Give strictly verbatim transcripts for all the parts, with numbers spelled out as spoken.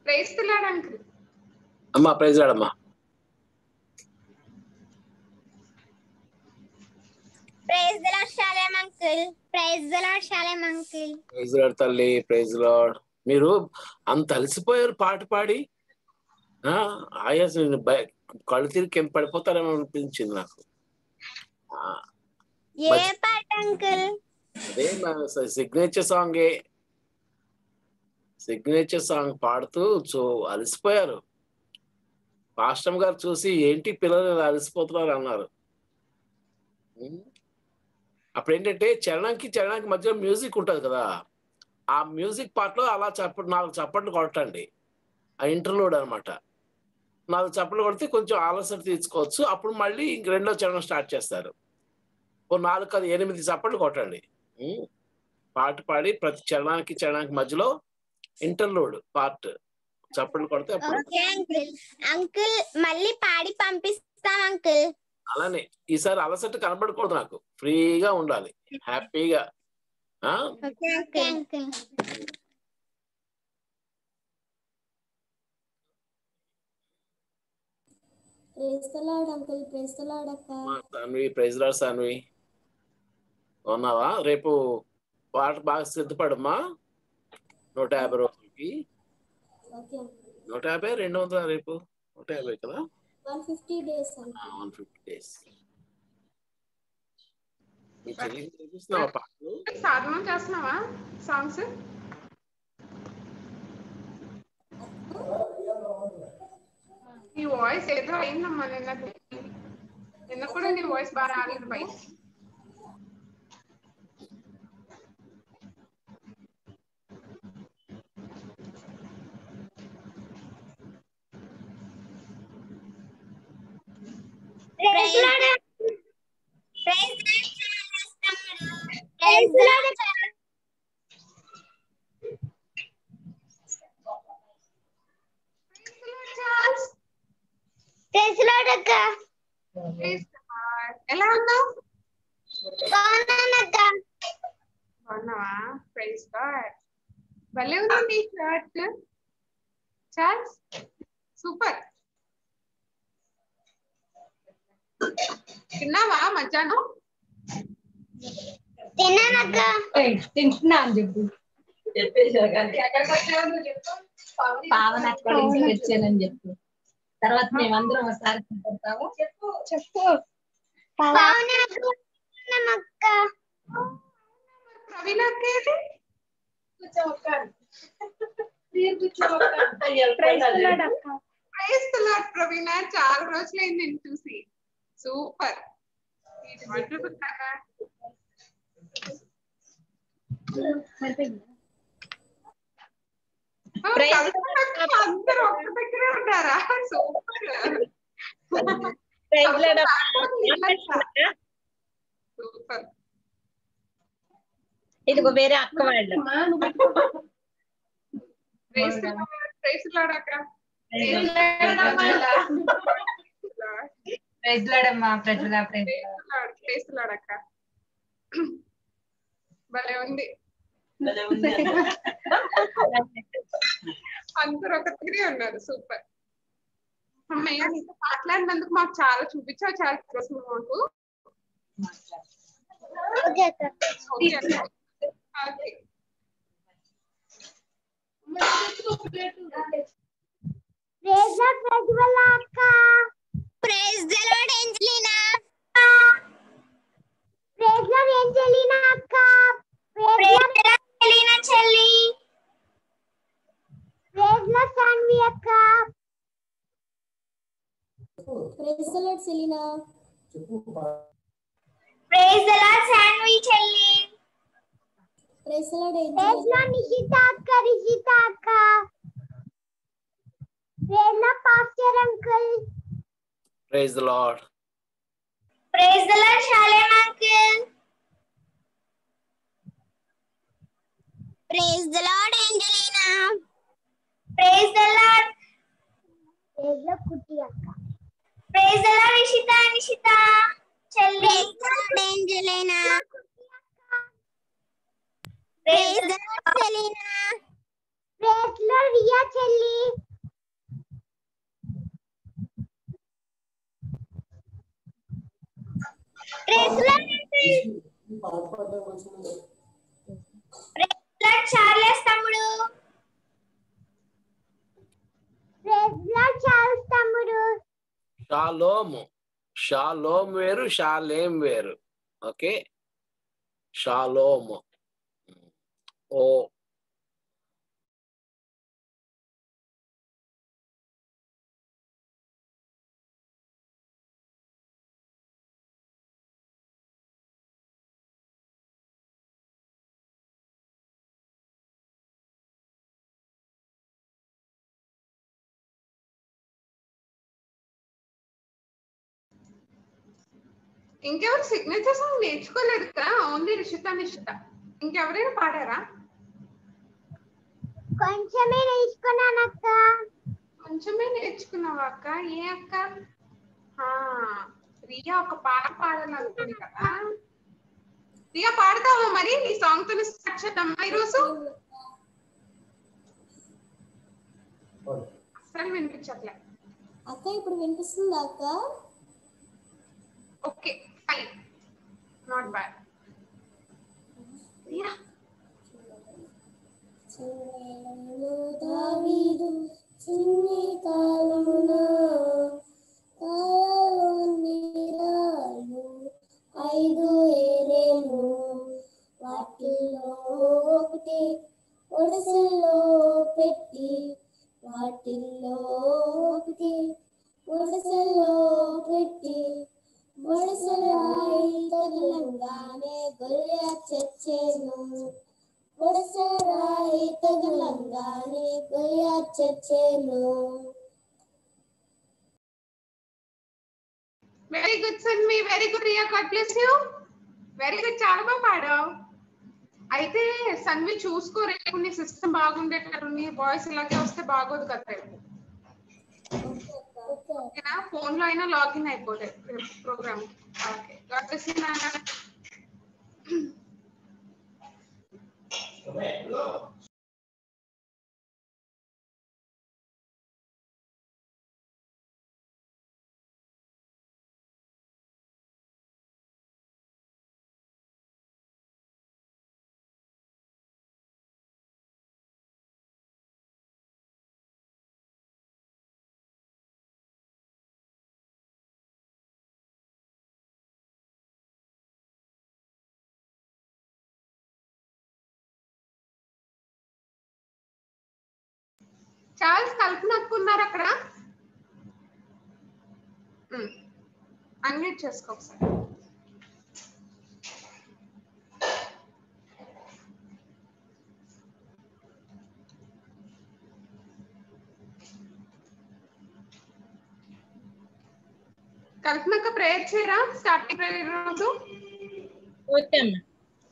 Praise the Lord uncle. అమ్మా praise Lord అమ్మా. Praise the Lord Shalem uncle. Praise the Lord Shalem uncle. Praise Lord తల్లి, praise Lord. మీరు అంత అలసిపోయారు పాట పాడి, ఆయాసం కళ్ళు తిరిగి కెంప పడిపోతారేమో అనిపించింది నాకు. ఏ పాట అంకుల్? అదే సిగ్నేచర్ సాంగే, సిగ్నేచర్ సాంగ్ పాడుతూ సో అలసిపోయారు. పాస్టమ్ గారు చూసి ఏంటి పిల్లలు అలసిపోతున్నారు అన్నారు. అప్పుడు ఏంటంటే చరణానికి చరణానికి మధ్యలో మ్యూజిక్ ఉంటుంది కదా, ఆ మ్యూజిక్ పార్ట్లో అలా చప్పట్లు నాలుగు చప్పట్లు కొట్టండి, ఆ ఇంటర్లూడ్ అనమాట. నాలుగు చప్పట్లు కొడితే కొంచెం ఆలస్యం తీసుకోవచ్చు. అప్పుడు మళ్ళీ ఇంక రెండో చరణం స్టార్ట్ చేస్తారు. ఓ నాలుగు కాదు ఎనిమిది చప్పట్లు కొట్టండి. పాట పాడి ప్రతి చరణానికి చరణానికి మధ్యలో ఇంటర్లూడ్ పార్ట్ చప్పట్లు కొడితే అంకుల్ మళ్ళీ పాడి పంపిస్తాం అంకుల్. అలానే ఈసారి అలసట కనబడకూడదు, నాకు ఫ్రీగా ఉండాలి, హ్యాపీగా. సాన్వి ప్రైజ్ లార్డ్ సాన్వి ఉన్నావా? రేపు పాట బాగా సిద్ధపడమ్మా. నూట యాభై రోజులకి నూట యాభై రెండు వందల రేపు నూట యాభై కదా, one fifty days one fifty days. సాధన చేస్తున్నావా సాంగ్స్? నీ వాయిస్ ఏదో అయిందమ్మా నిన్న నిన్న కూడా నీ వాయిస్ బాగా రాలేదు బయట. ఎలా ఉన్నావు? బాగున్నావా? Praise God. భలే ఉంది నీ షర్ట్ చార్ల్స్, సూపర్. తిన్నావా మధ్యాహ్నం? తింటున్నా అని చెప్పు. పావన అక్కడ నుంచి వచ్చానని చెప్పు. తర్వాత మేమందరం ఒకసారి తింటాము. చెప్పు చెప్పు. ప్రవీణ అక్క ప్రైజ్ ది లార్డ్ ప్రవీణ, చాలా రోజులైంది నేను చూసి. సూపర్. అందరూ ఒక్క దగ్గరే ఉంటారా? Super super. ఇదిగో వేరే అక్క వాళ్ళు. ప్రైజ్ ది లార్డ్ అక్క. ప్రైజ్ ది లార్డ్ అమ్మా. Praise the Lord. Praise the Lord అక్క. భలే ఉంది. అందరూ ఒక దగ్గరే ఉన్నారు. సూపర్. అమ్మయ్య నీతో మాట్లాడినందుకు మాకు చాలా చూపించావు, చాలా కోసం మాకు. Praise the Lord Angelina. Praise the Lord Angelina అక్క. ప్రైజ్ ది లార్డ్ ఏంజెలినా చెల్లి. ప్రైజ్ ది లార్డ్ సాన్వి అక్క. Praise the Lord Selena. Praise the Lord Sanvi చెల్లి. Praise the Lord praise the Lord Nishita అక్క. నిషిత అక్క. Praise the Lord pastor uncle. Praise the Lord. Praise the Lord Shalem uncle. Praise the Lord Angelina. Praise the Lord. Praise the Lord కుట్టి అక్క. Praise the Lord నిషిత. నిషిత చెల్లి. Praise the Lord Angelina. Praise the Lord Selena. Praise the Lord Riya చెల్లి. Charles తమ్ముడు. Charles తమ్ముడు. Shalom shalom వేరు, షాలేం వేరు. Okay, shalom. ఓ ఇంకెవరు signature song నేర్చుకోలేదు కదా, ఓన్లీ రిషిత నిషిత. ఇంకెవరైనా పాడారా? కొంచెమే నేర్చుకున్నాను అక్క. కొంచెమే నేర్చుకున్నావా అక్క? ఏ అక్క? రియా ఒక పాట పాడాలనుకుంది కదా. రియా పాడతావా మరి? నీ సాంగ్ తో స్టార్ట్ చేద్దామా ఈరోజు? అసలు వినిపించట్లే అక్క. ఇప్పుడు వినిపిస్తుందా అక్క? Okay, fine, not bad. Riya దావీదు చిన్ని కాలమున కాలలోని రాళ్ళు ఐదు ఏరేలు వాటిల్లో ఒకటి ఒడిసెల్లో పెట్టి వాటిల్లో ఒకటి ఒడిసెల్లో పెట్టి ఒడిసెరాయి తగిలంగానే గొల్లియాత్ చచ్చేను. ఒడిసెరాయి తగిలంగానే గొల్లియాత్ చచ్చేను. Very good Sanmi, very good Riya, God bless you. Very good, చాలా బాగా పాడావు. అయితే సన్వి చూసుకో, రేపు నీ సిస్టమ్ బాగుండేటట్టు, నీ వాయిస్ ఇలాగే వస్తే బాగోదు కదా రేపు. ఓకేనా? ఫోన్ లో అయినా లాగిన్ అయిపోలేదు programme. Okay, God bless you నాన్న. చార్ల్స్ కల్పనక్కున్నారు అక్కడ. అన్మ్యూట్ చేసుకో ఒకసారి. కల్పనక్క ప్రేయర్ చేయరా స్టార్టింగ్ ప్రేయర్ రోజు? ఓకే అమ్మా.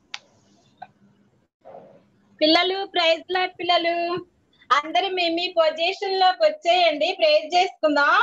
పిల్లలు, ప్రైజ్ లార్డ్ పిల్లలు అందరూ మీ మీ పొజిషన్ లోకి వచ్చేయండి, ప్రేజ్ చేసుకుందాం.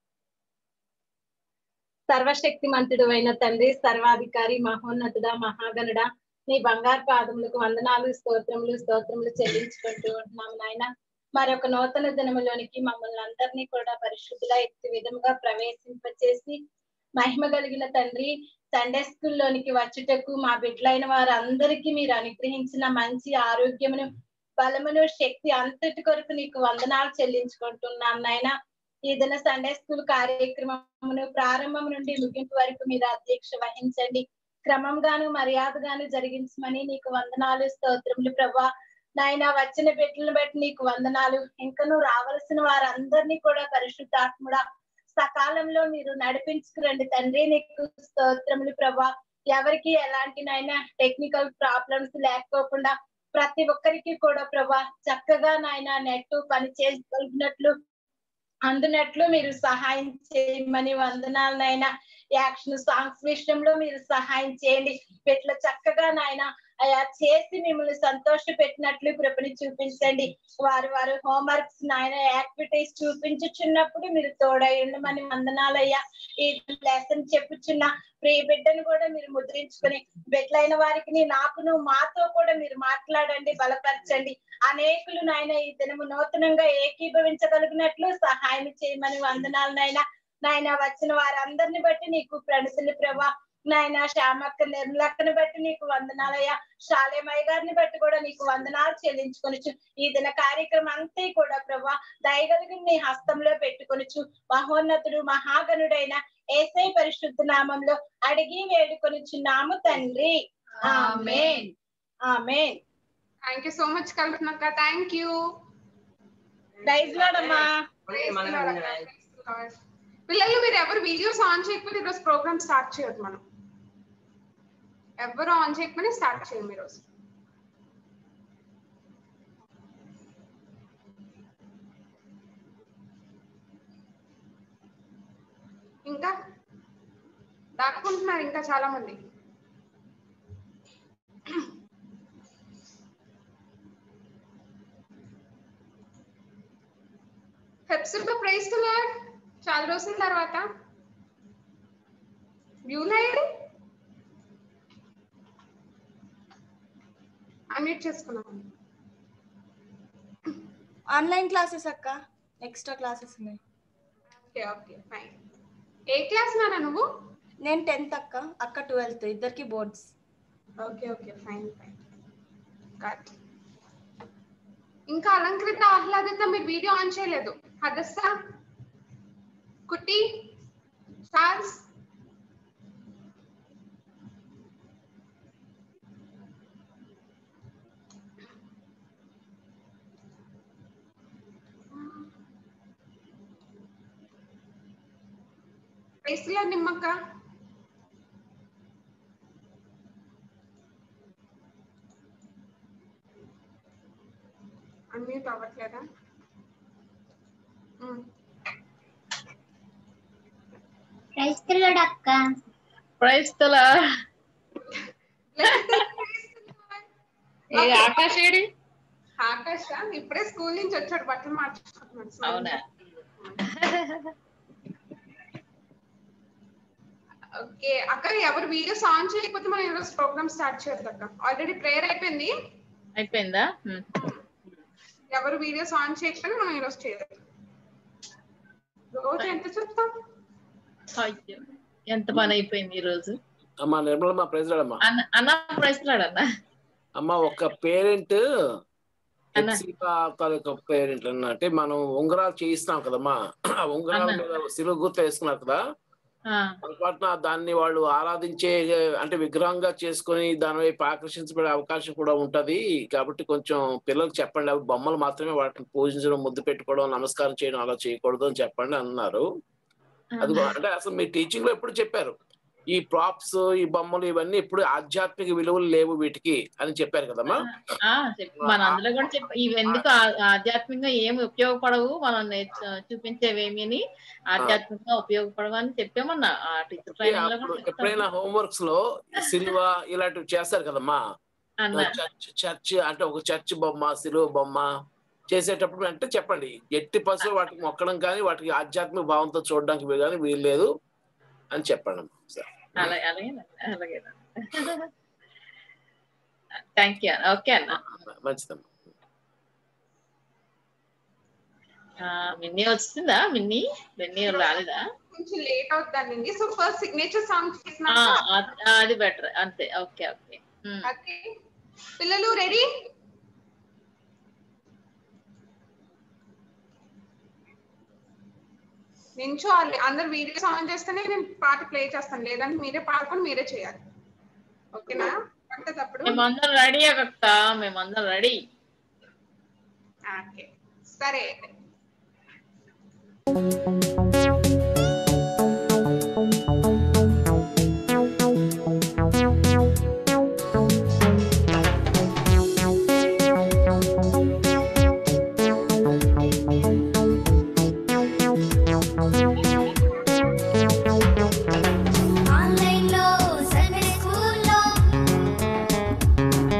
సర్వశక్తి మంతుడు అయిన తండ్రి, సర్వాధికారి, మహోన్నతుడా, మహాగణుడా, నీ బంగారు పాదములకు వందనాలు, స్తోత్రములు స్తోత్రములు చెల్లించుకుంటూ ఉంటున్నాము నాయన. మరొక నూతన దినములోనికి మమ్మల్ని అందరినీ కూడా పరిశుద్ధుల ఎత్తి విధముగా ప్రవేశింపచేసి మహిమ కలిగిన తండ్రి, సండే స్కూల్లోనికి వచ్చుటకు మా బిడ్డలైన వారందరికీ మీరు అనుగ్రహించిన మంచి ఆరోగ్యమును, బలమును, శక్తి అంతటి కొరకు నీకు వందనాలు చెల్లించుకుంటున్నాను నాయన. ఈ దిన సండే స్కూల్ కార్యక్రమమును ప్రారంభం నుండి ముగింపు వరకు మీరు అధ్యక్ష వహించండి. క్రమంగాను మర్యాదగాను జరిగించమని నీకు వందనాలు, స్తోత్రములు ప్రభా. నాయన వచ్చిన బిడ్డలను బట్టి నీకు వందనాలు. ఇంకను రావలసిన వారందరినీ కూడా పరిశుద్ధాత్ముడా సకాలంలో మీరు నడిపించుకురండి తండ్రి, నీకు స్తోత్రములు ప్రభా. ఎవరికి ఎలాంటి నాయన టెక్నికల్ ప్రాబ్లమ్స్ లేకపోకుండా ప్రతి ఒక్కరికి కూడా ప్రభా చక్కగా నాయన నెట్ పని చేయగలిగినట్లు అందునట్లు మీరు సహాయం చేయమని వందనాలు నాయన. యాక్షన్ సాంగ్స్ విషయంలో మీరు సహాయం చేయండి. ఇట్లా చక్కగా నాయన అయా చేసి మిమ్మల్ని సంతోష పెట్టినట్లు కృపని చూపించండి. వారు వారు హోంవర్క్స్ నాయన యాక్టివిటీస్ చూపించుచున్నప్పుడు మీరు తోడై ఉండమని వందనాలయ్యా. ఈ లెసన్ చెప్పుచున్న ప్రియ బిడ్డను కూడా మీరు ముద్రించుకుని బిడ్డలైన వారికి నాకును మాతో కూడా మీరు మాట్లాడండి, బలపరచండి. అనేకులు నాయన ఈ దినము నూతనంగా ఏకీభవించగలిగినట్లు సహాయం చేయమని వందనాలు నాయన. నాయన వచ్చిన వారందరిని బట్టి నీకు ప్రణసులు ప్రభా. నాయన శ్యామక్క నిర్మలక్కని బట్టి నీకు వందనాలయ్యా. శాలేమయ్య గారిని బట్టి కూడా నీకు వందనాలు చెల్లించుకొనిచు ఈ దిన కార్యక్రమం అంతే కూడా ప్రభా దయగలిగి నీ హస్తంలో పెట్టుకొనిచు మహోన్నతుడు మహాగణుడైన యేసయ్య పరిశుద్ధ నామంలో అడిగి వేడుకొనిచున్నాము తండ్రి. ఆమేన్ ఆమేన్. థ్యాంక్ యూ సో మచ్ కల్పనక్క. Thank you. ప్రైజ్ లార్డ్ అమ్మా. పిల్లలు మీరు ఎవరు వీడియోస్ ఆన్ చేయకపోతే ఈరోజు ప్రోగ్రామ్ స్టార్ట్ చేయొద్దు. మనం ఎవరు ఆన్ చేయకపోతే స్టార్ట్ చేయండి ఈరోజు. ఇంకా దాక్కుంటున్నారు ఇంకా చాలా మంది. Hephzibah praise the Lord. చాలా రోజుల తర్వాత బ్యూలైడ్ అన్మ్యూట్ చేసుకున్నాం. ఆన్లైన్ క్లాసెస్ అక్క, ఎక్స్ట్రా క్లాసెస్ ఉన్నాయి. Okay okay fine. ఏ క్లాస్ నానా నువ్వు? నేను టెన్త్ అక్క, అక్క ట్వెల్త్, ఇద్దరికి boards. Okay okay fine fine. Cut. ఇంకా అలంకృత ఆహ్లాదిత మీరు వీడియో ఆన్ చేయలేదు. హదస్స కుట్టి చార్ల్స్ ప్రైస్లా నిమ్మక్క. అన్మ్యూట్ అవ్వట్లేదా? ప్రైజ్ ది లార్డ్ అక్క. Praise the Lord. ఏ ఆకాష్ ఏడి? ఆకాష్ ఇప్పుడే స్కూల్ నుంచి వచ్చాడు, బట్టలు మార్చుకుంటున్నాడు. అవునా? ఓకే అక్క, ఎవరు వీడియోస్ ఆన్ చేయకపోతే మనం ఈరోజు ప్రోగ్రామ్ స్టార్ట్ చేయొద్దు అక్క. ఆల్రెడీ ప్రేయర్ అయిపోయింది. అయిపోయిందా? ఎవరు వీడియోస్ ఆన్ చేయకపోతే మనం ఈరోజు చేయొద్దు. రోజు ఎంత చెప్తాం? ఎంత పని అయిపోయింది ఈ రోజు. అమ్మా నిర్మలమ్మ ప్రైజ్ లార్డ్ అమ్మా. అన్న ప్రైజ్ లార్డ్ అన్న. అమ్మ ఒక పేరెంట్ తాలూకా పేరెంట్ అంటే మనం ఉంగరాలు చేయిస్తున్నాం కదమ్మా, ఉంగరాల మీద సిలువ గుర్తు వేసుకున్నారు కదా, పొరపాటున దాన్ని వాళ్ళు ఆరాధించే అంటే విగ్రహంగా చేసుకుని దాని వైపు ఆకర్షించబడే అవకాశం కూడా ఉంటది. కాబట్టి కొంచెం పిల్లలకు చెప్పండి, అవి బొమ్మలు మాత్రమే వాటిని పూజించడం, ముద్దు పెట్టుకోవడం, నమస్కారం చేయడం అలా చేయకూడదు అని చెప్పండి అన్నారు. అది అంటే అసలు మీ టీచింగ్ లో ఎప్పుడు చెప్పారు ఈ ప్రాప్స్, ఈ బొమ్మలు ఇవన్నీ ఇప్పుడు ఆధ్యాత్మిక విలువలు లేవు వీటికి అని చెప్పారు కదమ్మా. మన అందులో కూడా చెప్ప ఇవి ఎందుకు ఆధ్యాత్మికంగా ఏమి ఉపయోగపడవు, మనం చూపించేవేమి అని ఆధ్యాత్మికంగా ఉపయోగపడవు అని చెప్పామన్నా టీచర్ ట్రైనింగ్ లో. ఎప్పుడైనా హోంవర్క్స్ లో సిలువ ఇలాంటివి చేస్తారు కదమ్మా, చర్చ్ అంటే ఒక చర్చ్ బొమ్మ, సిలువ బొమ్మ చేసేటప్పుడు అంటే చెప్పండి ఎట్టి పసులు వాటికి మొక్కడం కానీ వాటికి ఆధ్యాత్మిక భావంతో చూడడానికి కానీ వీలు లేదు అని చెప్పండి అమ్మా. అలాగే అలాగే అలాగే థ్యాంక్ యూ. ఓకే అన్న, మంచిదమ్మా. మిన్నీ వచ్చిందా? మిన్నీ మిన్నీ రాలేదా? కొంచెం లేట్ అవుతుందండి. సో ఫస్ట్ సిగ్నేచర్ సాంగ్ చేసినా అది బెటర్ అంతే. ఓకే ఓకే ఓకే పిల్లలు రెడీ? నించోవాలి అందరు. వీడియోస్ ఆన్ చేస్తేనే నేను పాట ప్లే చేస్తాను, లేదంటే మీరే పాడుకొని మీరే చేయాలి. ఓకేనా? పట్టేటప్పుడు మేమందరం రెడీ అక్క, మేమందరం రెడీ. ఓకే సరే అయితే. ఆన్లైన్ లో సండే స్కూల్లో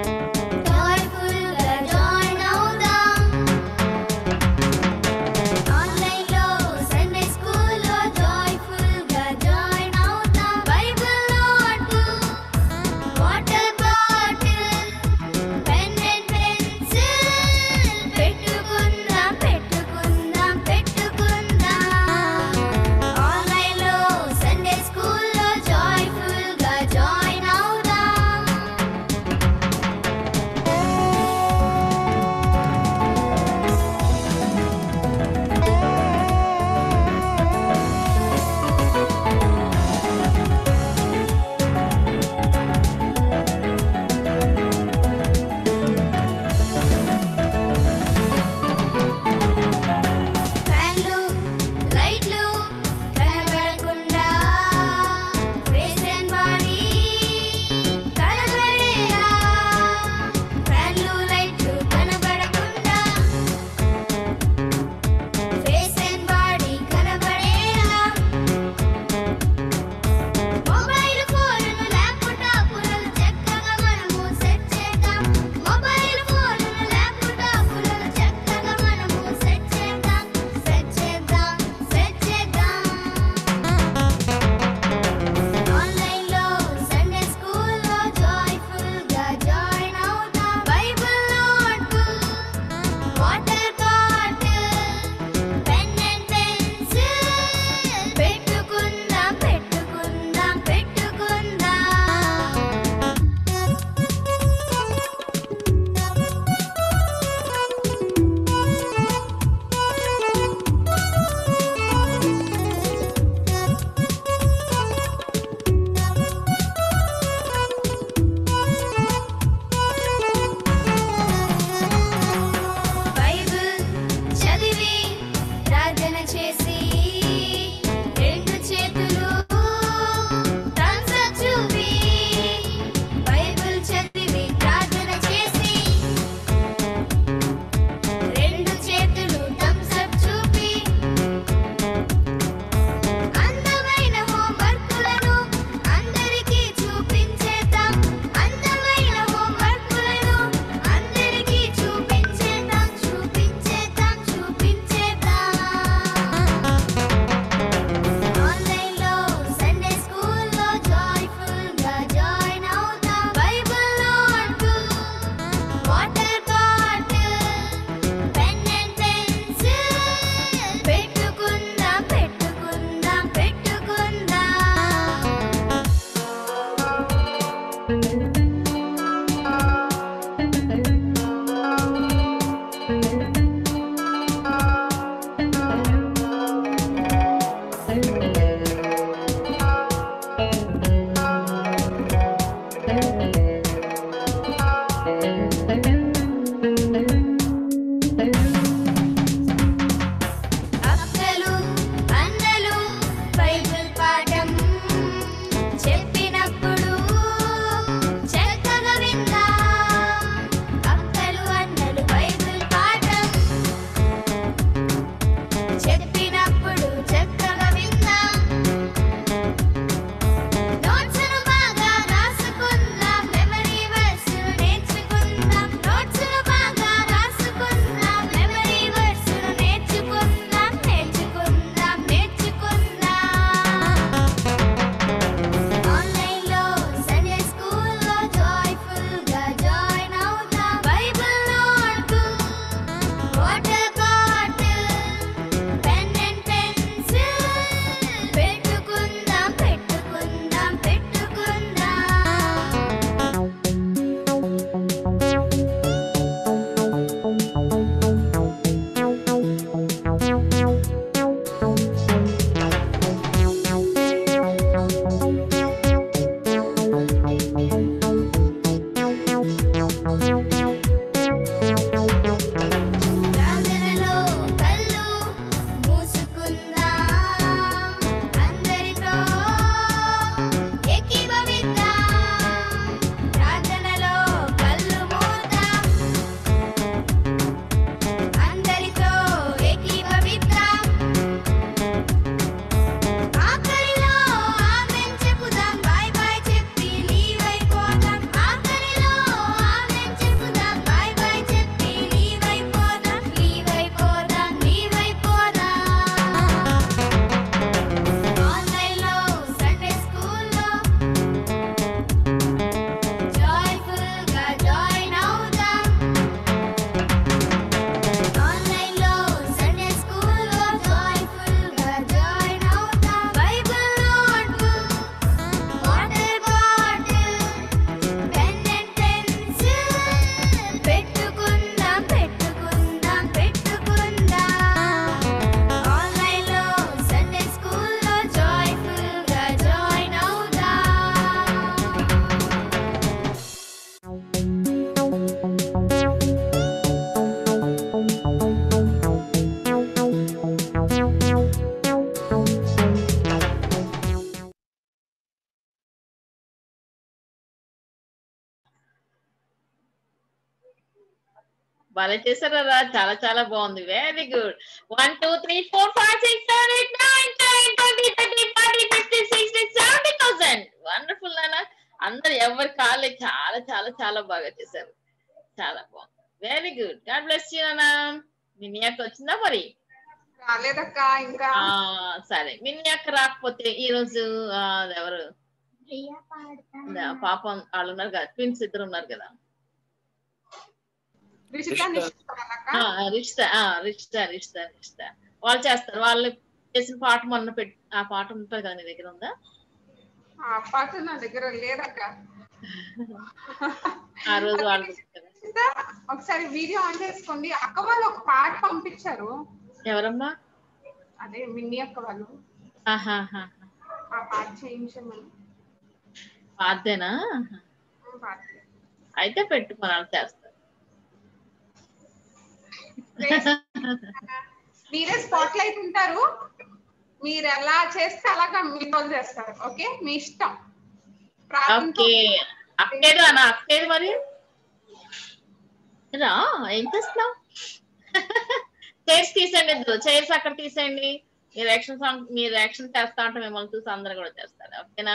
బాగా చేశారా? చాలా చాలా బాగుంది. Very good. One two three four five six seven eight nine ten twenty thirty forty fifty sixty seventy thousand. Wonderful నాన్న. అందరు ఎవరి కాళ్ళే చాలా చాలా చాలా బాగా చేశారు. చాలా బాగుంది. Very good. God bless you నాన్న. మినీ అక్క వచ్చిందా మరి? రాలేదక్క ఇంకా. సరే, మినీ అక్క రాకపోతే ఈ రోజు ఎవరు పాపం వాళ్ళు ఉన్నారు కదా, ట్విన్స్ ఇద్దరు ఉన్నారు కదా, రిషిత రిషిత రిషిత రిషిత వాళ్ళు చేస్తారు. వాళ్ళు చేసిన పాట మొన్న పెట్టి ఆ పాట ఉంటుంది కదా, నీ దగ్గర ఉందా? ఆ పాట నా దగ్గర లేదక్క. ఆ రోజు వాళ్ళు ఒకసారి వీడియో ఆన్ చేసుకోండి. అక్క వాళ్ళు ఒక పాట పంపించారు. ఎవరమ్మా? అదే మిన్ని అక్క వాళ్ళు. ఆహాహా, ఆ పాట చేయించమని. పాతేనా? అయితే పెట్టుకుని చేస్తారు. మీరే స్పాట్ లైట్ ఉంటారు. మీరు ఎలా చేస్తే అలాగా మీతో చేస్తారు. ఓకే, మీ ఇష్టం. ఓకే, అక్కేది అన్న అక్కేది మరి రా, ఏం చేస్తున్నావు? చైర్స్ తీసేయండి, ఇద్దరు చైర్స్ అక్కడ తీసేయండి. మీరు యాక్షన్ సాంగ్ మీరు యాక్షన్ చేస్తా ఉంటే మిమ్మల్ని చూసి అందరు కూడా చేస్తారు. ఓకేనా?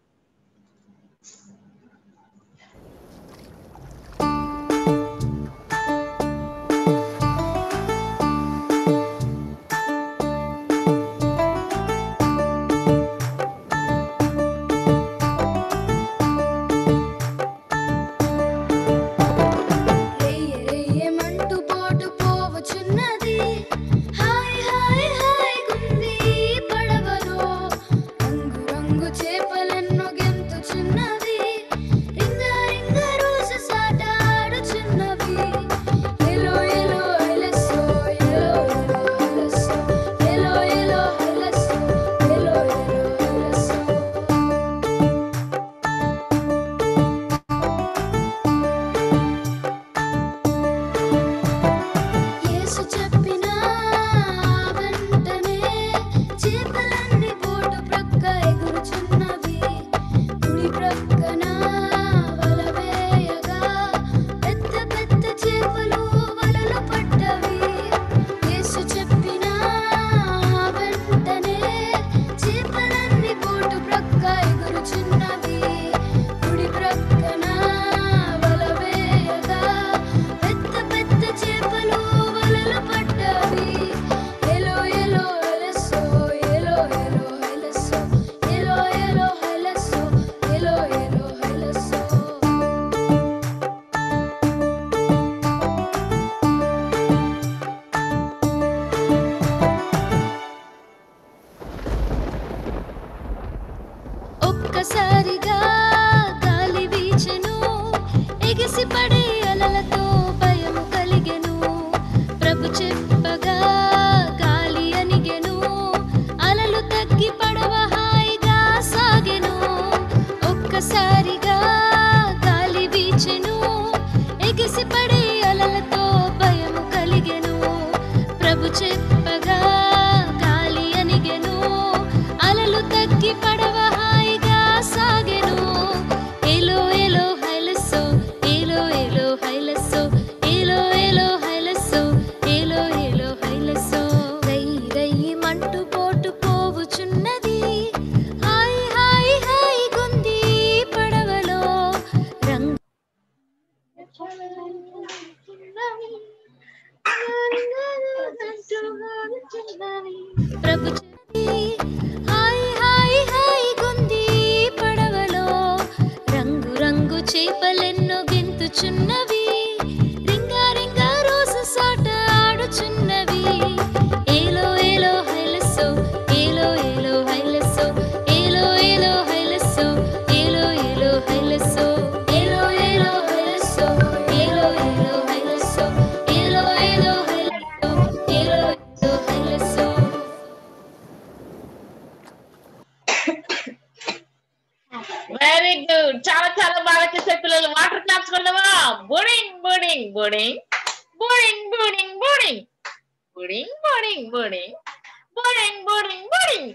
Very good. చాలా చాలా బాగా చేసే పిల్లలు. వాటర్ క్లాప్స్ కొడదామా? Boarding boarding boarding boarding boarding boarding boarding boarding boarding boarding boarding boarding.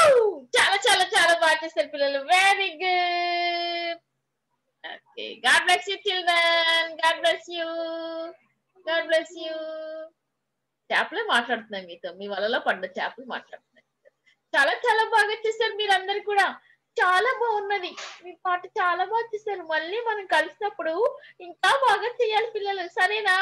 చాలా చాలా చాలా బాగా చేశారు పిల్లలు. Very good. Okay, God bless you children. God bless you. God bless you. చేపలే మాట్లాడుతున్నాయి మీతో, మీ వలలో పడ్డ చేపలు మాట్లాడుతున్నాయి. చాలా చాలా బాగా చేశారు మీరందరు కూడా, చాలా బాగున్నది మీ పాట, చాలా బాగా చేశారు. మళ్ళీ మనం కలిసినప్పుడు ఇంకా బాగా చేయాలి పిల్లలు, సరేనా?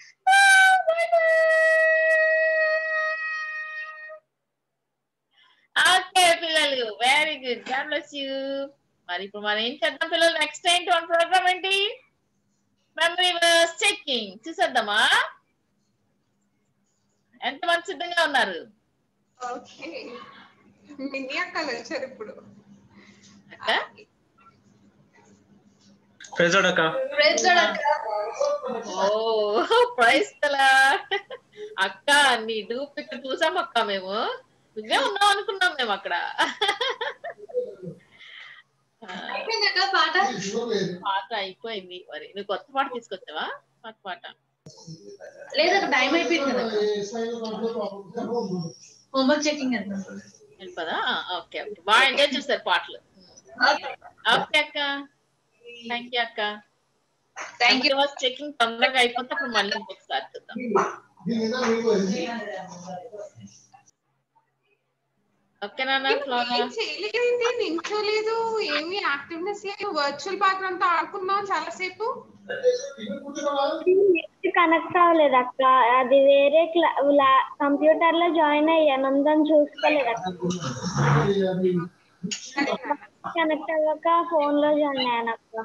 ఓకే పిల్లలు, very good, God bless you. మరి ఇప్పుడు మనం ఏం చేద్దాం పిల్లలు? నెక్స్ట్ ఏంటి మన ప్రోగ్రామ్ ఏంటి? మెమరీ వర్స్ చెకింగ్ చూసేద్దామా? ఎంతమంది సిద్ధంగా ఉన్నారు? ఓకే, మినీ అక్కలు వచ్చారు ఇప్పుడు. ప్రైజ్ లార్డ్ అక్క. ప్రైజ్ లార్డ్ అక్క. ఓ ప్రైజ్ లార్డ్ అక్క, నీ డూప్ ఇక్కడ చూసాం అక్క, మేము నువ్వే ఉన్నావు అనుకున్నాం మేము అక్కడ. పాట పాట అయిపోయింది. మరి నువ్వు కొత్త పాట తీసుకొచ్చావా? పాట పాట లేదక్క, టైం అయిపోయింది కదా. హోంవర్క్ చెకింగ్ వెళ్ళిపోదా? ఓకే ఓకే, బాగా ఎంజాయ్ చేస్తారు పాటలు. ఓకే అక్క, థ్యాంక్ యూ అక్క. Thank you. చెకింగ్ తొందరగా అయిపోతే అప్పుడు మళ్ళీ ఇంకొకసారి చూద్దాం. ఓకేనా ఫ్లోరా? చేయలేదేంటి, నించోలేదు, ఏమి యాక్టివ్నెస్ లేదు. వర్చువల్ బ్యాక్గ్రౌండ్ అంతా ఆడుకున్నాం చాలా సేపు. కనెక్ట్ అవ్వలేదు అక్క, అది వేరే కంప్యూటర్ లో జాయిన్ అయ్యాను, అందరం చూసుకోలేదు అక్క. కనెక్ట్ అవ్వక ఫోన్ లో జాయిన్ అయ్యాను అక్క.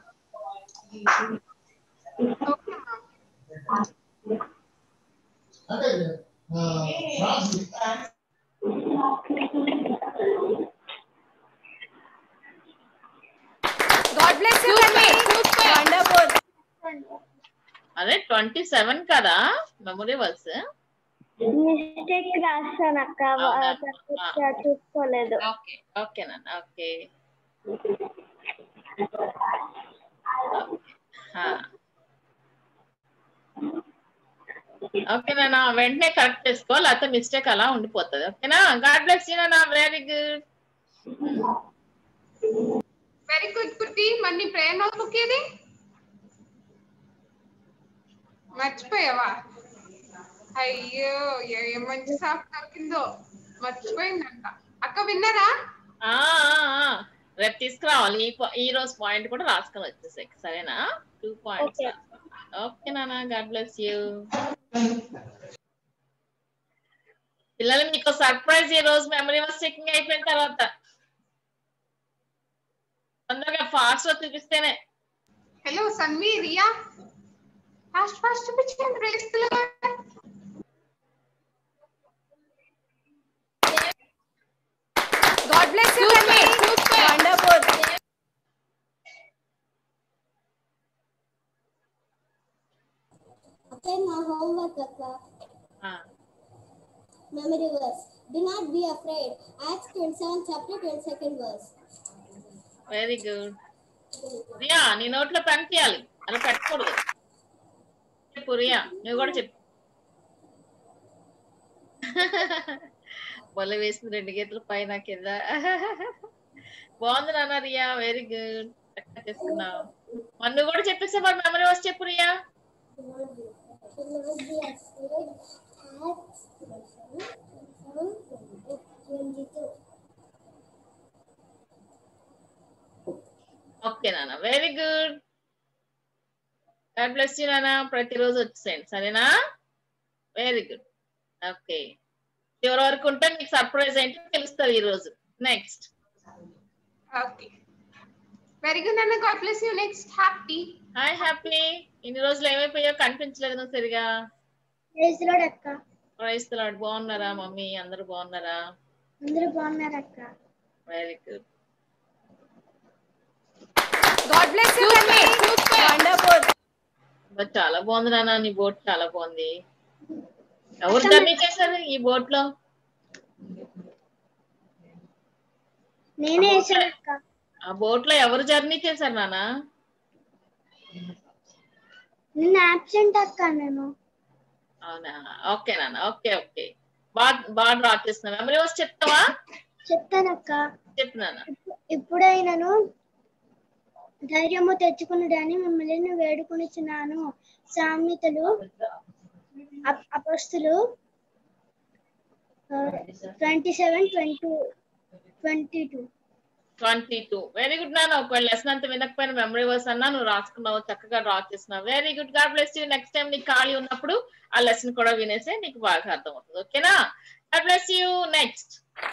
God bless you wonderful. అదే ట్వంటీ సెవెన్ కదా మెమరీ వర్స్? మిస్టేక్ రాస్తాను అక్క, చూసుకోలేదు. ఓకే ఓకే నాన్న, ఓకే ఓకే నాన్న, వెంటనే కరెక్ట్ చేసుకో, లేకపోతే మిస్టేక్ అలా ఉండిపోతుంది. ఓకేనా? గాడ్ బ్లెస్ యు నాన్న, వెరీ గుడ్ వెరీ గుడ్ కుట్టి. మరి ప్రేయర్ నోట్బుక్ ఏది? మర్చిపోయావా? అయ్యో, ఏ మంచి సాఫ్ దొరికిందో, మర్చిపోయిందంట. అక్క విన్నారా? రేపు తీసుకురావాలి. ఈ రోజు పాయింట్ కూడా రాసుకొని వచ్చేసాయి, సరేనా? Two points. ఓకే నాన్న, గాడ్ బ్లెస్ యూ. పిల్లలు మీకు సర్ప్రైజ్ ఈ రోజు మెమరీ వర్స్ చెకింగ్ అయిపోయిన తర్వాత. తొందరగా ఫాస్ట్ గా చూపిస్తేనే. Hello Sanvi, Riya, fast fast చూపించండి. Praise the Lord. God bless you wonderful. Okay, my homework, Akka. Ah. Memory verse. Do not be afraid. Acts twenty-seven, chapter twenty-second verse. Very good. Riya, నీ నోట్లో pen తీయాలి, అలా పెట్టకూడదు. చెప్పు రియా, నువ్వు కూడా చెప్పు. బొల్ల వేసింది రెండు గీతలు పైన కింద. బాగుంది నాన్న రియా, వెరీ గుడ్, చక్కగా చేస్తున్నావు. మరి నువ్వు కూడా చెప్పేసా మరి మెమరీ వర్స్ చెప్పు రియా. ఓకే నాన్న, very good, God bless you నాన్న. ప్రతిరోజు వచ్చేసేయండి, సరేనా? Very good. ఓకే, చివరి వరకు ఉంటే మీకు సర్ప్రైజ్ ఏంటో తెలుస్తుంది ఈ రోజు. నెక్స్ట్. ఓకే, వెరీ గుడ్ నాన్న, God bless you. Next Happy. Hi Happy, ఇన్ని రోజులు ఏమైపోయాయో కనిపించలేదు నువ్వు సరిగా. ప్రైజ్ లార్డ్ అక్క. Praise the Lord. బాగున్నారా మమ్మీ? అందరూ బాగున్నారా? అందరూ బాగున్నారు అక్క. Very good. God bless you wonderful. చాలా బాగుంది నాన్న, నీ బోట్ చాలా బాగుంది. ఎవరు జర్నీ చేశారు ఈ బోట్ లో? నేనే వేసాను అక్క. ఆ బోట్ లో ఎవరు జర్నీ చేశారు నాన్న? నిన్న అబ్సెంట్ అక్క నేను. అవునా, ఓకే నాన్న, ఓకే ఓకే, బాగా బాగా డ్రా చేస్తున్నా. మెమరీ వర్స్ చెప్తావా? చెప్తానక్క. చెప్తున్నాను. ఇప్పుడైనాను ధైర్యము తెచ్చుకున్నదని మిమ్మల్ని వేడుకొనిచున్నాను. సామెతలు అపోస్తులు twenty seven twenty twenty two twenty two very good నాన్న. ఒక లెసన్ అంతా వినకపోయిన మెమరీ వర్స్ అన్నా నువ్వు రాసుకున్నావు, చక్కగా డ్రా చేస్తున్నావు. Very good. God bless you. Next time నీకు ఖాళీ ఉన్నప్పుడు ఆ లెసన్ కూడా వినేసే, నీకు బాగా అర్థం అవుతుంది. ఓకేనా? God bless you. నెక్స్ట్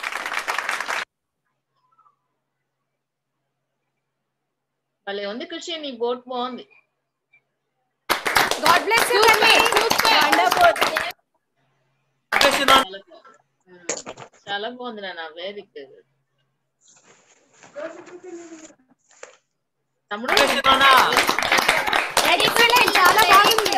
భలే ఉంది ఖుషి, నీ బోట్ బాగుంది. God bless you, Tanvi. Wonderful. చాలా బాగుంది నాన్న. Very good. తమ్ముడు Excellent. చాలా బాగుంది.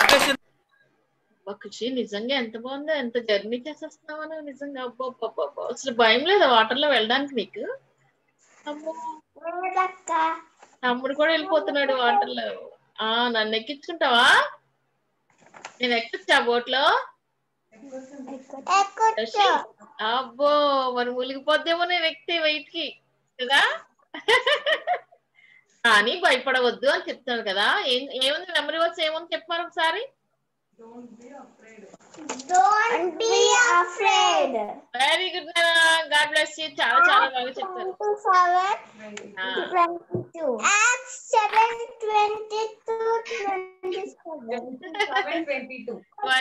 ఖుషి నిజంగా ఎంత బాగుందో, ఎంత జర్నీ చేసేస్తున్నావా నువ్వు నిజంగా. అబ్బో అసలు భయం లేదా వాటర్ లో వెళ్ళడానికి నీకు? అమ్మో తమ్ముడు కూడా వెళ్ళిపోతున్నాడు వాటర్ లో. ఆ నన్ను ఎక్కించుకుంటావా? నేను ఎక్కొచ్చా బోట్ లో? అబ్బో మరి మునిగిపోద్దేమో నేను ఎక్కితే వెయిట్ కి కదా. కానీ భయపడవద్దు అని చెప్తాను కదా. ఏం ఏముంది మెమరీ వర్స్ ఏముంది చెప్పారు ఒకసారి. Don't be afraid. Very good నాన్న. God bless you. చాలా చాలా బాగా చెప్పారు. twenty-two Acts seven twenty-two twenty-seven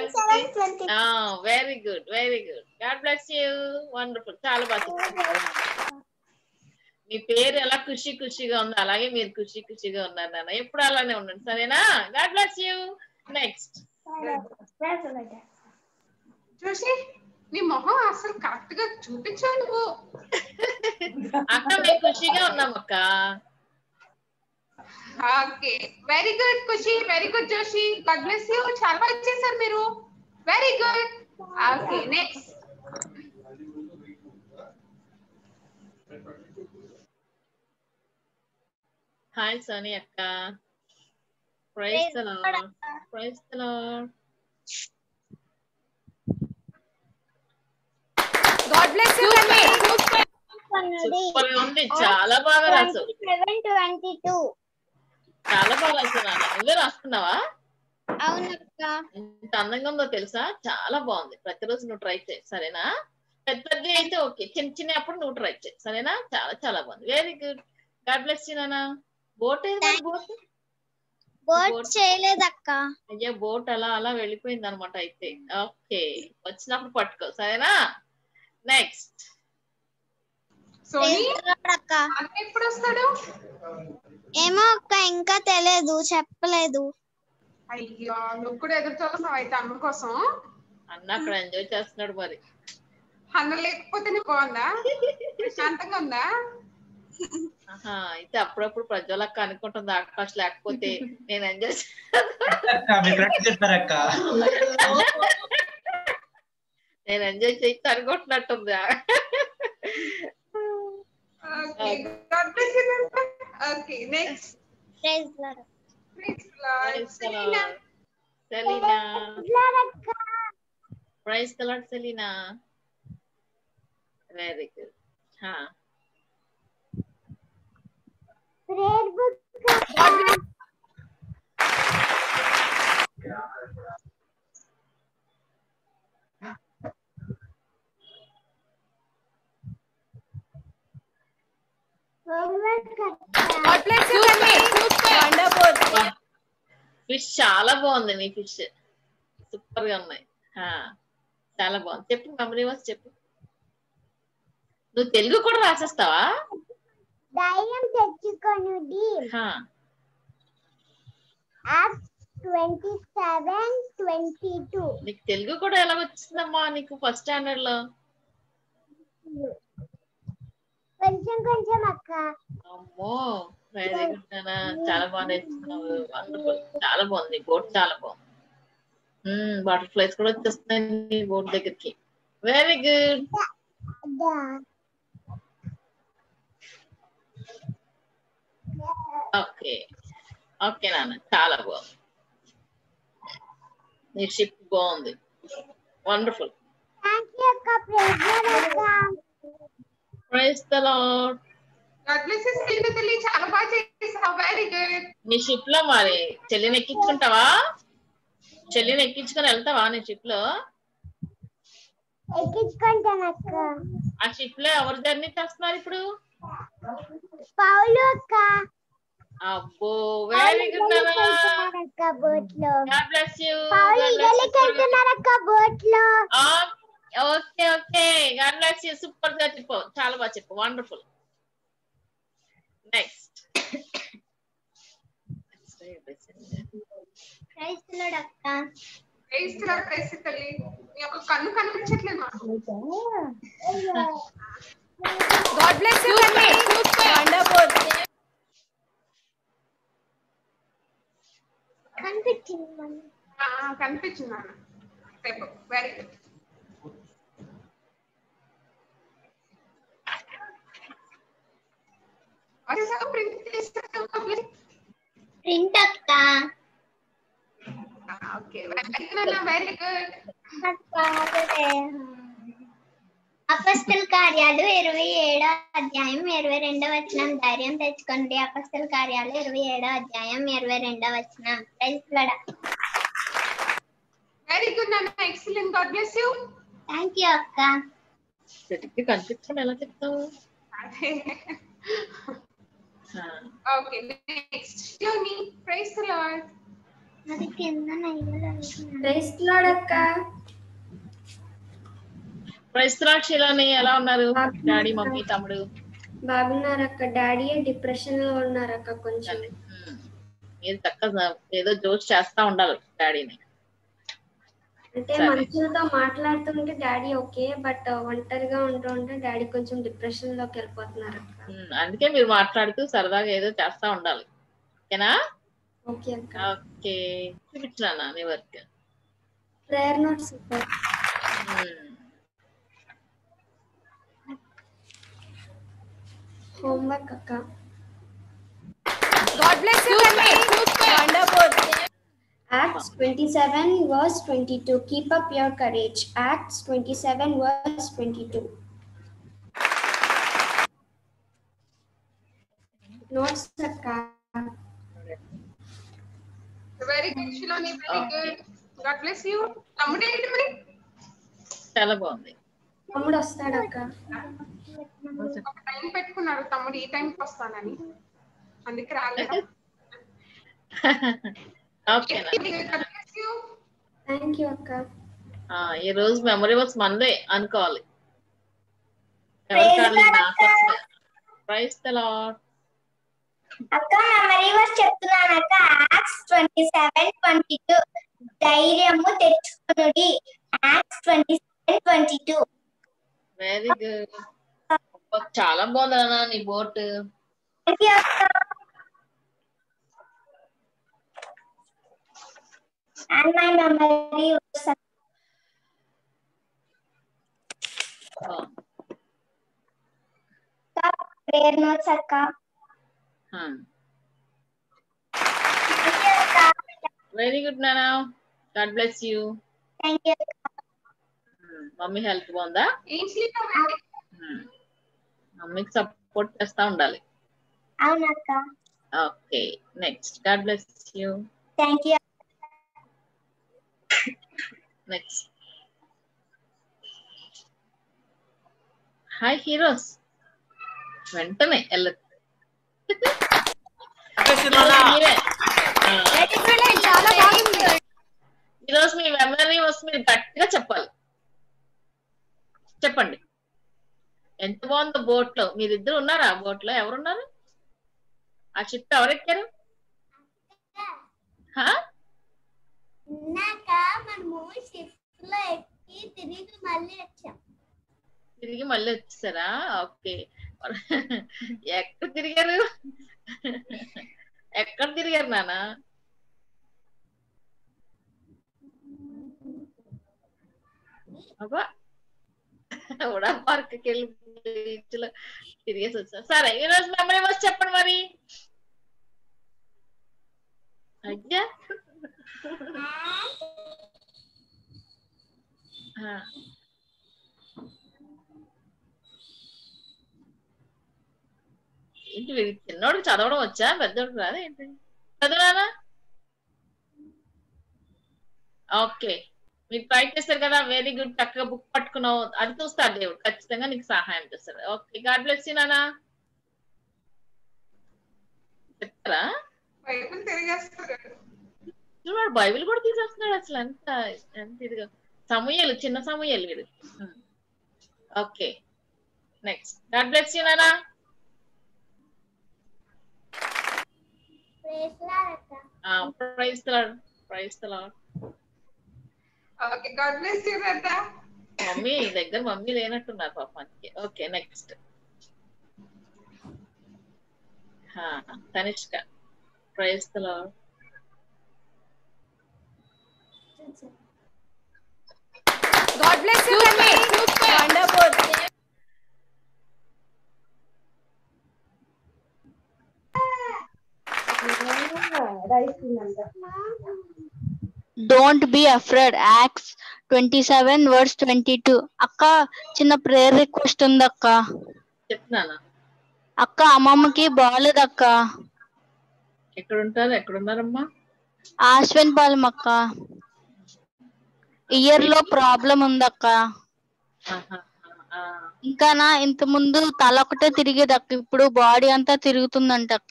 very good very good. God bless you. Wonderful. చాలా బాగా చెప్పారు. మీ పేరు ఎలా ఖుషి ఖుషిగా ఉందో అలాగే మీరు ఖుషి ఖుషిగా ఉన్నారు నాన్న. ఎప్పుడు అలానే ఉండండి సరేనా? God bless you. Next Joshi నీ మొహం అసలు కరెక్ట్ గా చూపించావు నువ్వు. అక్క మేము ఖుషిగా ఉన్నాం అక్క. Okay very good Khushi. Very good Joshi. God bless you. చాలా బాగా చేశారు మీరు. Very good. Okay next hi Soni అక్క. Praise the Lord. Praise the Lord. God bless you, Tanvi. Super ఉంది. చాలా బాగా రాసావు. twenty-seven twenty-two చాలా బాగా రాసావు నాన్న. నువ్వే రాసుకున్నావా? అవునక్క. ఎంత అందంగా ఉందో తెలుసా? చాలా బాగుంది. ప్రతిరోజు నువ్వు ట్రై చేయి సరేనా? పెద్ద పెద్ద అయితే ఓకే, చిన్న చిన్న అప్పుడు నువ్వు ట్రై చేయి సరేనా? చాలా చాలా బాగుంది. Very good. God bless you నాన్న. బోట్ ఏది బోట్? బోట్ చేయలేదక్క. అయ్యో బోట్ అలా అలా వెళ్ళిపోయింది అనమాట. అయితే ఓకే వచ్చినప్పుడు పట్టుకో సరేనా? నెక్స్ట్ సోని అక్క అన్న ఎప్పుడు వస్తాడు? ఏమో అక్క ఇంకా తెలియదు, చెప్పలేదు. అయ్యో నువ్వు కూడా ఎదురు చూస్తున్నావు అయితే అన్న కోసం. అన్న అక్కడ ఎంజాయ్ చేస్తున్నాడు మరి. అన్న లేకపోతేనే బాగుందా? ప్రశాంతంగా ఉందా? ఆహా అయితే అప్పుడప్పుడు ప్రజ్వలక్క అనుకుంటుంది ఆకాష్ లేకపోతే నేను ఎంజాయ్ నేను ఎంజాయ్ చేసి అనుకుంటున్నట్టుంది. Okay God bless you. Okay next praise Lord. Praise Lord. Selena Selena. Lord praise the Lord Selena. Very good. హా prayer book. God bless you, Tanvi. Wonderful. Fish చాలా బాగుంది. నీ ఫిష్ సూపర్ గా ఉన్నాయి. హా చాలా బాగుంది. చెప్పు మెమరీ వర్స్ చెప్పు. నువ్వు తెలుగు కూడా రాసేస్తావా? దయ్యం తెచ్చుకొనుడి. హా యాక్ట్స్ twenty-seven twenty-two నీకు తెలుగు కూడా ఎలా వచ్చిందమ్మా నీకు ఫస్ట్ స్టాండర్డ్ లో? కొంచెం కొంచెం అక్క. అమ్మో వెరీ గుడ్ నాన్న. చాలా బాగా నేర్చుకున్నావు. వండర్ఫుల్. చాలా బాగుంది. బోట్ చాలా బాగుంది. బటర్ఫ్లైస్ కూడా వచ్చేస్తున్నాయి నీ బోట్ దగ్గరికి. Very good. ఓకే ఓకే నాన్న చాలా బాగుంది. నీ షిప్ బాగుంది. వండర్ఫుల్. థాంక్ యూ అక్క. ప్రైజ్ లార్డ్ అక్క. Praise the Lord. God bless you Selena తల్లి. చాలా బాగా చేసావు. Very good. నీ షిప్ లో మరి చెల్లిని ఎక్కించుకుంటావా? చెల్లిని ఎక్కించుకొని వెళ్తావా నీ షిప్ లో? ఎక్కించుకుంటానక్క. ఆ షిప్ లో ఎవరు జర్నీ చేస్తున్నారు ఇప్పుడు? పౌలు అక్క. అబ్బో వెరీ గుడ్ నాన్న. అక్క బోట్ లో. God bless you. పౌలు ఇగలికి వెళ్తున్నారక్క బోట్ లో. Okay okay God bless you. Super గా చెప్పు, చాలా బాగా చెప్పు, wonderful. Next praise the Lord అక్క. ప్రైజ్ ది లార్డ్ ప్రైజ్ తల్లి. నీ యొక్క కన్ను కనిపించట్లేదు నాకు. గాడ్ బ్లెస్ యు తల్లి. వండర్ఫుల్. కనిపించింది మమ్మీ. ఆ, కనిపించింది నాన్న. రేపు వెరీ గుడ్. వచ్చేసాక ప్రింట్ తీసుకుంటాం. ప్రింట్ అక్క. Okay very good. అపొస్తల కార్యాలు ఇరవై ఏడో అధ్యాయం ఇరవై రెండో వచనం. ధైర్యం తెచ్చుకోండి. అపొస్తల కార్యాలు ఇరవై ఏడో అధ్యాయం ఇరవై రెండో వచనం. Praise the Lord. Very good నాన్న. Excellent. God bless you. Thank you అక్క. చెట్టుకి కనిపించండి ఎలా చెప్తావు? ఓకే నెక్స్ట్ యోని. Praise the Lord. అది కింద నైవేద్యం. ప్రైజ్ ది లార్డ్ అక్క. Praise the Lord Shilani. ఎలా ఉన్నారు డాడీ, మమ్మీ, తమ్ముడు? బాగున్నారు అక్క. డాడీ డిప్రెషన్ లో ఉన్నారు అక్క కొంచెం. మీరు చక్కగా ఏదో జోష్ చేస్తా ఉండాలి డాడీని. అంటే మనుషులతో మాట్లాడుతుంటే డాడీ ఓకే, బట్ ఒంటరిగా ఉంటూ ఉంటే డాడీ కొంచెం డిప్రెషన్ లోకి వెళ్ళిపోతున్నారు అక్క. అందుకే మీరు మాట్లాడుతూ సరదాగా ఏదో చేస్తా ఉండాలి. ఓకేనా? ఓకే అక్క. ఓకే చూపించానా నీ వర్క్? Prayer notes. హోంవర్క్ అక్క. గాడ్ బ్లెస్ యు తల్లి. Wonderful. Acts twenty-seven verse twenty-two. Keep up your courage. Acts twenty-seven verse twenty-two. Notes akka. Very good Shilani. Very good. God bless you. తమ్ముడు ఏంటి మరి? చాలా బాగుంది. తమ్ముడు వస్తాడు అక్క. ఒక టైం పెట్టుకున్నాడు తమ్ముడు ఈ టైంకి వస్తానని, అందుకే రాలేదు. ఓకేనా? థ్యాంక్ యూ అక్క. ఈ రోజు మెమరీ వర్క్స్ మందే అనుకోవాలి. ప్రైజ్ ది లార్డ్ అక్క. మెమరీ వర్స్ చెప్తున్నాను అక్క. Acts twenty seven twenty two. ధైర్యము తెచ్చుకొనుడి. Acts twenty seven twenty two. Very good. చాలా బాగుంది అన్న నీ బోట్. థ్యాంక్ యూ అక్క. And my memory was prayer notes akka. Very good Nana. God bless you. Thank you. Mummy health బాగుందా? మమ్మీకి support చేస్తా ఉండాలి. అవునక్క. Okay next. God bless you. Thank you. Next. Hi heroes. వెంటనే వెళ్ళదు. చాలా బాగుంది. ఈరోజు మీ మెమరీ వస్తే మీరు గట్టిగా చెప్పాలి. చెప్పండి ఎంత బాగుందో బోట్ లో. మీరిద్దరు ఉన్నారా బోట్ లో? ఎవరున్నారు? ఆ షిప్ ఎవరెక్కారు? ఇందాక మనము షిప్ లో ఎక్కి తిరిగి మళ్ళీ వచ్చాం. తిరిగి మళ్ళీ వచ్చేసారా? ఓకే. ఎక్కడ తిరిగారు? ఎక్కడ తిరిగారు నాన్న? అబ్బా ఉడా పార్క్కి వెళ్ళి బీచ్ లో తిరిగేసి వచ్చా. సరే ఈరోజు మెమరీ వర్స్ చెప్పండి మరి. అయ్యా ఏంటి చిన్నోడికి చదవడం వచ్చా? పెద్దోడికి రాదా ఏంటి? చదవనా? ఓకే మీరు ట్రై చేస్తారు కదా వెరీ గుడ్ చక్కగా బుక్ పట్టుకున్నావు అది చూస్తాడు దేవుడు ఖచ్చితంగా నీకు సహాయం చేస్తాడు ఓకే గాడ్ బ్లెస్ యూ నానా చెప్తారా బైబిల్ తిరిగేస్తారు చూడు బైబిల్ కూడా తీసేస్తున్నాడు అసలు ఎంత ఎంత ఇదిగా సమూయేలు చిన్న సమూయేలు వీడు okay next God bless you నానా praise the Lord praise the Lord okay God bless you రత్త మమ్మీ దగ్గర మమ్మీ లేనట్టున్నారు పాపానికి okay next Tanishka praise the Lord God bless you, Tanvi. Wonderful. Don't be afraid. Acts twenty-seven verse twenty-two. అక్క చిన్న prayer request ఉంది అక్క. చెప్తున్నానా అక్క అమ్మమ్మకి బాగాలేదు అక్క. ఎక్కడ ఉంటారు ఎక్కడ ఉన్నారమ్మా? ఆశ్వన్ పాలెం అక్క. ఇయర్ లో ప్రాబ్లం ఉందక్క. ఇంకా నా ఇంత ముందు తల ఒకటే తిరిగేది అక్క, ఇప్పుడు బాడీ అంతా తిరుగుతుందంట అక్క.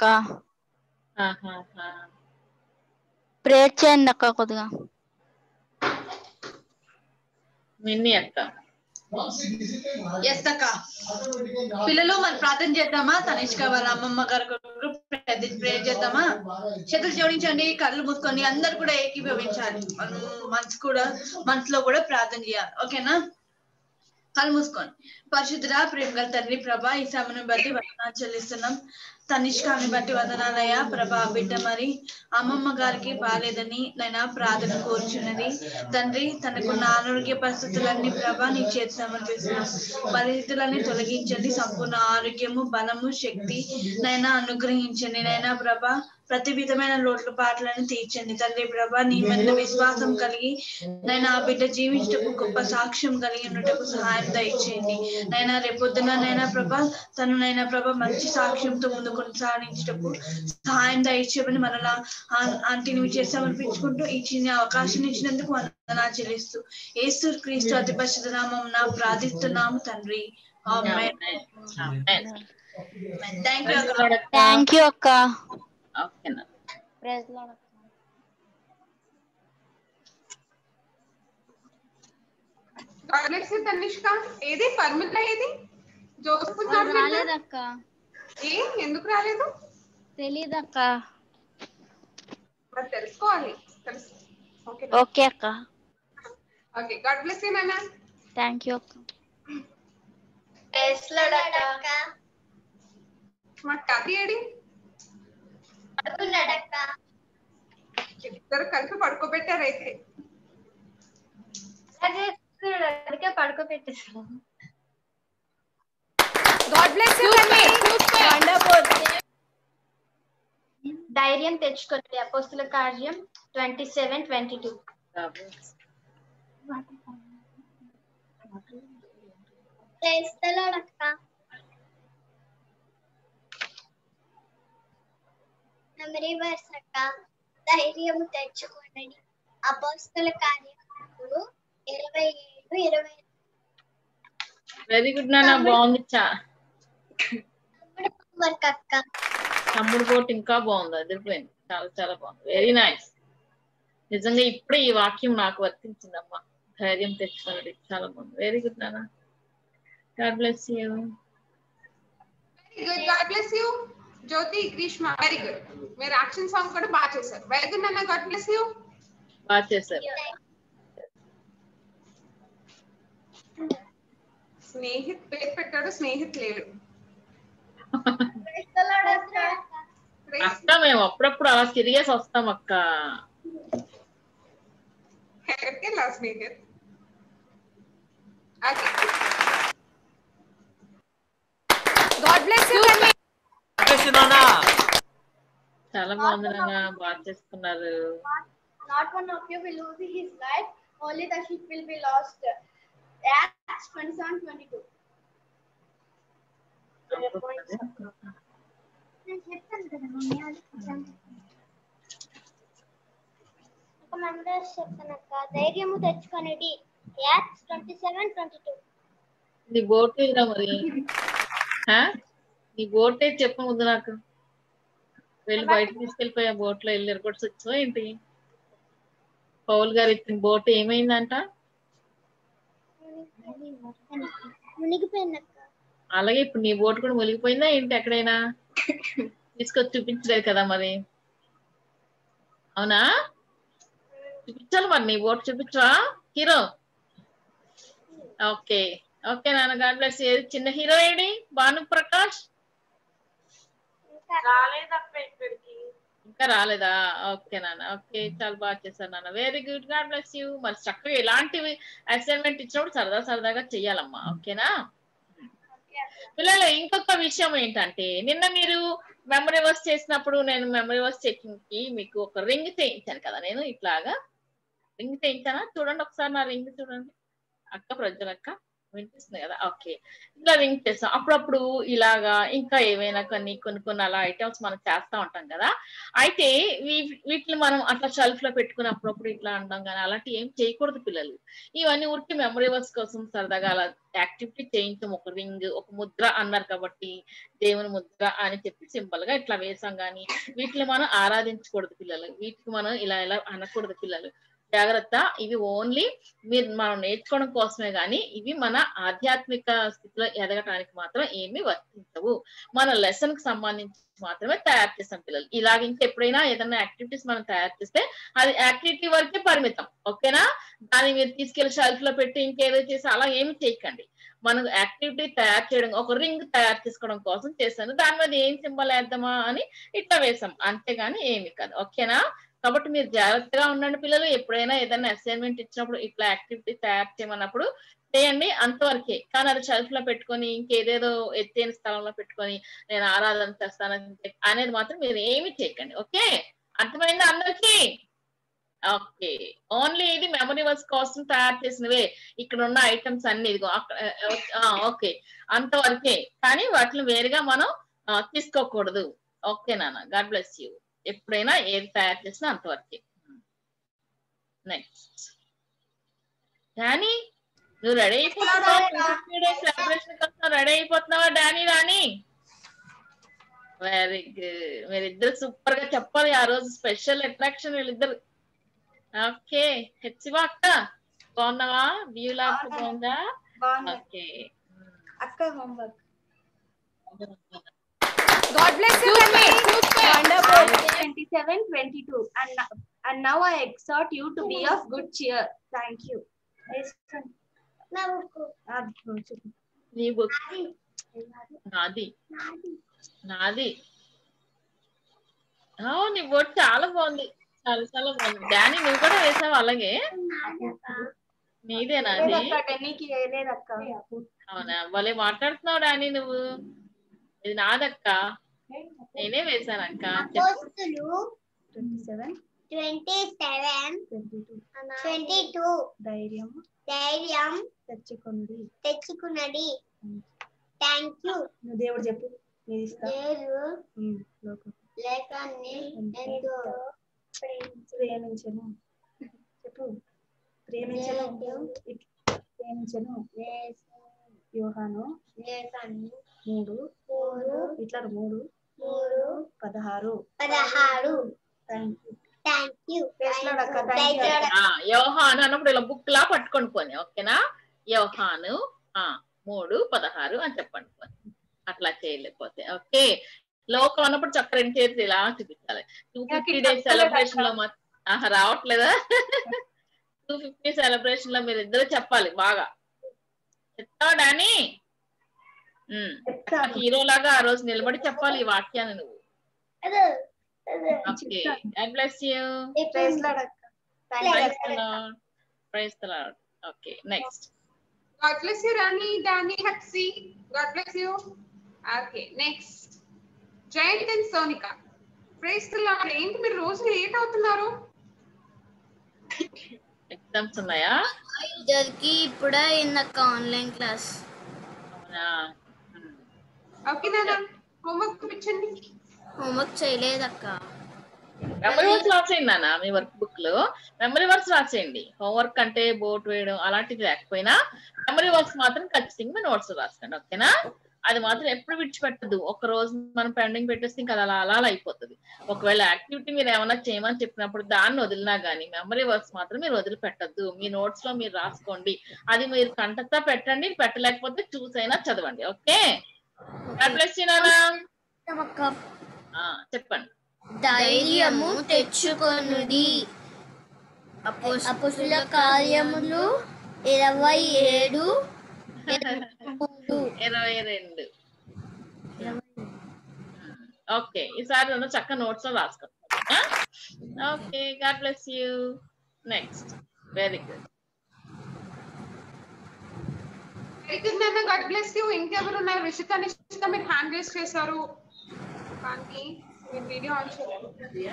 ప్రేయర్ చేయండి అక్క కొద్దిగా. మిన్ని అక్క ఎస్ అక్క. పిల్లలు మనం ప్రార్థన చేద్దామా? తనిష్క వాళ్ళ అమ్మమ్మ గారు ప్రేయర్ చేద్దామా? చేతులు జోడించండి, కళ్ళు మూసుకొని అందరు కూడా ఏకీభవించాలి. మనం మనసు కూడా మనసులో కూడా ప్రార్థన చేయాలి. ఓకేనా? కళ్ళు మూసుకొని. పరిశుద్ధుడా ప్రేమ గల తండ్రి ప్రభా, ఈ సమయం బట్టి వందనాలు చెల్లిస్తున్నాం. తనిష్కాని బట్టి వందనాలయ్యా ప్రభా. బిడ్డ మరి అమ్మమ్మ గారికి బాగాలేదని నైనా ప్రార్థన కోరుచున్నది తండ్రి. తనకున్న అనారోగ్య పరిస్థితులన్నీ ప్రభా నీ చేతి సమర్పిస్తున్నాం. పరిస్థితులన్నీ తొలగించండి. సంపూర్ణ ఆరోగ్యము, బలము, శక్తి నైనా అనుగ్రహించండి నైనా ప్రభా. ప్రతి విధమైన లోట్ల పాటలను తీర్చండి తండ్రి ప్రభా. నీ మీద విశ్వాసం కలిగి నైనా ఆ బిడ్డ జీవించటకు గొప్ప సాక్ష్యం కలిగి ఉన్నటకు సహాయం దయచేయండి నైనా. రేపొద్దున నైనా ప్రభా తను నైనా ప్రభా మంచి సాక్ష్యంతో ముందు కొనసాగించటకు సహాయం దయచేయమని మనలా ఆంటీని విజయ సమర్పించుకుంటూ ఈ చిన్న అవకాశం ఇచ్చినందుకు వందనాలు చెల్లిస్తూ యేసు క్రీస్తు అతి పరిశుద్ధ నామం నా ప్రార్థిస్తున్నాము తండ్రి. ఆమేన్. థ్యాంక్ యూ అక్క. థ్యాంక్ యూ అక్క. ఓకేనా? ప్రైజ్ లార్డ్ అక్క. God bless you Tanishka. ఏది ఫర్మిలా ఏది? జోస్పూర్ రాలేదక్క. ఏ ఎందుకు రాలేదు? తెలీదక్క. మరి తెలుసుకోవాలి. తెలుసు. ఓకే ఓకే అక్క. ఓకే గాడ్ బ్లెస్ యూ నాన్న. థ్యాంక్ యూ అక్క. ప్రైజ్ లార్డ్ అక్క. మా కథ ఏడి? పడుకున్నాడక్క. ఇద్దరు కలిసి పడుకోబెట్టారు అయితే. అందుకే పడుకోబెట్టేసాను. God bless you, Tanvi. Wonderful. ధైర్యం తెచ్చుకోండి. అపోస్తుల కార్యం ట్వంటీ సెవెన్ ట్వంటీ టూ. ధైర్యము తెచ్చుకోండి. అపోస్తుల కార్యం ఇరవై ఏడు ఇరవై. వెరీ గుడ్ నాన్న, బాగుంది. చా అక్క తమ్ముడు కోట్ ఇంకా బాగుంది, అదిరిపోయింది. చాలా చాలా బాగుంది. Very nice. నిజంగా ఇప్పుడే ఈ వాక్యం నాకు వర్తించిందమ్మా. ధైర్యం తెచ్చుకోండి. చాలా బాగుంది. వెరీ గుడ్ నాన్న. God bless you. Very good. God bless you Jyothi Greeshma. Very good. మీరు యాక్షన్ సాంగ్ కూడా బాగా చేశారు. వెరీ గుడ్ నాన్న. God bless you. బాగా చేశారు. స్నేహిత్ పేరు పెట్టాడు, స్నేహిత్ లేడు. అక్క మేము అప్పుడప్పుడు అలా సీరియస్ వస్తాం అక్క. ఎక్కడికి వెళ్ళా Snehith? God bless you, Tanvi. చాలా బాగుంది నాన్న, బాగా చేసుకున్నారు. Not one of you will lose his life, only the sheep will be lost. Acts twenty-seven twenty-two. ఒక మెంబర్స్ చెప్తానక్క. ధైర్యము తెచ్చుకొనిడి. Acts twenty seven twenty two. నీ బోట్ ఏదిరా మరి హా? నీ బోట్ ఏది చెప్పు ముందు నాకు. వెళ్ళి బయట తీసుకెళ్ళిపోయా బోట్ లో వెళ్ళి ఎయిర్పోర్ట్స్ వచ్చావా ఏంటి? పౌల్ గారు ఇచ్చిన బోట్ ఏమైందంట? మునిగిపోయిందక్క. అలాగే ఇప్పుడు నీ బోట్ కూడా మునిగిపోయిందా ఏంటి? ఎక్కడైనా తీసుకొచ్చి చూపించలేదు కదా మరి. అవునా? చూపించాలి మరి నీ బోట్ చూపించవా హీరో? ఓకే ఓకే నాన్న, గాడ్ బ్లెస్ యు. చిన్న హీరో ఏడి? భాను ప్రకాష్ ఇంకా రాలేదా? ఓకే నాన్న, ఓకే చాలా బాగా చేశారు నాన్న, very good, God bless you. మరి చక్కగా ఇలాంటివి అసైన్మెంట్ ఇచ్చినప్పుడు సరదా సరదాగా చెయ్యాలమ్మా, ఓకేనా పిల్లలు? ఇంకొక విషయం ఏంటంటే, నిన్న మీరు మెమరీ వర్స్ చేసినప్పుడు నేను మెమరీ వర్స్ చెకింగ్ కి మీకు ఒక రింగ్ చేయించాను కదా, నేను ఇట్లాగా రింగ్ చేయించానా? చూడండి ఒకసారి నా రింగ్ చూడండి అక్క, ప్రజలక్క వినిపిస్తుంది కదా? ఓకే, ఇలా రింగ్ చేస్తాం అప్పుడప్పుడు ఇలాగా. ఇంకా ఏవైనా కొన్ని కొన్ని కొన్ని అలా ఐటమ్స్ మనం చేస్తా ఉంటాం కదా. అయితే వీటిని మనం అట్లా షెల్ఫ్ లో పెట్టుకుని అప్పుడప్పుడు ఇట్లా అంటాం కానీ అలాంటి ఏం చేయకూడదు పిల్లలు. ఇవన్నీ ఊరికి మెమరీ వర్స్ కోసం సరదాగా అలా యాక్టివిటీ చేయించాం. ఒక రింగ్, ఒక ముద్ర అన్నారు కాబట్టి దేవుని ముద్ర అని చెప్పి సింపుల్ గా ఇట్లా వేసాం. కానీ వీటిని మనం ఆరాధించకూడదు పిల్లలు. వీటికి మనం ఇలా ఇలా అనకూడదు పిల్లలు, జాగ్రత్త. ఇవి ఓన్లీ మీరు మనం నేర్చుకోవడం కోసమే గానీ ఇవి మన ఆధ్యాత్మిక స్థితిలో ఎదగటానికి మాత్రం ఏమీ వర్తించవు. మన లెసన్ కి సంబంధించి మాత్రమే తయారు చేస్తాం పిల్లలు. ఇలాగ ఇంకెప్పుడైనా ఏదైనా యాక్టివిటీస్ మనం తయారు చేస్తే అది యాక్టివిటీ వరకే పరిమితం, ఓకేనా? దాన్ని మీరు తీసుకెళ్లి షెల్ఫ్ లో పెట్టి ఇంకేదో చేసి అలా ఏమి చేయకండి. మనం యాక్టివిటీ తయారు చేయడం, ఒక రింగ్ తయారు చేసుకోవడం కోసం చేశాను. దాని మీద ఏం సింబల్ వేద్దామా అని ఇట్లా వేసాం, అంతేగాని ఏమి కాదు, ఓకేనా? కాబట్టి మీరు జాగ్రత్తగా ఉండండి పిల్లలు. ఎప్పుడైనా ఏదైనా అసైన్మెంట్ ఇచ్చినప్పుడు ఇట్లా యాక్టివిటీ తయారు చేయమన్నప్పుడు చేయండి, అంతవరకే. కానీ అది షెల్ఫ్ లో పెట్టుకొని ఇంకేదేదో ఎత్తైన స్థలంలో పెట్టుకొని నేను ఆరాధన చేస్తానని అనేది మాత్రం మీరు ఏమి చేయకండి, ఓకే? అర్థమైందా అందరికీ? ఓకే, ఓన్లీ ఇది మెమరీ వర్స్ కోసం తయారు చేసినవే. ఇక్కడ ఉన్న ఐటమ్స్ అన్ని ఇదిగో ఓకే, అంతవరకే. కానీ వాటిని వేరుగా మనం తీసుకోకూడదు, ఓకే నాన్న, గాడ్ బ్లెస్ యూ. ఎప్పుడైనా ఏది తయారు చేసినా అంతవరకే. నెక్స్ట్ డానీ, నువ్వు రెడీ అయిపోతున్నావా? సెలబ్రేషన్ కోసం రెడీ అయిపోతున్నావా డానీ? Rani, very good. మీరిద్దరు సూపర్ గా చెప్పాలి ఆ రోజు. స్పెషల్ అట్రాక్షన్ వీళ్ళిద్దరు. ఓకే, హెచ్చివా అక్క బాగున్నావా? బ్యూలా అక్క బాగుందా? ఓకే అక్క homework. God bless you, Tanvi. Wonderful. twenty-seven twenty-two. And, and now I exhort you to be of good cheer. Thank you. నీ బుక్ నాది నాది నీ బోట్ చాలా బాగుంది, చాలా చాలా బాగుంది. డానీ నువ్వు కూడా వేసావు అలాగే? నీదేనా అది? అవునా, భలే మాట్లాడుతున్నావు డానీ నువ్వు. ఇది నాదక్క, నేనే వేసానక్క. ధైర్యం ధైర్యం తెచ్చుకున్నది తెచ్చుకున్నది. Thank you. నువ్వు దేవుడు చెప్పు. లేఖాన్ని ఎంతో ప్రేమించను చెప్పు. ప్రేమించను ప్రేమించను యోహాను లేఖాన్ని మూడు మూడు ఇట్లా మూడు మూడు పదహారు పదహారు. Thank you thank you. యోహాను అన్నప్పుడు ఇలా బుక్ లా పట్టుకొని పోని, ఓకేనా? యోహాను మూడు పదహారు అని చెప్పండి పోని, అట్లా చేయలేకపోతే. ఓకే, లోకం అన్నప్పుడు చక్క రెండు చేతులు ఇలా చూపించాలి. టూ ఫిఫ్టీ డేస్ సెలబ్రేషన్ లో మాత్రం రావట్లేదా? టూ ఫిఫ్టీ సెలబ్రేషన్ లో మీరు ఇద్దరు చెప్పాలి బాగా. చెప్తావా డానీ? హీరో లాగా ఆ రోజు నిలబడి చెప్పాలి ఈ వాక్యాన్ని నువ్వు. Okay, God bless you. Praise Lord అక్క. Praise the Lord. Praise the Lord. Okay, next. God bless you, Rani, Danny, Hatsi. God bless you. Okay, next. Jayant and Sonika. Praise the Lord. ఏంటి మీరు రోజు late అవుతున్నారు? Exams ఉన్నాయా? ఇద్దరికి ఇప్పుడే అయిందక్క online class. అవునా? ఓకే నాన్న, హోంవర్క్ చూపించండి. హోంవర్క్ చేయలేదక్క. మెమరీ వర్క్స్ రాసేయండి నాన్న మీ వర్క్ బుక్ లో మెమరీ వర్క్స్ రాసేయండి హోంవర్క్ అంటే బోర్డు వేయడం అలాంటివి లేకపోయినా మెమరీ వర్క్స్ మాత్రం ఖచ్చితంగా నోట్స్ రాసుకోండి ఓకేనా అది మాత్రం ఎప్పుడు విడిచిపెట్టదు ఒక రోజు మనం పెండింగ్ పెట్టేస్తే ఇంకా అలా అలా అయిపోతుంది ఒకవేళ యాక్టివిటీ మీరు ఏమైనా చేయమని చెప్పినప్పుడు దాన్ని వదిలినా గానీ మెమరీ వర్క్స్ మాత్రం మీరు వదిలిపెట్టద్దు మీ నోట్స్ లో మీరు రాసుకోండి అది మీరు కంటతా పెట్టండి పెట్టలేకపోతే చూసైనా చదవండి ఓకే చెప్పండి ధైర్యము తెచ్చుకొనుడి అపోస్తుల కార్యములు ఇరవై ఏడు ఇరవై రెండు ఓకే ఈసారి నన్ను చక్క నోట్స్ లో రాసుకుంటా okay God bless you next very good very good నాన్న గాడ్ బ్లెస్ యూ ఇంకెవరు ఉన్నారు రిషిత నిషిత మీరు హ్యాండ్ రేస్ చేశారు కానీ మీరు వీడియో ఆన్ చేయలేదు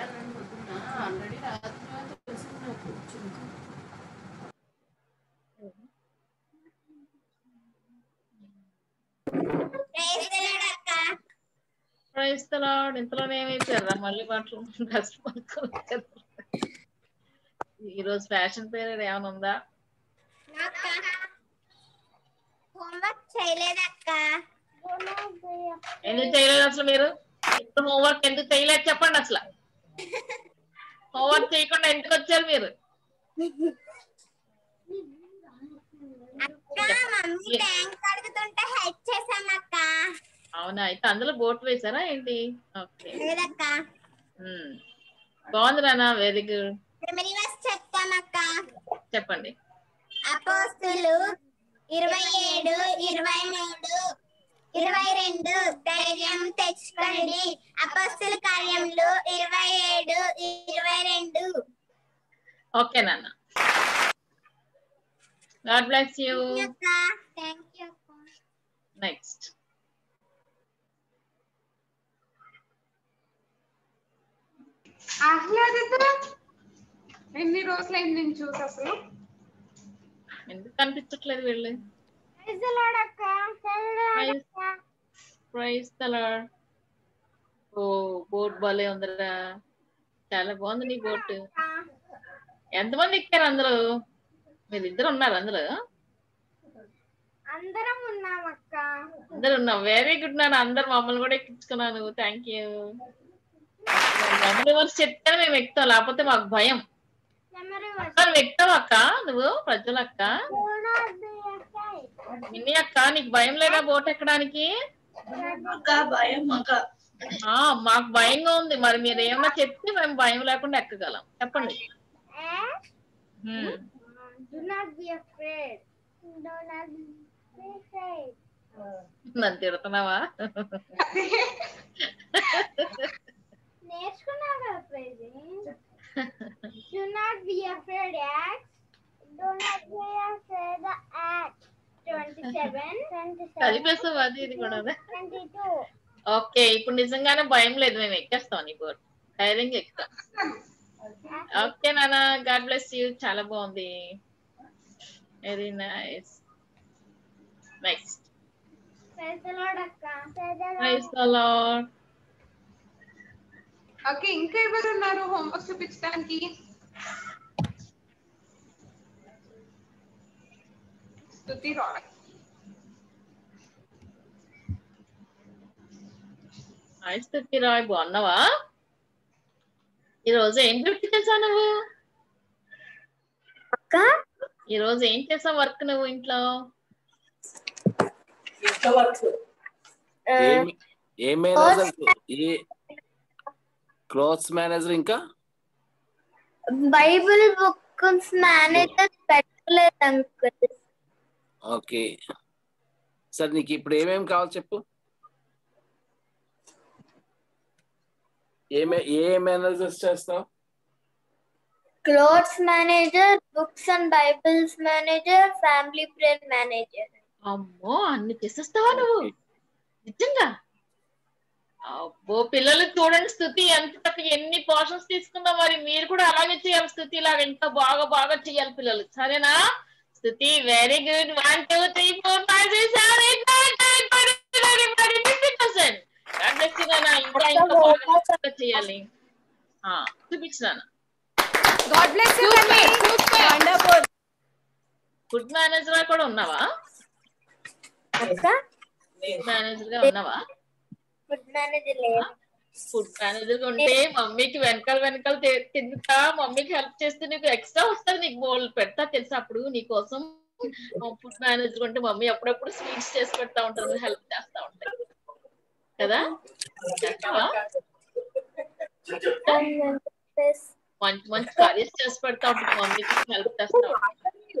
ప్రైజ్ ది లార్డ్ ఇంతలోనే ఏమైపోయారా మళ్ళీ పాటలు కష్టపడుకోవచ్చు ఈరోజు ఫ్యాషన్ పీరియడ్ ఏమైనా ఉందా హోంవర్క్ చేయలేదక్క ఎందుకు చేయలేదు అసలు మీరు ఇప్పుడు హోంవర్క్ ఎందుకు చేయలేదు చెప్పండి అసలు హోంవర్క్ చేయకుండా ఎందుకు వచ్చారు మీరు అవునా అయితే అందులో బోట్ వేసారా ఏంటి ఓకే బాగుంది నాన్న వెరీ గుడ్ చెప్పండి అపోస్తులు ఇరవై ఏడు ఇరవై మూడు ఇరవై రెండు ధైర్యం తెచ్చుకోండి అపోస్తుల కార్యములు ఇరవై ఏడు ఇరవై రెండు ఓకే నాన్న God bless you next Ahladitha ఎన్ని రోజులైంది నేను చూసి అసలు ఎందుకు కనిపించట్లేదు వీళ్ళు ప్రైజ్ ది లార్డ్ ఓ బోట్ బాలే ఉందిరా చాలా బాగుంది నీ బోట్ ఎంతమంది ఎక్కారు అందరూ మీరు ఇద్దరు ఉన్నారు అందరూ అందరం ఉన్నాం అక్క అందరు ఉన్నాం వెరీ గుడ్ నాన్న అందరు మమ్మల్ని కూడా ఎక్కించుకున్నాను థ్యాంక్ యూ మెమరీ వర్క్స్ చెప్తే మేము ఎక్కుతాం లేకపోతే మాకు భయం నువ్వు ఎక్కుతావు అక్క నువ్వు ప్రజల అక్క మిన్ని అక్క నీకు భయం లేదా బోట్ ఎక్కడానికి మాకు భయంగా ఉంది మరి మీరు ఏమన్నా చెప్తే మేము భయం లేకుండా ఎక్కగలం చెప్పండి నన్ను తిడుతున్నావా నేర్చుకున్నావు కదా praising do not be afraid act do not be afraid the act twenty-seven కలిపేస్తావు అది ఇది కూడా twenty-two ఓకే ఇప్పుడు నిజంగానే భయం లేదు మేము ఎక్కేస్తాం నీ బోట్ ధైర్యంగా ఎక్కుతాం ఓకే నాన్న గాడ్ బ్లెస్ యూ చాలా బాగుంది very nice next praise the lord akka praise the Lord okay ఇంకా ఎవరు ఉన్నారు హోంవర్క్ చూపించడానికి స్తుతి రాయ్ హాయ్ స్తుతి రాయ్ బాగున్నావా ఈరోజు ఏం డ్యూటీ చేసావు నువ్వు అక్క ఈరోజు ఏం చేసావు వర్క్ నువ్వు ఇంట్లో ఏ మేనేజర్ ఏ క్లోత్స్ మేనేజర్ ఇంకా బైబిల్ బుక్స్ మేనేజర్ పెట్టలేదు అంకుల్ ఓకే సరే నీకు ఇప్పుడు ఏమేమి కావాలి చెప్పు ఏమే ఏ మేనేజర్స్ చేస్తావు clothes manager books and Bibles manager family prayer manager అమ్మో అన్ని చేసేస్తావా నువ్వు నిజంగా అబ్బో పిల్లలు చూడండి స్తుతి ఎంత ఎన్ని పోర్షన్స్ తీసుకున్నా మరి మీరు కూడా అలాగే చేయాలి స్తుతి లాగా ఇంకా బాగా బాగా చేయాలి పిల్లలు సరేనా స్తుతి very good one two three four five six seven eight nine ten fifty percent ఇంకా ఇంకా బాగా చేయాలి చూపించినాను. God bless you Tanvi. Wonderful. Food manager గా కూడా ఉన్నావా? అక్క ఫుడ్ మేనేజర్ గా ఉన్నావా? ఫుడ్ మేనేజర్ లేదు. ఫుడ్ మేనేజర్ గా ఉంటే మమ్మీకి వెనకాల వెనకాల తింటా మమ్మీకి హెల్ప్ చేస్తే నీకు ఎక్స్ట్రా వస్తుంది. నీకు బోల్ పెడతా తెలుసా? అప్పుడు నీకోసం ఫుడ్ మేనేజర్ ఉంటే మమ్మీ అప్పుడప్పుడు స్వీట్స్ చేసి పెడతా ఉంటారు, హెల్ప్ చేస్తా ఉంటాయి కదా. చేస్తావా? మంచి మంచి కర్రీస్ చేసి పెడతా ఉంటుంది మమ్మీకి హెల్ప్ చేస్తా ఉంటాయి.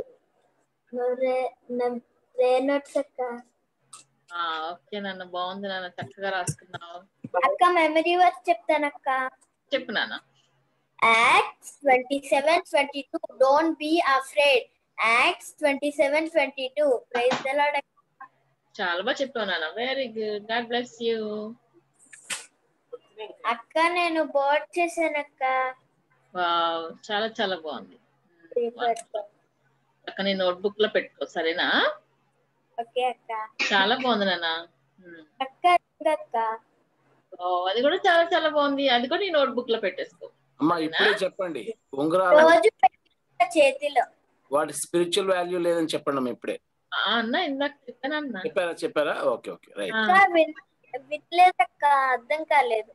ఓకే నాన్న, బాగుంది నాన్న, చక్కగా రాసుకున్నావు. అక్క మెమరీ వర్క్ చెప్తాను అక్క. చెప్పు నాన్న. Acts twenty-seven twenty-two. Don't be afraid. Acts twenty-seven twenty-two. Praise the Lord. చాలా బాగా చెప్పావు నాన్న. Very good. God bless you. అక్క నేను బోర్డ్ చేశాను అక్క. వావ్, చాలా చాలా బాగుంది అక్క. నీ నోట్బుక్ లో పెట్టుకో సరేనా? ఓకే అక్క. చాలా బాగుంది నాన్న. అక్క అక్క అది కూడా చాలా చాలా బాగుంది. అది కూడా నీ నోట్బుక్ లో పెట్టేసుకో. అమ్మా ఇప్పుడే చెప్పండి. ఉంగరాలు చేతిలో వాటి స్పిరిచువల్ వాల్యూ లేదని చెప్పండి అమ్మా ఇప్పుడే. అన్న ఇందాక చెప్పానన్నా. చెప్పారా చెప్పారా ఓకే ఓకే రైట్. వినలేదక్క, అర్థం కాలేదు.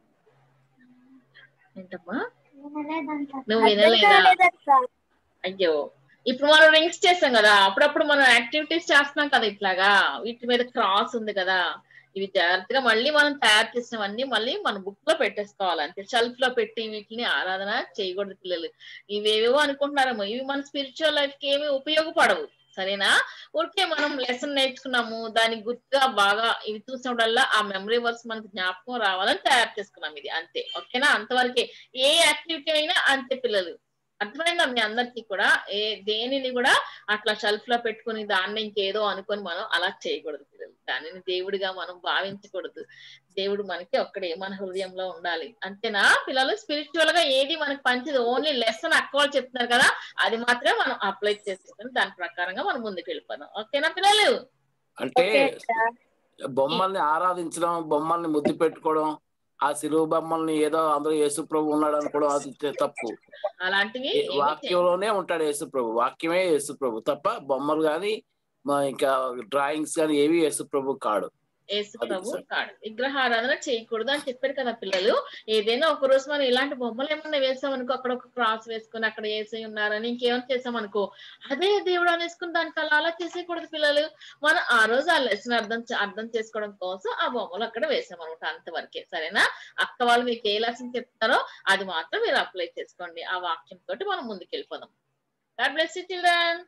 ఏంటమ్మా నువ్వు వినలేదా? అయ్యో, ఇప్పుడు మనం రింగ్స్ చేస్తాం కదా, అప్పుడప్పుడు మనం యాక్టివిటీస్ చేస్తున్నాం కదా ఇట్లాగా, వీటి మీద క్రాస్ ఉంది కదా, ఇవి జాగ్రత్తగా మళ్ళీ మనం తయారు చేసినవన్నీ మళ్ళీ మన బుక్ లో పెట్టేసుకోవాలి. అంతే షెల్ఫ్ లో పెట్టి వీటిని ఆరాధన చేయకూడదు పిల్లలు. ఇవేవేవో అనుకుంటున్నారేమో, ఇవి మన స్పిరిచువల్ లైఫ్ కి ఏమి ఉపయోగపడవు సరేనా. ఊరికే మనం లెసన్ నేర్చుకున్నాము, దానికి గుర్తుగా బాగా ఇవి చూసినప్పుడల్లా ఆ మెమరీ వర్క్స్ మనకు జ్ఞాపకం రావాలని తయారు చేసుకున్నాం ఇది అంతే. ఓకేనా? అంతవరకే. ఏ యాక్టివిటీ అయినా అంతే పిల్లలు. అర్థమైందా మీ అందరికీ కూడా? ఏ దేనిని కూడా అట్లా షెల్ఫ్ లో పెట్టుకుని దాన్ని ఇంకేదో అనుకొని మనం అలా చేయకూడదు పిల్లలు. దానిని దేవుడిగా మనం భావించకూడదు. దేవుడు మనకి ఒక్కడే మన హృదయంలో ఉండాలి. అంతేనా పిల్లలు? స్పిరిచువల్ గా ఏది మనకి పంచేది ఓన్లీ లెసన్ అక్క వాళ్ళు చెప్తున్నారు కదా, అది మాత్రమే మనం అప్లై చేసుకుని దాని ప్రకారంగా మనం ముందుకు వెళ్ళిపోదాం. ఓకేనా పిల్లలు? అంటే బొమ్మల్ని ఆరాధించడం, బొమ్మల్ని ముద్దు పెట్టుకోవడం, ఆ శిలువ బొమ్మల్ని ఏదో అందరూ యేసు ప్రభు ఉన్నాడు అనుకోవడం అది తప్పు. అలాంటివి వాక్యంలోనే ఉంటాడు యేసు ప్రభు, వాక్యమే యేసు ప్రభు తప్ప బొమ్మలు గాని ఇంకా డ్రాయింగ్స్ గాని ఏవి యేసు ప్రభు కాడు. యేసు ప్రభు కాడు. విగ్రహారాధన చేయకూడదు అని చెప్పారు కదా పిల్లలు. ఏదైనా ఒక రోజు మనం ఇలాంటి బొమ్మలు ఏమన్నా వేసామనుకో, అక్కడ ఒక క్రాస్ వేసుకుని అక్కడ ఏసై ఉన్నారని ఇంకేమైనా చేసామనుకో, అదే దేవుడు అనేసుకుని దానికి అలా అలా చేసేయకూడదు పిల్లలు. మనం ఆ రోజు ఆ లెసన్ అర్థం అర్థం చేసుకోవడం కోసం ఆ బొమ్మలు అక్కడ వేసామనమాట, అంతవరకే. సరేనా? అక్క వాళ్ళు మీకు ఏ లెసన్ చెప్తారో అది మాత్రం మీరు అప్లై చేసుకోండి. ఆ వాక్యం తోటి మనం ముందుకు వెళ్ళిపోదాం. God bless you children.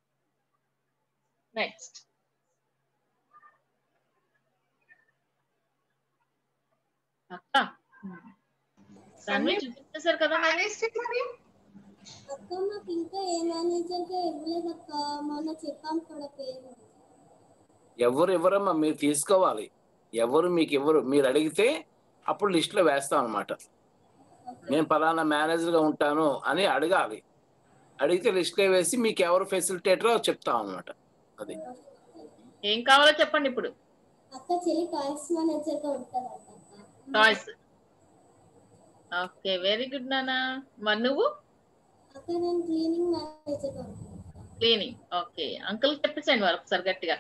Next అక్క దాన్ని చూపించేశారు కదా మరి. అక్క నాకు ఇంకా ఏ మేనేజర్ గా ఇవ్వలేదు అక్క, మొన్న చెప్పాం కూడా పేరు. ఎవరు ఎవరమ్మా, మీరు తీసుకోవాలి. ఎవరు మీకు ఎవరు మీరు అడిగితే అప్పుడు లిస్ట్ లో వేస్తాం అనమాట. నేను పలానా మేనేజర్ గా ఉంటాను అని అడగాలి. అడిగితే లిస్ట్ లో వేసి మీకు ఎవరు ఫెసిలిటేటరో చెప్తాం అనమాట. అది ఏం కావాలో చెప్పండి ఇప్పుడు. అక్క చెల్లి టాయ్స్ మేనేజర్ గా ఉంటారు. టాయ్స్. ఓకే, వెరీ గుడ్ నానా. మరి నువ్వు? అక్క నేను క్లీనింగ్ మేనేజర్ గా ఉంటాను. క్లీనింగ్. ఓకే, అంకుల్ చెప్పేసండి మరి ఒకసారి గట్టిగా.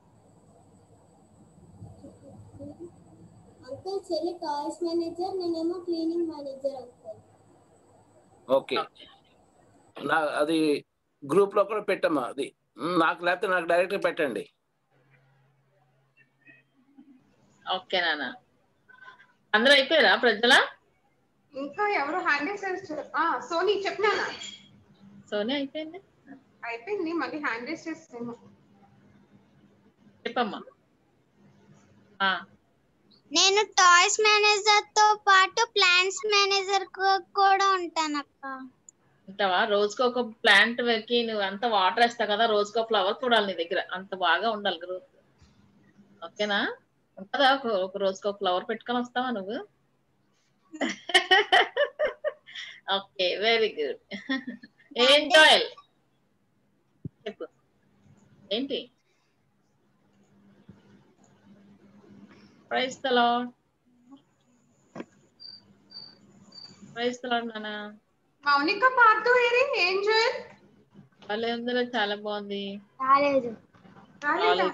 అంకుల్ చెల్లి టాయ్స్ మేనేజర్, నేనేమో క్లీనింగ్ మేనేజర్ అవుతాను. ఓకే, నా అది గ్రూప్ లో కూడా పెట్టమ్మా. అది నాకు లేకపోతే నాకు డైరెక్ట్ పెట్టండి. ఓకే నాన్న. అందరూ అయిపోయారా ప్రజల? ఇంకా ఎవరు హ్యాండ్ రైస్? సోనీ చెప్పినా. సోనీ అయిపోయింది అయిపోయింది మళ్ళీ హ్యాండ్ రైస్ చేస్తాను. చెప్పమ్మా. నేను టాయ్స్ మేనేజర్ తో పాటు ప్లాంట్స్ మేనేజర్ కూడా ఉంటాను అక్క. ఉంటావా? రోజుకి ఒక ప్లాంట్ వెక్కి నువ్వు అంత వాటర్ వేస్తావు కదా, రోజుకి ఒక ఫ్లవర్ చూడాలి నీ దగ్గర, అంత బాగా ఉండాలి గ్రోత్. ఓకేనా? ఉంటుందా? ఒక రోజుకి ఒక ఫ్లవర్ పెట్టుకొని వస్తావా నువ్వు? Okay, very good. ఏం జాయల్ చెప్పు ఏంటి? Praise the Lord. Praise Lord నాన్న. మౌనిక పార్ట్ ఏరి ఏంజెల్ వాళ్ళే ఉందిరా, చాలా బాగుంది. రాలేదు రాలేదా?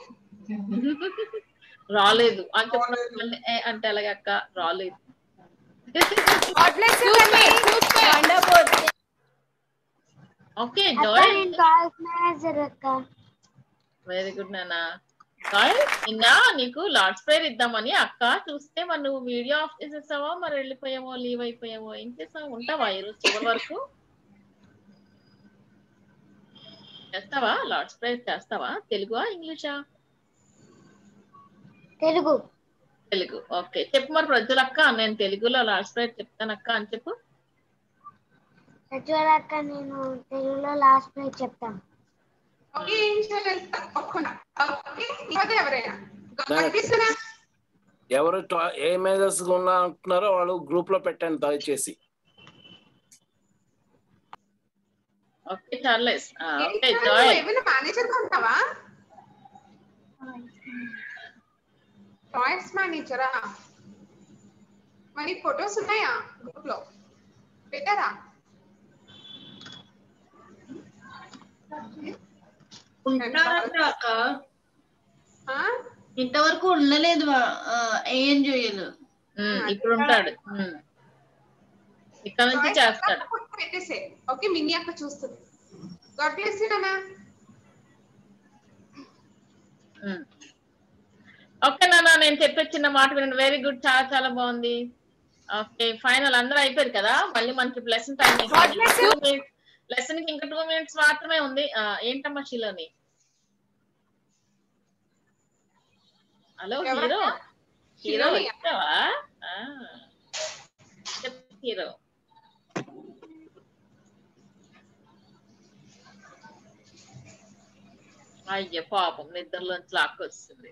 రాలేదు అని చెప్పినప్పుడు అంటే అలాగే అక్క రాలేదు. God bless you, Tanvi. Wonderful. Okay అక్క జాయ్, నేను కాల్ మేనేజర్ అక్క. వెరీ గుడ్ నాన్న. జాయ్, నిన్న నీకు లార్డ్స్ ప్రేయర్ ఇద్దామని అక్క చూస్తే మరి నువ్వు వీడియో ఆఫ్ చేసేసావా, మరి వెళ్ళిపోయావో, లీవ్ అయిపోయావో, ఏం చేసావు? ఉంటావా ఈరోజు చివరి వరకు? చేస్తావా లార్డ్స్ ప్రేయర్? చేస్తావా? తెలుగువా ఇంగ్లీషా? తెలుగు. తెలుగు. ఓకే చెప్పు మరి ప్రజలక్క, నేను తెలుగులో లాస్ట్ ప్రేయర్ చెప్తానక్క అని చెప్పు. ప్రజ్వల్ అక్క నేను తెలుగులో లాస్ట్ ప్రేయర్ చెప్తాను. ఓకే ఏంజెల్ తప్పకుండా. ఓకే ఇంకా ఎవరైనా గాడ్ బ్లెస్ యు. ఎవరు టా- ఏ మేజర్స్ ఉన్నా అంటున్నారో వాళ్ళు గ్రూప్ లో పెట్టండి దయచేసి. Okay Charles. Okay Angel Joy, ఏమైనా మేనేజర్ ఉంటావా? టాయ్స్ మేనేజరా? మరి ఫొటోస్ ఉన్నాయా గ్రూప్ లో? పెట్టారా? ఉంటారట అక్క, ఆ? ఇంతవరకు ఉండలేదు ఏం చేయలు. ఉమ్, ఇప్పుడు ఉంటాడు. ఉమ్, ఇక్కడ నుంచి టాయ్స్ చేస్తాడు. తప్పకుండా పెట్టేసే. ఓకే మిన్ని అక్క చూస్తుంది. గాడ్ బ్లెస్ యు నాన్న. ఉమ్. ఓకే నాన్న, నేను చెప్పే చిన్న మాట వినండి. వెరీ గుడ్, చాలా చాలా బాగుంది. ఓకే ఫైనల్ అందరూ అయిపోయారు కదా, మళ్ళీ మనకి లెసన్ టైం లెసన్ కి ఇంకా టూ మినిట్స్ మాత్రమే ఉంది. ఆ, ఏంటమ్మా షిలోని? హలో హీరో, ఎవరక్క? హీరో షిలోనియా? వచ్చావా? ఆ, చెప్పు హీరో. అయ్యో పాపం నిద్రలోంచి లాక్కొస్తుంది.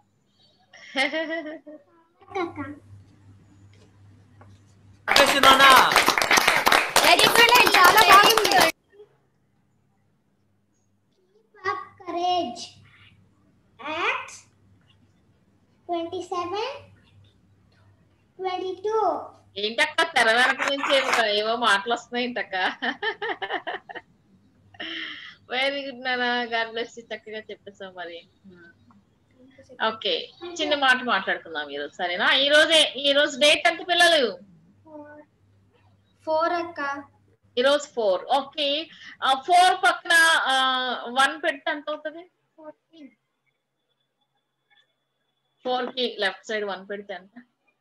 Excellent. చాలా బాగుంది. Courage. Acts twenty-seven, twenty-two. ఏంటక్క తెర వెనక నుంచి ఏమో- ఏవో మాటలు వస్తున్నాయి ఏంటక్క? వెరీ గుడ్ నాన్న, గాడ్ బ్లెస్ యు, చక్కగా చెప్పేసావు మరి. ఓకే చిన్న మాట మాట్లాడుకుందాం ఈరోజు, సరేనా? ఈ రోజే ఈ రోజు డేట్ ఎంత పిల్లలు? ఫోర్ అక్క. ఈ రోజు ఫోర్. ఓకే ఫోర్ పక్కన వన్ పెడితే ఎంత అవుతుంది? ఫోర్ కి లెఫ్ట్ సైడ్ వన్ పెడితే ఎంత?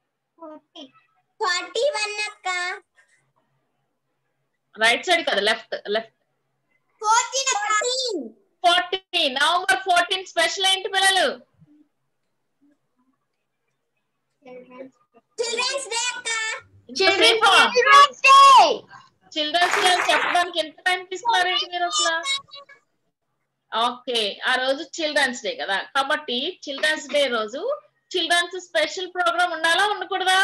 forty-one అక్క. రైట్ సైడ్ కదా, లెఫ్ట్ లెఫ్ట్. fourteen అక్క. ఫోర్టీన్. నవంబర్ ఫోర్టీన్ స్పెషల్ ఏంటి పిల్లలు? చిల్డ్రన్స్ డే అక్క. Children's day. చిల్డ్రన్స్ డే అని చెప్పడానికి ఎంత టైం తీసుకున్నారండి మీరు అసలు? ఓకే ఆ రోజు చిల్డ్రన్స్ డే కదా, కాబట్టి చిల్డ్రన్స్ డే రోజు చిల్డ్రన్స్ స్పెషల్ ప్రోగ్రామ్ ఉండాలా ఉండకూడదా?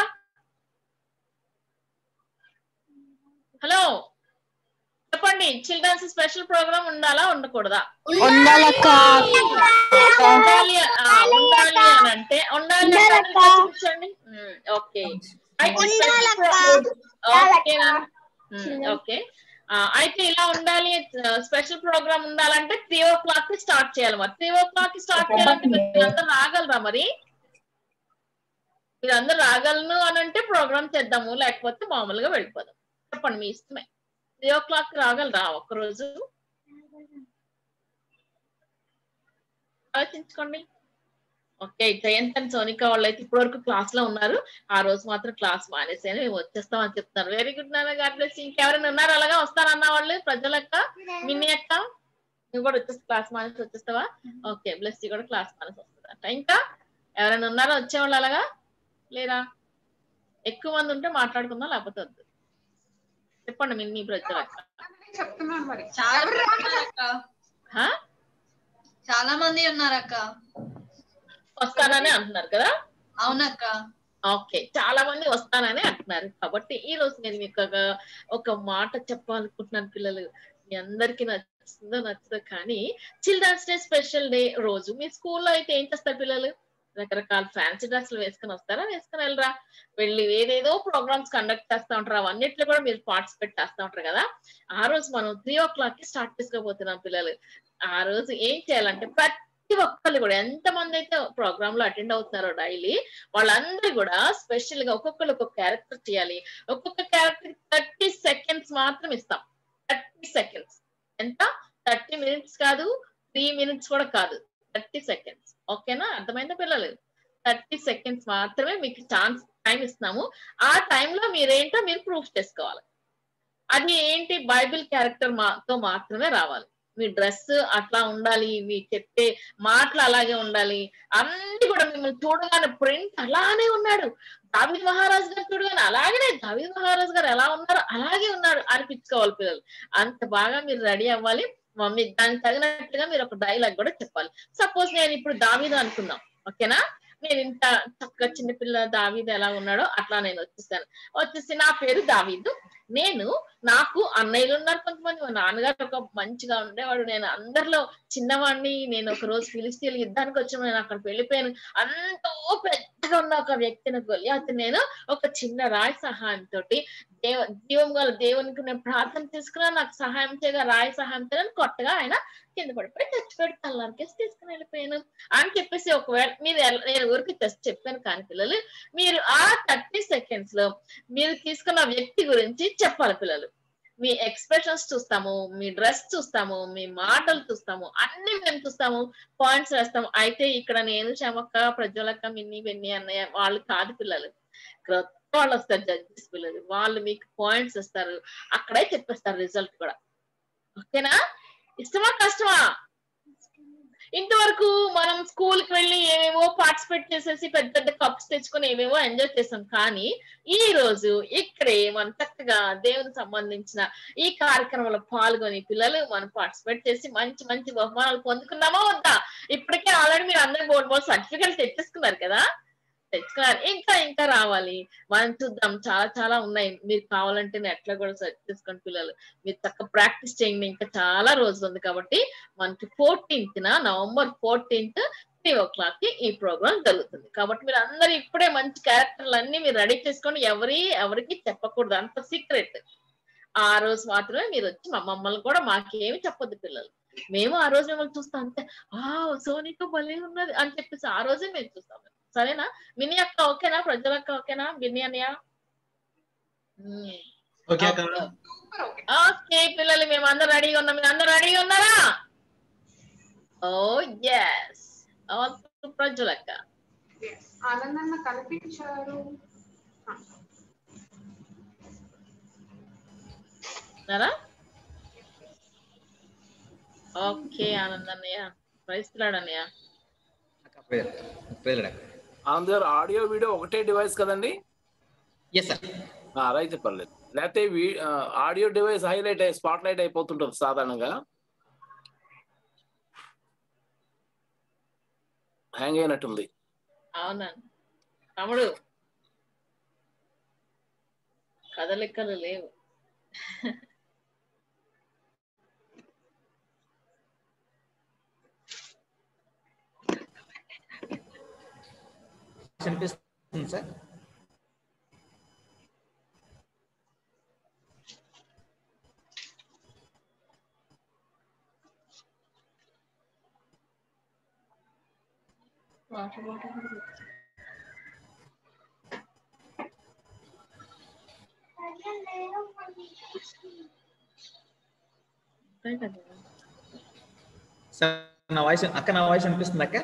హలో చెప్పండి, చిల్డ్రన్స్ స్పెషల్ ప్రోగ్రామ్ ఉండాలా ఉండకూడదా? ఉండాలక్క. ఉండాలి. ఆ, ఉండాలి అని అంటే ఉండాలి అంటే చూపించండి. ఓకే ఓకేనా? ఓకే అయితే ఇలా ఉండాలి, స్పెషల్ ప్రోగ్రామ్ ఉండాలంటే త్రీ ఓ క్లాక్ కి స్టార్ట్ చేయాలి. మరి త్రీ ఓ క్లాక్ కి స్టార్ట్ చేయాలంటే మీరందరూ రాగలరా? మరి మీరందరూ రాగలను అని అంటే ప్రోగ్రామ్ చేద్దాము, లేకపోతే మామూలుగా వెళ్ళిపోదాం. చెప్పండి మీ ఇష్టమే. త్రీ ఓ క్లాక్ రాగలరా ఒక్కరోజు? ఆలోచించుకోండి. ఓకే జయంత్ అండ్ సోనికా వాళ్ళు అయితే ఇప్పటి వరకు క్లాస్ లో ఉన్నారు. ఆ రోజు మాత్రం క్లాస్ మానేసాను, మేము వచ్చేస్తాం అని చెప్తారు. వెరీ గుడ్ నాన్న, గాడ్ బ్లెస్ యు. ఇంకెవరైనా ఉన్నారు అలాగా వస్తారన్న వాళ్ళు? ప్రజలక్క, మిన్ని అక్క, నువ్వు కూడా వచ్చేసి క్లాస్ మానేసి వచ్చేస్తావా? ఓకే బ్లెస్ యు కూడా క్లాస్ మానేసి వస్తుందంట. ఇంకా ఎవరైనా ఉన్నారా వచ్చేవాళ్ళు అలాగా? లేరా? ఎక్కువ మంది ఉంటే మాట్లాడుకుందాం, లేకపోతే వద్దు. చెప్పండి మిన్ని ప్రజలక్క. చెప్తున్నాను మరి. చాలా మంది ఉన్నారక్క. చాలా మంది ఉన్నారక్క. వస్తానని అంటున్నారు కదా? అవునక్క. ఓకే చాలా మంది వస్తానని అంటున్నారు. కాబట్టి ఈ రోజు నేను మీకు ఒక ఒక మాట చెప్పాలనుకుంటున్నాను పిల్లలు. మీ అందరికి నచ్చుతుందో నచ్చదో కానీ చిల్డ్రన్స్ డే స్పెషల్ డే రోజు మీ స్కూల్లో అయితే ఏం చేస్తారు పిల్లలు? రకరకాల ఫ్యాన్సీ డ్రెస్లు వేసుకుని వస్తారా, వేసుకుని వెళ్ళరా, వెళ్ళి ఏదేదో ప్రోగ్రామ్స్ కండక్ట్ చేస్తూ ఉంటారు, అవన్నిట్లో కూడా మీరు పార్టిసిపేట్ చేస్తూ ఉంటారు కదా. ఆ రోజు మనం త్రీ ఓ క్లాక్ కి స్టార్ట్ చేసుకోబోతున్నాం పిల్లలు. ఆ రోజు ఏం చేయాలంటే ప్రతి ఒక్కళ్ళు కూడా ఎంతమంది అయితే ప్రోగ్రామ్ లో అటెండ్ అవుతున్నారో డైలీ, వాళ్ళందరూ కూడా స్పెషల్ గా ఒక్కొక్కరు ఒక్కొక్క క్యారెక్టర్ చేయాలి. ఒక్కొక్క క్యారెక్టర్ థర్టీ సెకండ్స్ మాత్రం ఇస్తాం. థర్టీ సెకండ్స్ ఎంత? థర్టీ మినిట్స్ కాదు, త్రీ మినిట్స్ కూడా కాదు, థర్టీ సెకండ్స్. ఓకేనా? అర్థమైందా పిల్లలు? థర్టీ సెకండ్స్ మాత్రమే మీకు ఛాన్స్ టైం ఇస్తున్నాము. ఆ టైంలో మీరేంటో మీరు ప్రూఫ్ చేసుకోవాలి. అది ఏంటి? బైబిల్ క్యారెక్టర్ తో మాత్రమే రావాలి. మీ డ్రెస్ అట్లా ఉండాలి, మీ చెప్పే మాటలు అలాగే ఉండాలి, అన్ని కూడా మిమ్మల్ని చూడగానే ప్రింట్ అలానే ఉన్నాడు, దావీదు మహారాజు గారు చూడగానే అలాగనే దావీదు మహారాజు గారు ఎలా ఉన్నారు అలాగే ఉన్నాడు అనిపించుకోవాలి పిల్లలు. అంత బాగా మీరు రెడీ అవ్వాలి. మమ్మీ దానికి తగినట్టుగా మీరు ఒక డైలాగ్ కూడా చెప్పాలి. సపోజ్ నేను ఇప్పుడు దావీదు అనుకుందాం, ఓకేనా? నేను ఇంత చక్కగా చిన్నపిల్ల దావీదు ఎలా ఉన్నాడో అట్లా నేను వచ్చేసాను. వచ్చేసి నా పేరు దావీదు, నేను నాకు అన్నయ్యలు ఉన్నారు కొంతమంది, మా నాన్నగారు ఒక మంచిగా ఉండేవాడు, నేను అందరిలో చిన్నవాడిని, నేను ఒక రోజు ఫిలిస్తీన్ల యుద్ధానికి వచ్చిన నేను అక్కడ వెళ్ళిపోయాను, అంతో పెద్దగా ఉన్న ఒక వ్యక్తిని గొలియాతు నేను ఒక చిన్న రాయి సహాయంతో దేవ జీవం గల దేవునికి నేను ప్రార్థన తీసుకున్నా, నాకు సహాయం చేయగా రాయి సహాయంతో కొట్టగా ఆయన కింద పడిపోయి చచ్చిపోయి తల్లారికేసి తీసుకుని వెళ్ళిపోయాను అని చెప్పేసి, ఒకవేళ మీరు నేను ఊరికి జస్ట్ చెప్పాను కానీ పిల్లలు, మీరు ఆ థర్టీ సెకండ్స్ లో మీరు తీసుకున్న వ్యక్తి గురించి చెప్పాలి పిల్లలు. మీ ఎక్స్ప్రెషన్స్ చూస్తాము, మీ డ్రెస్ చూస్తాము, మీ మాటలు చూస్తాము, అన్ని మేము చూస్తాము, పాయింట్స్ వేస్తాము. అయితే ఇక్కడ నేను శమక్క, ప్రజ్వలక్క, మిన్ని, వెన్ని అన్నయ్య వాళ్ళు కాదు పిల్లలు, క్రొత్త వాళ్ళు వస్తారు జడ్జెస్ పిల్లలు, వాళ్ళు మీకు పాయింట్స్ ఇస్తారు, అక్కడే చెప్పేస్తారు రిజల్ట్ కూడా. ఓకేనా? ఇష్టమా కష్టమా? ఇంతవరకు మనం స్కూల్ కి వెళ్ళి ఏమేమో పార్టిసిపేట్ చేసేసి పెద్ద పెద్ద కప్స్ తెచ్చుకొని ఏమేమో ఎంజాయ్ చేస్తాం, కానీ ఈ రోజు ఇక్కడే మనం చక్కగా దేవునికి సంబంధించిన ఈ కార్యక్రమంలో పాల్గొని పిల్లలు మనం పార్టిసిపేట్ చేసి మంచి మంచి బహుమానాలు పొందుకున్నామా వద్దా? ఇప్పటికే ఆల్రెడీ మీరు అందరు బోర్డు బోర్డు సర్టిఫికెట్ తెచ్చేసుకున్నారు కదా, తెచ్చుకున్నారు, ఇంకా ఇంకా రావాలి. మనం చూద్దాం, చాలా చాలా ఉన్నాయి. మీరు కావాలంటే నెట్లో కూడా సెర్చ్ చేసుకోండి పిల్లలు, మీరు చక్కగా ప్రాక్టీస్ చేయండి. ఇంకా చాలా రోజులు ఉంది కాబట్టి మనకి ఫోర్టీన్త్ న November fourteenth three o'clock కి ఈ ప్రోగ్రామ్ జరుగుతుంది. కాబట్టి మీరు అందరు ఇప్పుడే మంచి క్యారెక్టర్లు అన్ని మీరు రెడీ చేసుకొని ఎవరి ఎవరికి చెప్పకూడదు, అంత సీక్రెట్. ఆ రోజు మాత్రమే మీరు వచ్చి మా మమ్మల్ని కూడా మాకేమి చెప్పొద్దు పిల్లలు, మేము ఆ రోజు మిమ్మల్ని చూస్తాం అంతే. ఆ సోనిక భలే ఉన్నది అని చెప్పేసి ఆ రోజే మేము చూస్తాం. సరేనా? మినీ అక్క ఓకేనా? ప్రజలక్క ఓకేనా? బిన్ని అన్నయ్య ఓకే పిల్లలు, మేము అందరు రెడీగా ఉన్నాం. మీరు అందరు రెడీగా ఉన్నారా? ఓ ఎస్. ప్రజలక్క ఆనందన్న కనిపించారు. ఓకే ఆనందన్నయ్య, ప్రైస్తున్నాడన్నయ్య. ఆనంద్ గారు ఆడియో వీడియో ఒకటే డివైస్ కదండి? అయితే పర్లేదు. లేకపోతే ఆడియో డివైస్ హైలైట్ అయ్యి స్పాట్ లైట్ అయిపోతుంటుంది సాధారణంగా, హ్యాంగ్ అయినట్టుంది. అవునా తమ్ముడు? కదలికలు లేవు. వినిపిస్తుంది సార్? వాటర్ బాటిల్ సార్ నా వాయిస్ అక్క, నా వాయిస్ వినిపిస్తుంది అక్క?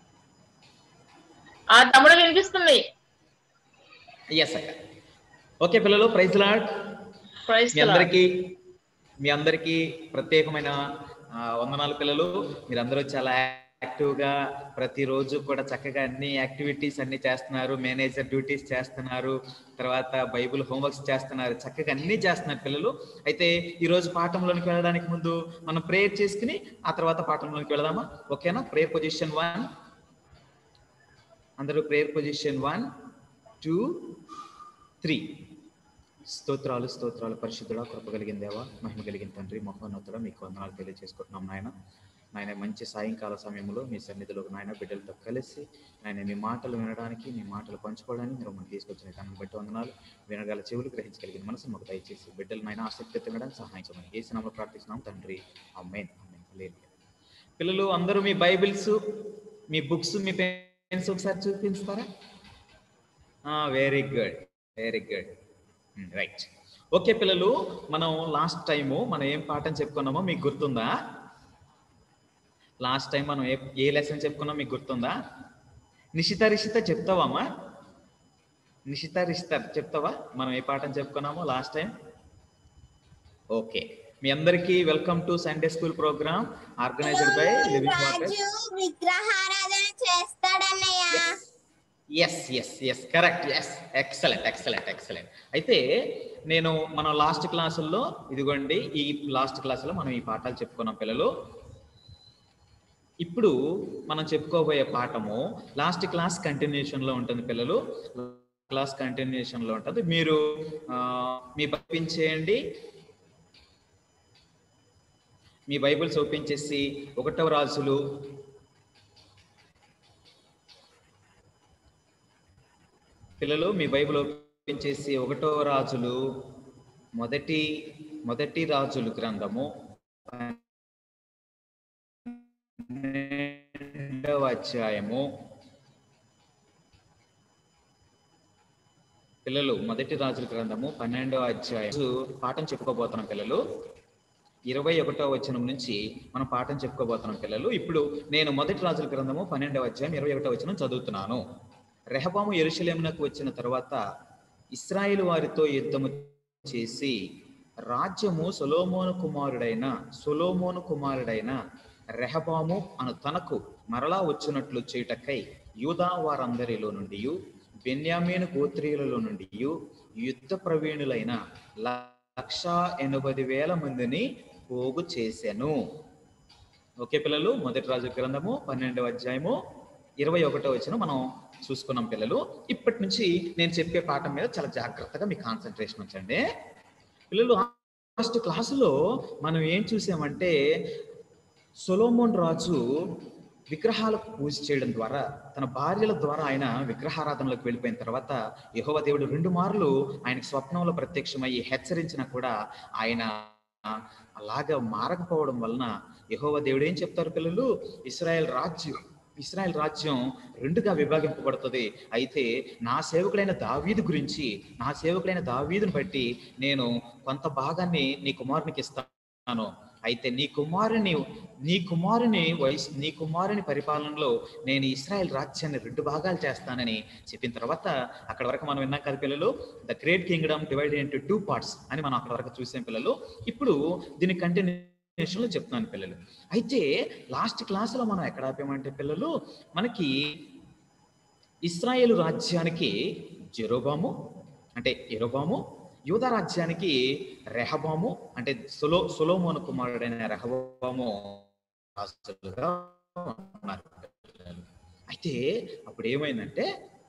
ఆ తమ్ముడు వినిపిస్తుంది. ఎస్ అక్క. ఓకే పిల్లలు, ప్రైజ్ లార్డ్. మీ అందరికి మీ అందరికి ప్రత్యేకమైన వందనాలు పిల్లలు. మీరందరూ చాలా యాక్టివ్ గా ప్రతిరోజు కూడా చక్కగా అన్ని యాక్టివిటీస్ అన్ని చేస్తున్నారు, మేనేజర్ డ్యూటీస్ చేస్తున్నారు, తర్వాత బైబుల్ హోంవర్క్స్ చేస్తున్నారు, చక్కగా అన్ని చేస్తున్నారు పిల్లలు. అయితే ఈ రోజు పాఠంలోనికి వెళ్ళడానికి ముందు మనం ప్రేయర్ చేసుకుని ఆ తర్వాత పాఠంలోనికి వెళదామా? ఓకేనా? ప్రేయర్ పొజిషన్ వన్, అందరూ prayer position one two three. స్తోత్రాలు స్తోత్రాలు పరిశుద్ధుడా, కృప కలిగిన దేవా, మహిమ కలిగిన తండ్రి, మహోన్నతుడా, మీకు వందనాలు తెలియజేసుకుంటున్నాం నాయన. నాయన మంచి సాయంకాల సమయంలో మీ సన్నిధిలో నాయన బిడ్డలతో కలిసి నాయన మీ మాటలు వినడానికి మీ మాటలు పంచుకోవడానికి మీరు మనం తీసుకొచ్చిన దాన్ని బట్టి వందనాలు. వినగల చెవులు గ్రహించగలిగిన మనసు మాకు దయచేసి బిడ్డలు నాయన ఆసక్తి తినడానికి సహాయం చేయమని యేసు నామములో ప్రార్థిస్తున్నాం తండ్రి. ఆమేన్. ఆమేన్. హల్లెలూయా. పిల్లలు అందరూ మీ బైబిల్స్ మీ బుక్స్ మీ పెన్స్ ఒకసారి చూపిస్తారా? Very good very good right. Okay పిల్లలు, మనం లాస్ట్ టైము మనం ఏం పాఠం చెప్పుకున్నామో మీకు గుర్తుందా? లాస్ట్ టైం మనం ఏ ఏ లెసన్ చెప్పుకున్నాం మీకు గుర్తుందా? నిశిత రిషిత చెప్తావా అమ్మా? నిశిత రిషిత చెప్తావా మనం ఏ పాఠం చెప్పుకున్నామో లాస్ట్ టైం? ఓకే, మీ అందరికీ welcome to Sunday school programme organised by living water. విగ్రహారాధన చేస్తాడన్నయ్య. Yes yes yes correct. Yes excellent excellent excellent. అయితే నేను మనం లాస్ట్ క్లాసుల్లో ఇదిగోండి ఈ లాస్ట్ క్లాసులో మనం ఈ పాఠాలు చెప్పుకున్నాం పిల్లలు. ఇప్పుడు మనం చెప్పుకోబోయే పాఠము లాస్ట్ క్లాస్ కంటిన్యూషన్ లో ఉంటుంది పిల్లలు. క్లాస్ కంటిన్యూషన్ లో ఉంటుంది. మీరు మీ ఓపెన్ చేయండి, మీ బైబిల్స్ ఓపెన్ చేసి ఒకటవ రాజులు పిల్లలు మీ బైబిల్ ఓపెన్ చేసి ఒకటవ రాజులు మొదటి మొదటి రాజులు గ్రంథము పన్నెండవ అధ్యాయము పిల్లలు మొదటి రాజుల గ్రంథము పన్నెండవ అధ్యాయం పాఠం చెప్పుకోబోతున్నాం పిల్లలు. ఇరవై ఒకటో వచనం నుంచి మనం పాఠం చెప్పుకోబోతున్నాం పిల్లలు. ఇప్పుడు నేను మొదటి రాజుల గ్రంథము పన్నెండవ అధ్యాయం ఇరవై ఒకటో వచనం చదువుతున్నాను. రెహబాము యెరూషలేమునకు వచ్చిన తర్వాత ఇశ్రాయేలు వారితో యుద్ధము చేసి రాజ్యము సొలొమోను కుమారుడైన సొలొమోను కుమారుడైన రెహబాము అను తనకు మరలా వచ్చినట్లు చేయుటకై యూదా వారందరిలో నుండి బెన్యామీను గోత్రీయులలో నుండి యుద్ధ ప్రవీణులైన లక్షా ఎనభై వేల మందిని పోగు చేశాను. ఓకే పిల్లలు, మొదటి రాజు గ్రంథము పన్నెండవ అధ్యాయము ఇరవై ఒకటో వచనం మనం చూసుకున్నాం పిల్లలు. ఇప్పటి నుంచి నేను చెప్పే పాఠం మీద చాలా జాగ్రత్తగా మీ కాన్సన్ట్రేషన్ ఉంచండి పిల్లలు. ఫస్ట్ క్లాసులో మనం ఏం చూసామంటే సొలొమోన్ రాజు విగ్రహాలకు పూజ చేయడం ద్వారా తన భార్యల ద్వారా ఆయన విగ్రహారాధనలోకి వెళ్ళిపోయిన తర్వాత యెహోవా దేవుడు రెండు మార్లు ఆయనకు స్వప్నంలో ప్రత్యక్షమయ్యి హెచ్చరించినా కూడా ఆయన అలాగా మారకపోవడం వలన యెహోవా దేవుడు ఏం చెప్తారు పిల్లలు? ఇశ్రాయేల్ రాజ్యం ఇశ్రాయేల్ రాజ్యం రెండుగా విభాగింపబడుతుంది. అయితే నా సేవకుడైన దావీదు గురించి నా సేవకుడైన దావీదుని బట్టి నేను కొంత భాగాన్ని నీ కుమారునికి ఇస్తాను. అయితే నీ కుమారుని నీ కుమారుని వయసు నీ కుమారుని పరిపాలనలో నేను ఇశ్రాయేల్ రాజ్యాన్ని రెండు భాగాలు చేస్తానని చెప్పిన తర్వాత అక్కడ వరకు మనం విన్నాం కదా పిల్లలు, the great kingdom divided into two parts అని మనం అక్కడ వరకు చూసాం పిల్లలు. ఇప్పుడు దీని కంటిన్యూషన్ లో చెప్తున్నాను పిల్లలు. అయితే లాస్ట్ క్లాసులో మనం ఎక్కడ ఆపామంటే పిల్లలు, మనకి ఇశ్రాయేలు రాజ్యానికి జెరోబాము అంటే యెరోబాము, యూదా రాజ్యానికి రెహబాము అంటే సొలో సొలొమోను కుమారుడైన రెహబాము రాజులుగా ఉన్నారు. అయితే అప్పుడు ఏమైందంటే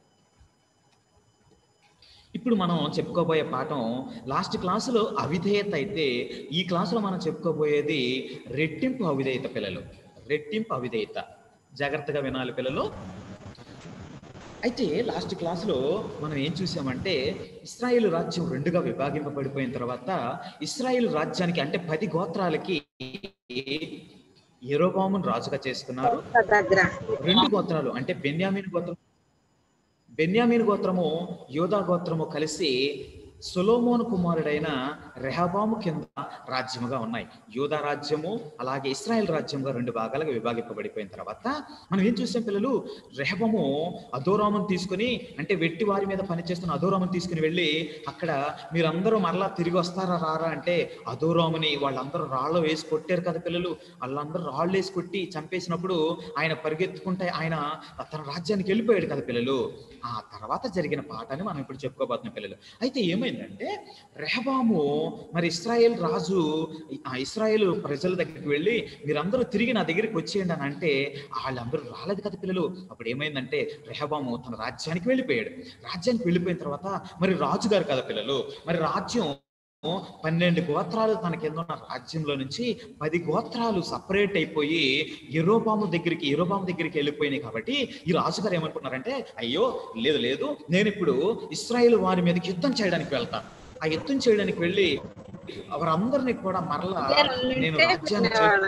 ఇప్పుడు మనం చెప్పుకోబోయే పాఠం లాస్ట్ క్లాసులో అవిధేయత అయితే ఈ క్లాసులో మనం చెప్పుకోబోయేది రెట్టింపు అవిధేయత పిల్లలు. రెట్టింపు అవిధేయత జాగ్రత్తగా వినాలి పిల్లలు. అయితే లాస్ట్ క్లాసులో మనం ఏం చూసామంటే ఇశ్రాయేలు రాజ్యం రెండుగా విభాగింపబడిపోయిన తర్వాత ఇశ్రాయేలు రాజ్యానికి అంటే పది గోత్రాలకి యెరోబామును రాజుగా చేసుకున్నారు. రెండు గోత్రాలు అంటే బెన్యామీను గోత్రం బెన్యామీను గోత్రము యూదా గోత్రము కలిసి సొలొమోను కుమారుడైన రెహబాము కింద రాజ్యముగా ఉన్నాయి. యూదా రాజ్యము అలాగే ఇశ్రాయేల్ రాజ్యముగా రెండు భాగాలుగా విభాగింపబడిపోయిన తర్వాత మనం ఏం చూసాం పిల్లలు, రెహబాము అదోరామును తీసుకుని అంటే వెట్టి వారి మీద పనిచేస్తున్న అదోరామును తీసుకుని వెళ్ళి అక్కడ మీరందరూ మరలా తిరిగి వస్తారా రారా అంటే అదోరాముని వాళ్ళందరూ రాళ్ళు వేసి కొట్టారు కదా పిల్లలు. వాళ్ళందరూ రాళ్ళు వేసి కొట్టి చంపేసినప్పుడు ఆయన పరిగెత్తుకుంటే ఆయన తన రాజ్యానికి వెళ్ళిపోయాడు కదా పిల్లలు. ఆ తర్వాత జరిగిన పాఠాన్ని మనం ఇప్పుడు చెప్పుకోబోతున్నాం పిల్లలు. అయితే ఏమైంది అంటే రెహబాము మరి ఇశ్రాయేల్ రాజు ఆ ఇశ్రాయేల్ ప్రజల దగ్గరికి వెళ్ళి మీరందరూ తిరిగి నా దగ్గరికి వచ్చేయండి అని అంటే వాళ్ళందరూ రాలేదు కదా పిల్లలు. అప్పుడు ఏమైందంటే రెహబాము తన రాజ్యానికి వెళ్ళిపోయాడు. రాజ్యానికి వెళ్ళిపోయిన తర్వాత మరి రాజుగారు కదా పిల్లలు, మరి రాజ్యం పన్నెండు గోత్రాలు తన కింద ఉన్న రాజ్యంలో నుంచి పది గోత్రాలు సపరేట్ అయిపోయి యెరోబాము దగ్గరికి యెరోబాము దగ్గరికి వెళ్ళిపోయినాయి. కాబట్టి ఈ రాజుగారు ఏమనుకున్నారంటే, అయ్యో లేదు లేదు, నేను ఇప్పుడు ఇశ్రాయేలు వారి మీదకి యుద్ధం చేయడానికి వెళ్తాను. ఆ యుద్ధం చేయడానికి వెళ్ళి వారందరినీ కూడా మరలా నేను రాజ్యాన్ని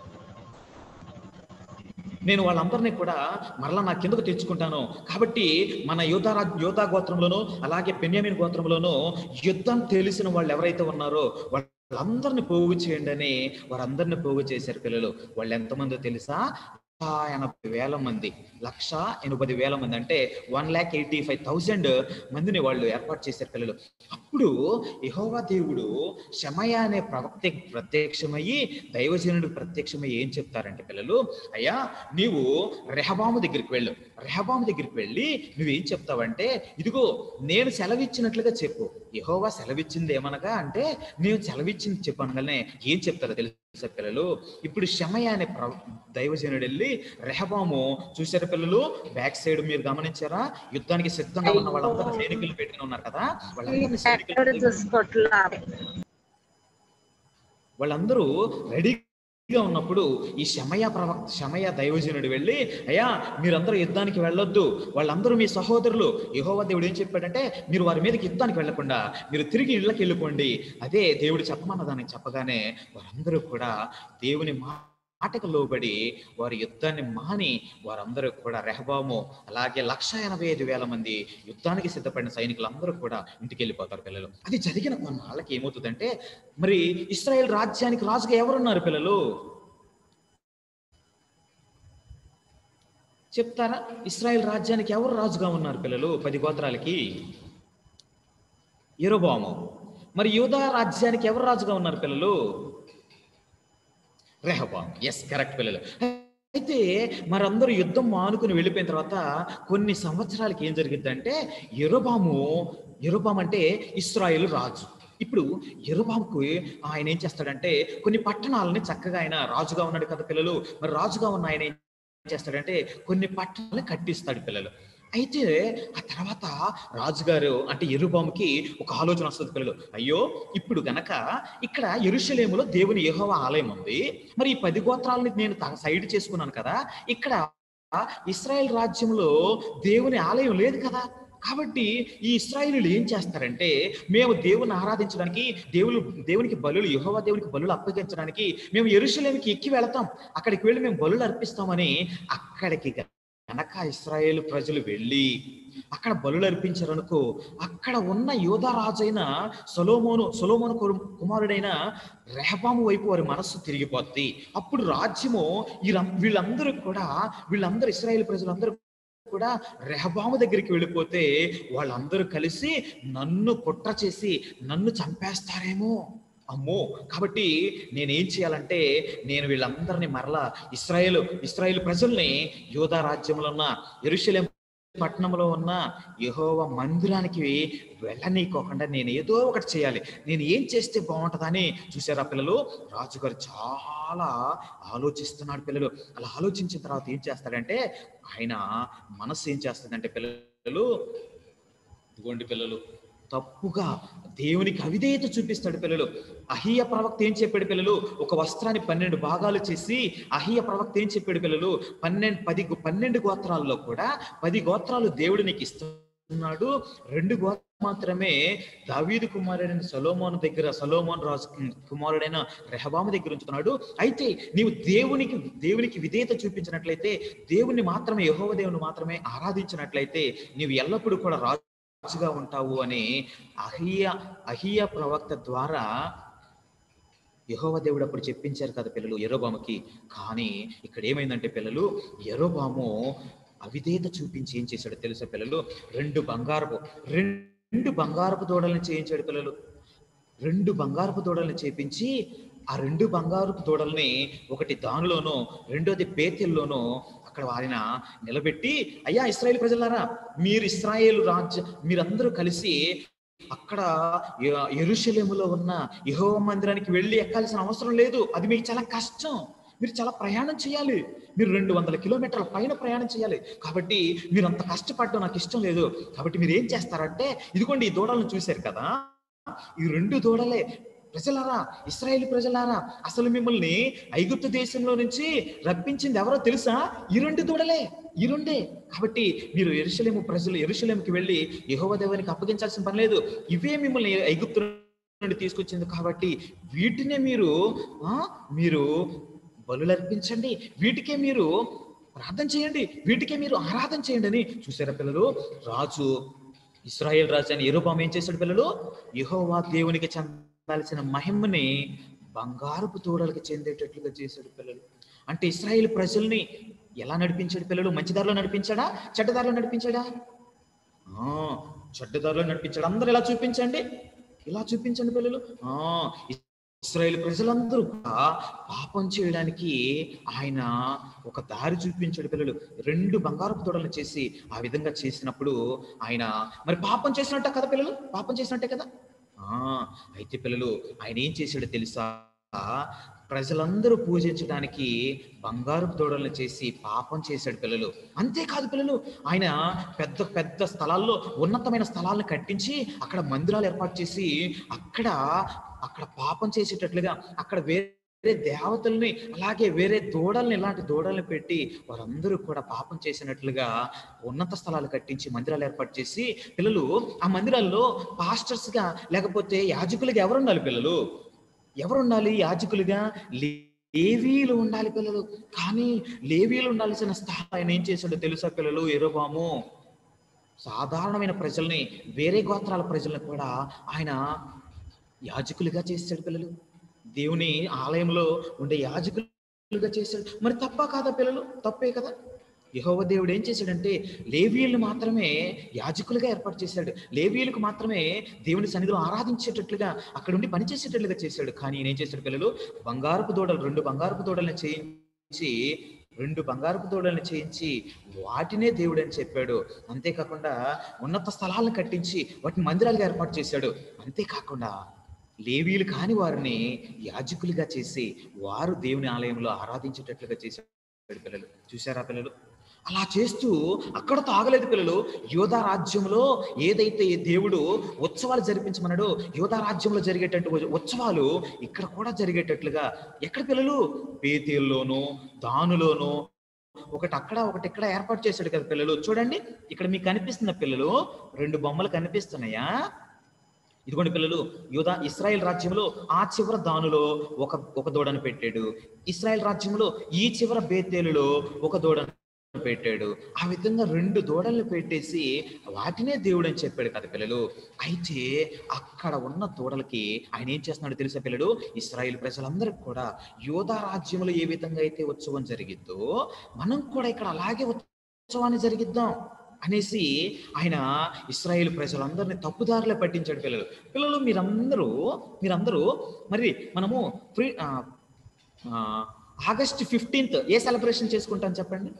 నేను వాళ్ళందరినీ కూడా మరలా నా కిందకు తెచ్చుకుంటాను. కాబట్టి మన యోధా యోధా గోత్రంలోనూ అలాగే బెన్యామీన్ గోత్రంలోనూ యుద్ధం తెలిసిన వాళ్ళు ఎవరైతే ఉన్నారో వాళ్ళందరినీ పోగు చేయండి అని వారందరినీ పోగు చేశారు పిల్లలు. వాళ్ళు ఎంతమందో తెలుసా? ఎనభై వేల మంది, లక్ష ఎనభై వేల మంది, అంటే one lakh eighty five thousand మందిని వాళ్ళు ఏర్పాటు చేశారు పిల్లలు. అప్పుడు యెహోవా దేవుడు షమయా అనే ప్రవక్త ప్రత్యక్షమయ్యి దైవజనుడికి ప్రత్యక్షమయ్యి ఏం చెప్తారంటే పిల్లలు, అయ్యా నీవు రెహబాము దగ్గరికి వెళ్ళు. రెహబాము దగ్గరికి వెళ్ళి నువ్వేం చెప్తావంటే, ఇదిగో నేను సెలవిచ్చినట్లుగా చెప్పు. యెహోవా సెలవిచ్చింది ఏమనగా అంటే నేను సెలవిచ్చింది చెప్పు అనగానే ఏం చెప్తారో తెలుసా పిల్లలు? ఇప్పుడు షమయా అనే ప్ర దైవజనుడు వెళ్ళి రెహబాము చూసారా పిల్లలు, బ్యాక్ సైడ్ మీరు గమనించారా? యుద్ధానికి సిద్ధంగా ఉన్న వాళ్ళందరూ సైనికులు పెట్టుకుని ఉన్నారు కదా, వాళ్ళందరూ సైనికులు వాళ్ళందరూ రెడీగా ఉన్నప్పుడు ఈ షమయా ప్రవక్త షమయా దైవజనుడు వెళ్ళి, అయ్యా మీరందరూ యుద్ధానికి వెళ్ళొద్దు, వాళ్ళందరూ మీ సహోదరులు. యెహోవా దేవుడు ఏం చెప్పాడంటే, మీరు వారి మీదకి యుద్ధానికి వెళ్ళకుండా మీరు తిరిగి ఇళ్ళకి వెళ్ళిపోండి. అదే దేవుడు చెప్పమన్న దానికి చెప్పగానే వారందరూ కూడా దేవుని మా మాటకు లోబడి వారి యుద్ధాన్ని మాని వారందరూ కూడా రెహబాము అలాగే లక్ష ఎనభై ఐదు వేల మంది యుద్ధానికి సిద్ధపడిన సైనికులందరూ కూడా ఇంటికి వెళ్ళిపోతారు పిల్లలు. అది జరిగిన కొన్నాళ్ళకి ఏమవుతుందంటే, మరి ఇశ్రాయేల్ రాజ్యానికి రాజుగా ఎవరున్నారు పిల్లలు చెప్తారా? ఇశ్రాయేల్ రాజ్యానికి ఎవరు రాజుగా ఉన్నారు పిల్లలు? పది గోత్రాలకి యెరోబాము. మరి యూదా రాజ్యానికి ఎవరు రాజుగా ఉన్నారు పిల్లలు? రెహబాము. ఎస్, కరెక్ట్ పిల్లలు. అయితే మరందరూ యుద్ధం మానుకుని వెళ్ళిపోయిన తర్వాత కొన్ని సంవత్సరాలకి ఏం జరిగిద్దంటే, యెరోబాము యెరోబాము అంటే ఇశ్రాయేలు రాజు. ఇప్పుడు యెరోబాముకు ఆయన ఏం చేస్తాడంటే, కొన్ని పట్టణాలని చక్కగా ఆయన రాజుగా ఉన్నాడు కదా పిల్లలు, మరి రాజుగా ఉన్న ఆయన ఏం చేస్తాడంటే కొన్ని పట్టణాలను కట్టిస్తాడు పిల్లలు. అయితే ఆ తర్వాత రాజుగారు అంటే యెరోబాముకి ఒక ఆలోచన వస్తుంది పిల్లలు, అయ్యో ఇప్పుడు గనక ఇక్కడ యెరూషలేములో దేవుని యెహోవా ఆలయం ఉంది, మరి ఈ పది గోత్రాలని నేను సైడ్ చేసుకున్నాను కదా, ఇక్కడ ఇశ్రాయేల్ రాజ్యంలో దేవుని ఆలయం లేదు కదా, కాబట్టి ఈ ఇశ్రాయేలీయులు ఏం చేస్తారంటే, మేము దేవుని ఆరాధించడానికి దేవుడు దేవునికి బలులు యెహోవా దేవునికి బలులు అప్పగించడానికి మేము యెరూషలేముకి ఎక్కి వెళతాం, అక్కడికి వెళ్ళి మేము బలులు అర్పిస్తామని అక్కడికి కనుక ఇశ్రాయేలు ప్రజలు వెళ్ళి అక్కడ బలులు అర్పించారనుకో, అక్కడ ఉన్న యోధా రాజైన సొలొమోను సొలొమోను కుమారుడైన రెహబాము వైపు వారి మనస్సు తిరిగిపోద్ది. అప్పుడు రాజ్యము వీళ్ళందరూ కూడా వీళ్ళందరూ ఇశ్రాయేలు ప్రజలందరూ కూడా రెహబాము దగ్గరికి వెళ్ళిపోతే వాళ్ళందరూ కలిసి నన్ను కుట్ర చేసి నన్ను చంపేస్తారేమో, అమ్మో, కాబట్టి నేనేం చేయాలంటే నేను వీళ్ళందరినీ మరలా ఇశ్రాయేలు ఇశ్రాయేలు ప్రజల్ని యూదా రాజ్యంలో ఉన్న యెరూషలేము పట్టణంలో ఉన్న యెహోవా మందిరానికి వెళ్ళనీకోకుండా నేను ఏదో ఒకటి చేయాలి, నేను ఏం చేస్తే బాగుంటుందని చూసారా పిల్లలు? రాజుగారు చాలా ఆలోచిస్తున్నాడు పిల్లలు. అలా ఆలోచించిన తర్వాత ఏం చేస్తాడంటే, ఆయన మనసు ఏం చేస్తుందంటే పిల్లలు, ఇదిగోండి పిల్లలు, తప్పుగా దేవునికి అవిధేయత చూపిస్తాడు పిల్లలు. అహియ ప్రవక్త ఏం చెప్పాడు పిల్లలు? ఒక వస్త్రాన్ని పన్నెండు భాగాలు చేసి అహియ ప్రవక్త ఏం చెప్పాడు పిల్లలు? పన్నెండు పది పన్నెండు గోత్రాల్లో కూడా పది గోత్రాలు దేవుడు నీకు ఇస్తున్నాడు, రెండు గోత్రాలు మాత్రమే దావీదు కుమారుడైన సొలొమోను దగ్గర సొలొమోను రాజు కుమారుడైన రెహబాము దగ్గర ఉంచుతున్నాడు. అయితే నీవు దేవునికి దేవునికి విధేయత చూపించినట్లయితే, దేవుని మాత్రమే యెహోవా దేవుని మాత్రమే ఆరాధించినట్లయితే నీవు ఎల్లప్పుడూ కూడా రాజు రాజుగా ఉంటావు అని అహియ అహియ ప్రవక్త ద్వారా యెహోవా దేవుడు అప్పుడు చెప్పించారు కదా పిల్లలు యెరోబాముకి. కానీ ఇక్కడ ఏమైందంటే పిల్లలు, యెరోబాము అవిధేయత చూపించి ఏం చేశాడు తెలుసా పిల్లలు? రెండు బంగారపు రెండు బంగారపు దూడల్ని చేయించాడు పిల్లలు. రెండు బంగారపు దూడల్ని చేపించి ఆ రెండు బంగారపు దూడల్ని ఒకటి దానిలోనూ రెండోది బేతెల్లోనూ అక్కడ ఆయన నిలబెట్టి, అయ్యా ఇశ్రాయేలు ప్రజలారా, మీరు ఇశ్రాయేలు రాజ్య మీరందరూ కలిసి అక్కడ యెరూషలేములో ఉన్న యెహోవా మందిరానికి వెళ్ళి ఎక్కాల్సిన అవసరం లేదు, అది మీకు చాలా కష్టం, మీరు చాలా ప్రయాణం చేయాలి, మీరు రెండు వందల కిలోమీటర్ల పైన ప్రయాణం చేయాలి, కాబట్టి మీరు అంత కష్టపడడం నాకు ఇష్టం లేదు. కాబట్టి మీరు ఏం చేస్తారంటే, ఇదిగోండి ఈ దూడలను చూశారు కదా, ఈ రెండు దూడలే. ప్రజలారా, ఇశ్రాయేలు ప్రజలారా, అసలు మిమ్మల్ని ఐగుప్తు దేశంలో నుంచి రప్పించింది ఎవరో తెలుసా? ఈ రెండు దూడలే, ఈ రెండే. కాబట్టి మీరు యెరూషలేము ప్రజలు యెరూషలేముకి వెళ్ళి యెహోవా దేవునికి అప్పగించాల్సిన పని లేదు. ఇవే మిమ్మల్ని ఐగుప్తు నుండి తీసుకొచ్చింది కాబట్టి వీటినే మీరు ఆ మీరు బలులు అర్పించండి, వీటికే మీరు ప్రార్థన చేయండి, వీటికే మీరు ఆరాధన చేయండి అని. చూసారా పిల్లలు, రాజు ఇశ్రాయేల్ రాజు అని యెరొబెయాము ఏం చేశాడు పిల్లలు? యెహోవా దేవునికి చెందాల్సిన మహిమని బంగారపు తోడలకు చెందేటట్లుగా చేశాడు పిల్లలు. అంటే ఇశ్రాయేల్ ప్రజల్ని ఎలా నడిపించాడు పిల్లలు? మంచి దారిలో నడిపించాడా, చెడ్డదారిలో నడిపించాడా? ఆ చెడ్డదారిలో నడిపించాడు. అందరూ ఇలా చూపించండి, ఇలా చూపించండి పిల్లలు. ఆ ఇశ్రాయేల్ ప్రజలందరూ కూడా పాపం చేయడానికి ఆయన ఒక దారి చూపించాడు పిల్లలు. రెండు బంగారపు తోడలను చేసి ఆ విధంగా చేసినప్పుడు ఆయన మరి పాపం చేసినట్టే కదా పిల్లలు? పాపం చేసినట్టే కదా. ఆ అయితే పిల్లలు ఆయన ఏం చేశాడో తెలుసా? ప్రజలందరూ పూజించడానికి బంగారపు తోడలను చేసి పాపం చేశాడు పిల్లలు. అంతేకాదు పిల్లలు, ఆయన పెద్ద పెద్ద స్థలాల్లో ఉన్నతమైన స్థలాలను కట్టించి అక్కడ మందిరాలు ఏర్పాటు చేసి అక్కడ అక్కడ పాపం చేసేటట్లుగా అక్కడ వేరే దేవతల్ని అలాగే వేరే దూడల్ని ఇలాంటి దూడల్ని పెట్టి వారందరూ కూడా పాపం చేసినట్లుగా ఉన్నత స్థలాలు కట్టించి మందిరాలు ఏర్పాటు చేసి పిల్లలు ఆ మందిరాల్లో పాస్టర్స్ గా లేకపోతే యాజకులుగా ఎవరు ఉండాలి పిల్లలు? ఎవరు ఉండాలి యాజకులుగా? లేవీలు ఉండాలి పిల్లలు. కానీ లేవీలు ఉండాల్సిన స్థాయి ఆయన ఏం చేశాడో తెలుసా పిల్లలు? యెరొబెయాము సాధారణమైన ప్రజల్ని, వేరే గోత్రాల ప్రజలను కూడా ఆయన యాజకులుగా చేశాడు పిల్లలు. దేవుని ఆలయంలో ఉండే యాజకులుగా చేశాడు. మరి తప్ప కాదా పిల్లలు? తప్పే కదా. యెహోవా దేవుడు ఏం చేశాడంటే లేవీయులను మాత్రమే యాజకులుగా ఏర్పాటు చేశాడు. లేవీయులకు మాత్రమే దేవుని సన్నిధిలో ఆరాధించేటట్లుగా అక్కడ ఉండి పనిచేసేటట్లుగా చేశాడు. కానీ ఏం చేశాడు పిల్లలు? బంగారపు దూడలు, రెండు బంగారపు దూడలను చేయించి రెండు బంగారపు దూడలను చేయించి వాటినే దేవుడు అని చెప్పాడు. అంతేకాకుండా ఉన్నత స్థలాలను కట్టించి వాటిని మందిరాలుగా ఏర్పాటు చేశాడు. అంతేకాకుండా లేవీయులు కాని వారిని యాజకులుగా చేసి వారు దేవుని ఆలయంలో ఆరాధించేటట్లుగా చేశాడు పిల్లలు. చూసారా పిల్లలు? అలా చేస్తూ అక్కడతో ఆగలేదు పిల్లలు. యోధా రాజ్యంలో ఏదైతే దేవుడు ఉత్సవాలు జరిపించమన్నాడో యోధా రాజ్యంలో జరిగేటట్టు ఉత్సవాలు ఇక్కడ కూడా జరిగేటట్లుగా ఎక్కడ పిల్లలు? బేతేల్లోనూ దానులోనూ ఒకటి అక్కడ ఒకటి ఇక్కడ ఏర్పాటు చేశాడు కదా పిల్లలు. చూడండి ఇక్కడ మీకు కనిపిస్తున్న పిల్లలు రెండు బొమ్మలు కనిపిస్తున్నాయా? ఇదిగోండి పిల్లలు, యూదా ఇశ్రాయేల్ రాజ్యంలో ఆ చివర దానులో ఒక ఒక దూడను పెట్టాడు. ఇశ్రాయేల్ రాజ్యంలో ఈ చివర బేతేలులో ఒక దూడను పెట్టాడు. ఆ విధంగా రెండు దూడలను పెట్టేసి వాటినే దేవుడు అని చెప్పాడు కదా పిల్లలు. అయితే అక్కడ ఉన్న దూడలకి ఆయన ఏం చేస్తున్నాడు తెలుసా పిల్లలు? ఇశ్రాయేల్ ప్రజలందరికీ కూడా యోధా రాజ్యంలో ఏ విధంగా అయితే ఉత్సవం జరిగిద్దో మనం కూడా ఇక్కడ అలాగే ఉత్సవాన్ని జరిగిద్దాం అనేసి ఆయన ఇశ్రాయేల్ ప్రజలందరినీ తప్పుదారిలో పట్టించాడు పిల్లలు. పిల్లలు మీరందరూ మీరందరూ మరి మనము ఫ్రీ ఆగస్ట్ ఫిఫ్టీన్త్ ఏ సెలబ్రేషన్ చేసుకుంటాం చెప్పండి?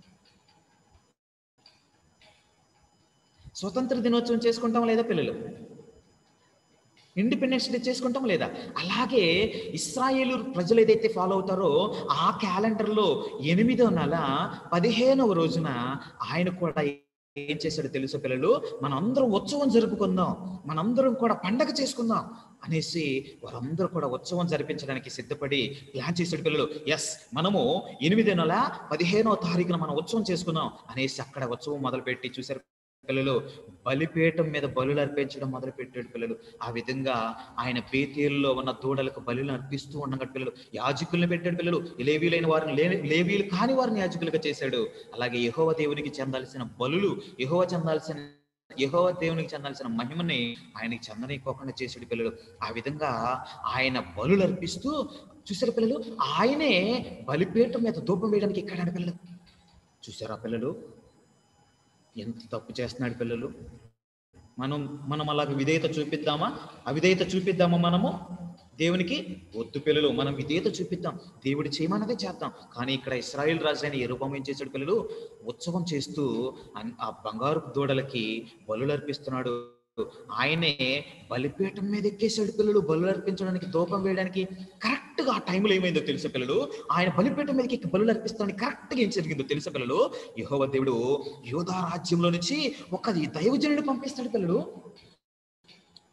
స్వతంత్ర దినోత్సవం చేసుకుంటాం లేదా పిల్లలు? ఇండిపెండెన్స్ డే చేసుకుంటాం లేదా? అలాగే ఇశ్రాయేలు ప్రజలు ఏదైతే ఫాలో అవుతారో ఆ క్యాలెండర్లో ఎనిమిదో నెల పదిహేనవ రోజున ఆయన కూడా ఏం చేశాడు తెలుసా పిల్లలు? మనందరం ఉత్సవం జరుపుకుందాం, మనందరం కూడా పండగ చేసుకుందాం అనేసి వారందరూ కూడా ఉత్సవం జరిపించడానికి సిద్ధపడి ప్లాన్ చేశాడు పిల్లలు. ఎస్, మనము ఎనిమిదో నెల పదిహేనవ తారీఖున మనం ఉత్సవం చేసుకుందాం అనేసి అక్కడ ఉత్సవం మొదలుపెట్టి చూశారు పిల్లలు. బలిపీఠం మీద బలులు అర్పించడం మొదలు పెట్టాడు పిల్లలు. ఆ విధంగా ఆయన బేతేలులో ఉన్న దూడలకు బలులు అర్పిస్తూ ఉండగా పిల్లలు యాజకుల్ని పెట్టాడు పిల్లలు. లేవీలైన వారిని లే లేవీలు కాని వారిని యాజకులుగా చేశాడు. అలాగే యెహోవా దేవునికి చెందాల్సిన బలులు, యెహోవా చెందాల్సిన యెహోవా దేవునికి చెందాల్సిన మహిమని ఆయనకి చెందనీయకోకుండా చేశాడు పిల్లలు. ఆ విధంగా ఆయన బలులు అర్పిస్తూ చూశారు పిల్లలు. ఆయనే బలిపీఠం మీద ధూపం వేయడానికి ఎక్కాడు పిల్లలు. చూసారా పిల్లలు ఎంత తప్పు చేస్తున్నాడు పిల్లలు? మనం మనం అలాగ విధేయత చూపిద్దామా? అవిధేయత చూపిద్దామా మనము దేవునికి? వద్దు పిల్లలు, మనం విధేయత చూపిద్దాం, దేవుడు చేయమన్నదే చేద్దాం. కానీ ఇక్కడ ఇశ్రాయేల్ రాజు అయిన యెరొబెయాము ఏం చేశాడు పిల్లలు? ఉత్సవం చేస్తూ ఆ బంగారు దూడలకి బలులు అర్పిస్తున్నాడు. ఆయనే బలిపీఠం మీద ఎక్కేశాడు పిల్లలు బలులు అర్పించడానికి, ధూపం వేయడానికి. కరెక్ట్ గా ఆ టైంలో ఏమైందో తెలుసా పిల్లలు? ఆయన బలిపీఠం మీదకి ఎక్కి బలులు అర్పిస్తానికి కరెక్ట్ గా ఏం జరిగిందో తెలుసా పిల్లలు? యెహోవా దేవుడు యోధా రాజ్యంలో నుంచి ఒక దైవజనుడిని పంపిస్తాడు పిల్లలు. కరెక్ట్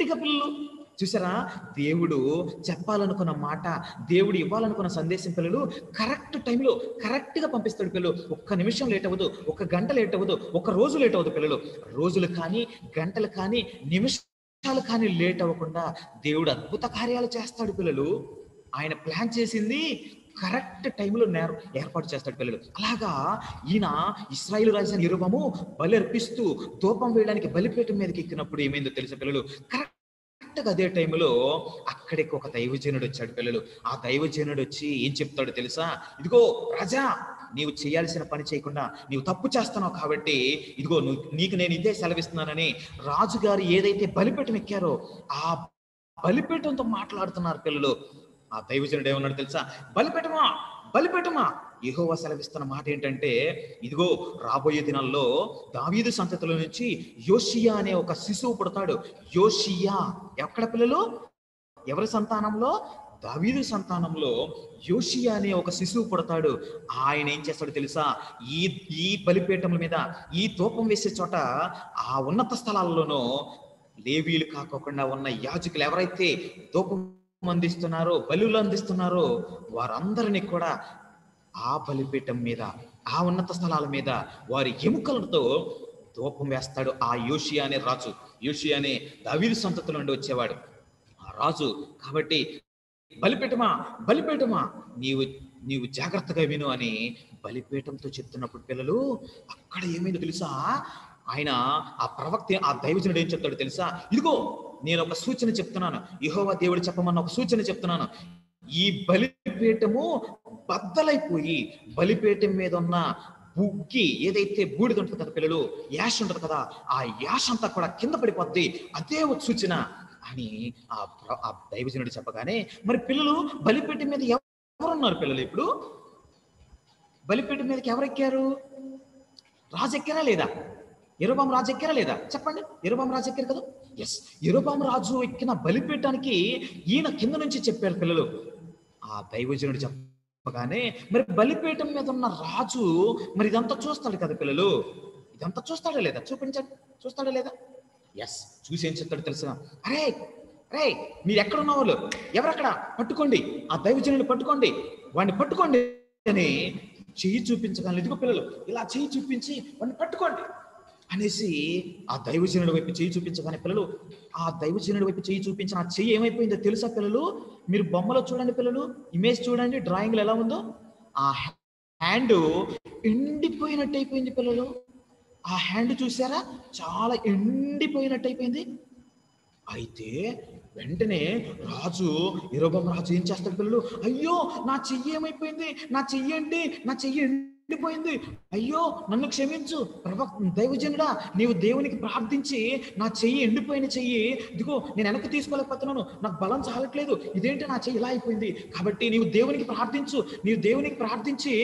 గా పిల్లలు చూసారా, దేవుడు చెప్పాలనుకున్న మాట, దేవుడు ఇవ్వాలనుకున్న సందేశం పిల్లలు కరెక్ట్ టైంలో కరెక్ట్ గా పంపిస్తాడు పిల్లలు. ఒక్క నిమిషం లేట్ అవ్వదు, ఒక గంట లేట్ అవ్వదు, ఒక రోజు లేట్ అవ్వదు పిల్లలు. రోజులు కానీ గంటలు కానీ నిమిషాలు కానీ లేట్ అవ్వకుండా దేవుడు అద్భుత కార్యాలు చేస్తాడు పిల్లలు. ఆయన ప్లాన్ చేసింది కరెక్ట్ టైంలో నేర్ ఏర్పాటు చేస్తాడు పిల్లలు. అలాగా ఈయన ఇశ్రాయేలు రాజైన యెరొబోము బలి అర్పిస్తూ ధూపం వేయడానికి బలిపీఠం మీదకి ఎక్కినప్పుడు ఏమైందో తెలుసా పిల్లలు, కరెక్ట్గా అదే టైంలో అక్కడికి ఒక దైవజనుడు వచ్చాడు పిల్లలు. ఆ దైవజనుడు వచ్చి ఏం చెప్తాడో తెలుసా, ఇదిగో రాజా, నీవు చేయాల్సిన పని చేయకుండా నీవు తప్పు చేస్తున్నావు కాబట్టి ఇదిగో నువ్వు నీకు నేను ఇదే సెలవిస్తున్నానని రాజుగారు ఏదైతే బలిపీఠం ఎక్కారో ఆ బలిపీఠంతో మాట్లాడుతున్నారు పిల్లలు. ఆ దైవజనుడు ఏమన్నాడు తెలుసా, బలిపీఠమా బలిపీఠమా యెహోవా సెలవిస్తున్న మాట ఏంటంటే, ఇదిగో రాబోయే దినాల్లో దావీదు సంతతిలో నుంచి యోషియా అనే ఒక శిశువు పుడతాడు. యోషియా ఎక్కడ పిల్లలు, ఎవరి సంతానంలో, దావీదు సంతానంలో యోషియా అనే ఒక శిశువు పుడతాడు. ఆయన ఏం చేస్తాడు తెలుసా, ఈ ఈ బలిపీఠముల మీద ఈ ధూపం వేసే చోట ఆ ఉన్నత స్థలాల్లోనూ లేవీలు కాకోకుండా ఉన్న యాజకులు ఎవరైతే ధూపం అందిస్తున్నారో బలులు అందిస్తున్నారో వారందరినీ కూడా ఆ బలిపీఠం మీద ఆ ఉన్నత స్థలాల మీద వారి ఎముకలతో ధూపం వేస్తాడు ఆ యోషియా అనే రాజు. యోషియా అనే దావీదు సంతతిలో నుండి వచ్చేవాడు ఆ రాజు. కాబట్టి బలిపీఠమా బలిపీఠమా నీవు నీవు జాగ్రత్తగా విను అని బలిపీఠంతో చెప్తున్నప్పుడు పిల్లలు అక్కడ ఏమైందో తెలుసా, ఆయన ఆ ప్రవక్త ఆ దైవజనుడు ఏం చెప్తాడు తెలుసా, ఇదిగో నేను ఒక సూచన చెప్తున్నాను, యెహోవా దేవుడు చెప్పమన్న ఒక సూచన చెప్తున్నాను. ఈ బలిపీఠము బద్దలైపోయి బలిపీఠం మీద ఉన్న బుగ్గి ఏదైతే బూడిద ఉంటుంది కదా పిల్లలు, యాష్ ఉంటుంది కదా, ఆ యాష్ అంతా కూడా కింద పడిపోద్ది, అదే ఒక సూచన అని ఆ ఆ దైవజనుడు చెప్పగానే, మరి పిల్లలు బలిపీఠం మీద ఎవరున్నారు పిల్లలు? ఇప్పుడు బలిపీఠం మీదకి ఎవరు ఎక్కారు? రాజు ఎక్కారా లేదా? యెరొబోము రాజు ఎక్కారా లేదా? చెప్పండి. యెరొబోము రాజు ఎక్కారు కదా. ఎస్, యెరొబోము రాజు ఎక్కిన బలిపీఠానికి ఈయన కింద నుంచి చెప్పారు పిల్లలు. ఆ దైవజనుడు చెప్పగానే మరి బలిపీఠం మీద ఉన్న రాజు మరి ఇదంతా చూస్తాడు కదా పిల్లలు, ఇదంతా చూస్తాడా లేదా? చూపించండి, చూస్తాడా లేదా? ఎస్, చూసి ఏం చెప్తాడు తెలుసా, అరే అరే మీరు ఎక్కడ ఉన్న వాళ్ళు ఎవరక్కడ పట్టుకోండి, ఆ దైవజనుడిని పట్టుకోండి, వాడిని పట్టుకోండి అని చెయ్యి చూపించగలను. ఇదిగో పిల్లలు ఇలా చెయ్యి చూపించి వాడిని పట్టుకోండి అనేసి ఆ దైవజనుడి వైపు చెయ్యి చూపించగానే పిల్లలు ఆ దైవజనుడి వైపు చెయ్యి చూపించిన ఆ చెయ్యి ఏమైపోయిందో తెలుసా పిల్లలు? మీరు బొమ్మలో చూడండి పిల్లలు, ఇమేజ్ చూడండి, డ్రాయింగ్లో ఎలా ఉందో, ఆ హ్యాండ్ ఎండిపోయినట్టు అయిపోయింది పిల్లలు. ఆ హ్యాండ్ చూసారా, చాలా ఎండిపోయినట్టు అయిపోయింది. అయితే వెంటనే రాజు యెరొబోము రాజు ఏం చేస్తాడు పిల్లలు, అయ్యో నా చెయ్యి ఏమైపోయింది, నా చెయ్యి అండి, నా చెయ్యి ఎండిపోయింది, అయ్యో నన్ను క్షమించు ప్రవక్త దైవజనుడా, నీవు దేవునికి ప్రార్థించి నా చెయ్యి ఎండిపోయిన చెయ్యి ఇదిగో నేను వెనక్కి తీసుకోలేకపోతున్నాను, నాకు బలం చాలట్లేదు, ఇదేంటి నా చెయ్యి ఇలా అయిపోయింది, కాబట్టి నీవు దేవునికి ప్రార్థించు, నీవు దేవునికి ప్రార్థించి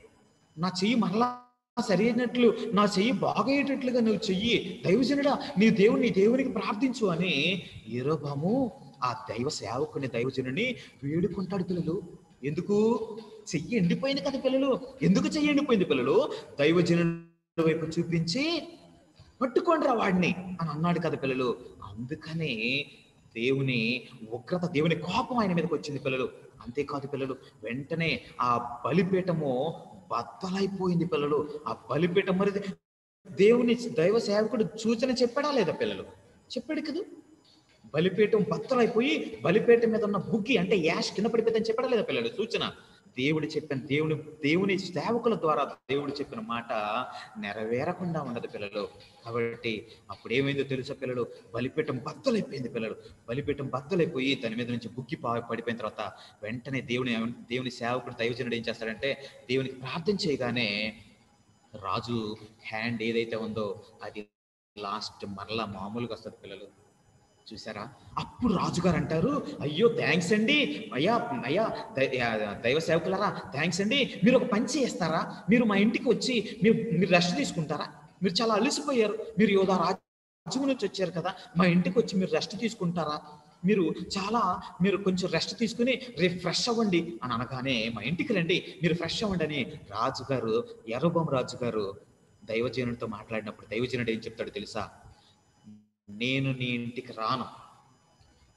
నా చెయ్యి మరలా సరైనట్లు నా చెయ్యి బాగయ్యేటట్లుగా నువ్వు చెయ్యి, దైవజనుడా నీ దేవుని నీ దేవునికి ప్రార్థించు అని యెరొబోము ఆ దైవ సేవకుని దైవజనుని వేడుకుంటాడు పిల్లలు. ఎందుకు? చెయ్యి ఎండిపోయింది కదా పిల్లలు. ఎందుకు చెయ్యి ఎండిపోయింది పిల్లలు? దైవజనుడి వైపు చూపించి పట్టుకోండి రా వాడిని అని అన్నాడు కదా పిల్లలు. అందుకని దేవుని ఉగ్రత, దేవుని కోపం ఆయన మీదకి వచ్చింది పిల్లలు. అంతేకాదు పిల్లలు, వెంటనే ఆ బలిపీఠము బద్దలైపోయింది పిల్లలు. ఆ బలిపీఠం మరి దేవుని దైవ సేవకుడు సూచన చెప్పాడా లేదా పిల్లలు? చెప్పాడు కదా. బలిపీఠం బద్దలైపోయి బలిపీఠం మీద ఉన్న బుగ్గి అంటే యాష్ కింద పడిపోతుందని చెప్పాడా లేదా పిల్లలు? సూచన దేవుడు చెప్పిన దేవుని దేవుని సేవకుల ద్వారా దేవుడు చెప్పిన మాట నెరవేరకుండా ఉండదు పిల్లలు. కాబట్టి అప్పుడు ఏమైందో తెలుసా పిల్లలు, బలిపీఠం బద్దలైపోయింది పిల్లలు. బలిపీఠం బద్దలైపోయి దాని మీద నుంచి బుగ్గి పడిపోయిన తర్వాత వెంటనే దేవుని దేవుని సేవకుడు దైవజనుడు ఏం చేస్తాడంటే దేవునికి ప్రార్థన చేయగానే రాజు హ్యాండ్ ఏదైతే ఉందో అది లాస్ట్ మరలా మామూలుగా వస్తుంది పిల్లలు. చూసారా? అప్పుడు రాజుగారు అంటారు, అయ్యో థ్యాంక్స్ అండి, అయ్యా అయ్యా దైవ సేవకులారా థ్యాంక్స్ అండి, మీరు ఒక పని చేస్తారా, మీరు మా ఇంటికి వచ్చి మీరు మీరు రెస్ట్ తీసుకుంటారా, మీరు చాలా అలసిపోయారు, మీరు యోధా రాజ్యం నుంచి వచ్చారు కదా, మా ఇంటికి వచ్చి మీరు రెస్ట్ తీసుకుంటారా, మీరు చాలా మీరు కొంచెం రెస్ట్ తీసుకుని రేపు ఫ్రెష్ అవ్వండి అని అనగానే మా ఇంటికి రండి, మీరు ఫ్రెష్ అవ్వండి అని రాజుగారు యెరొబోము రాజుగారు దైవజనుడితో మాట్లాడినప్పుడు దైవజనుడు ఏం చెప్తాడు తెలుసా, నేను నీ ఇంటికి రాను,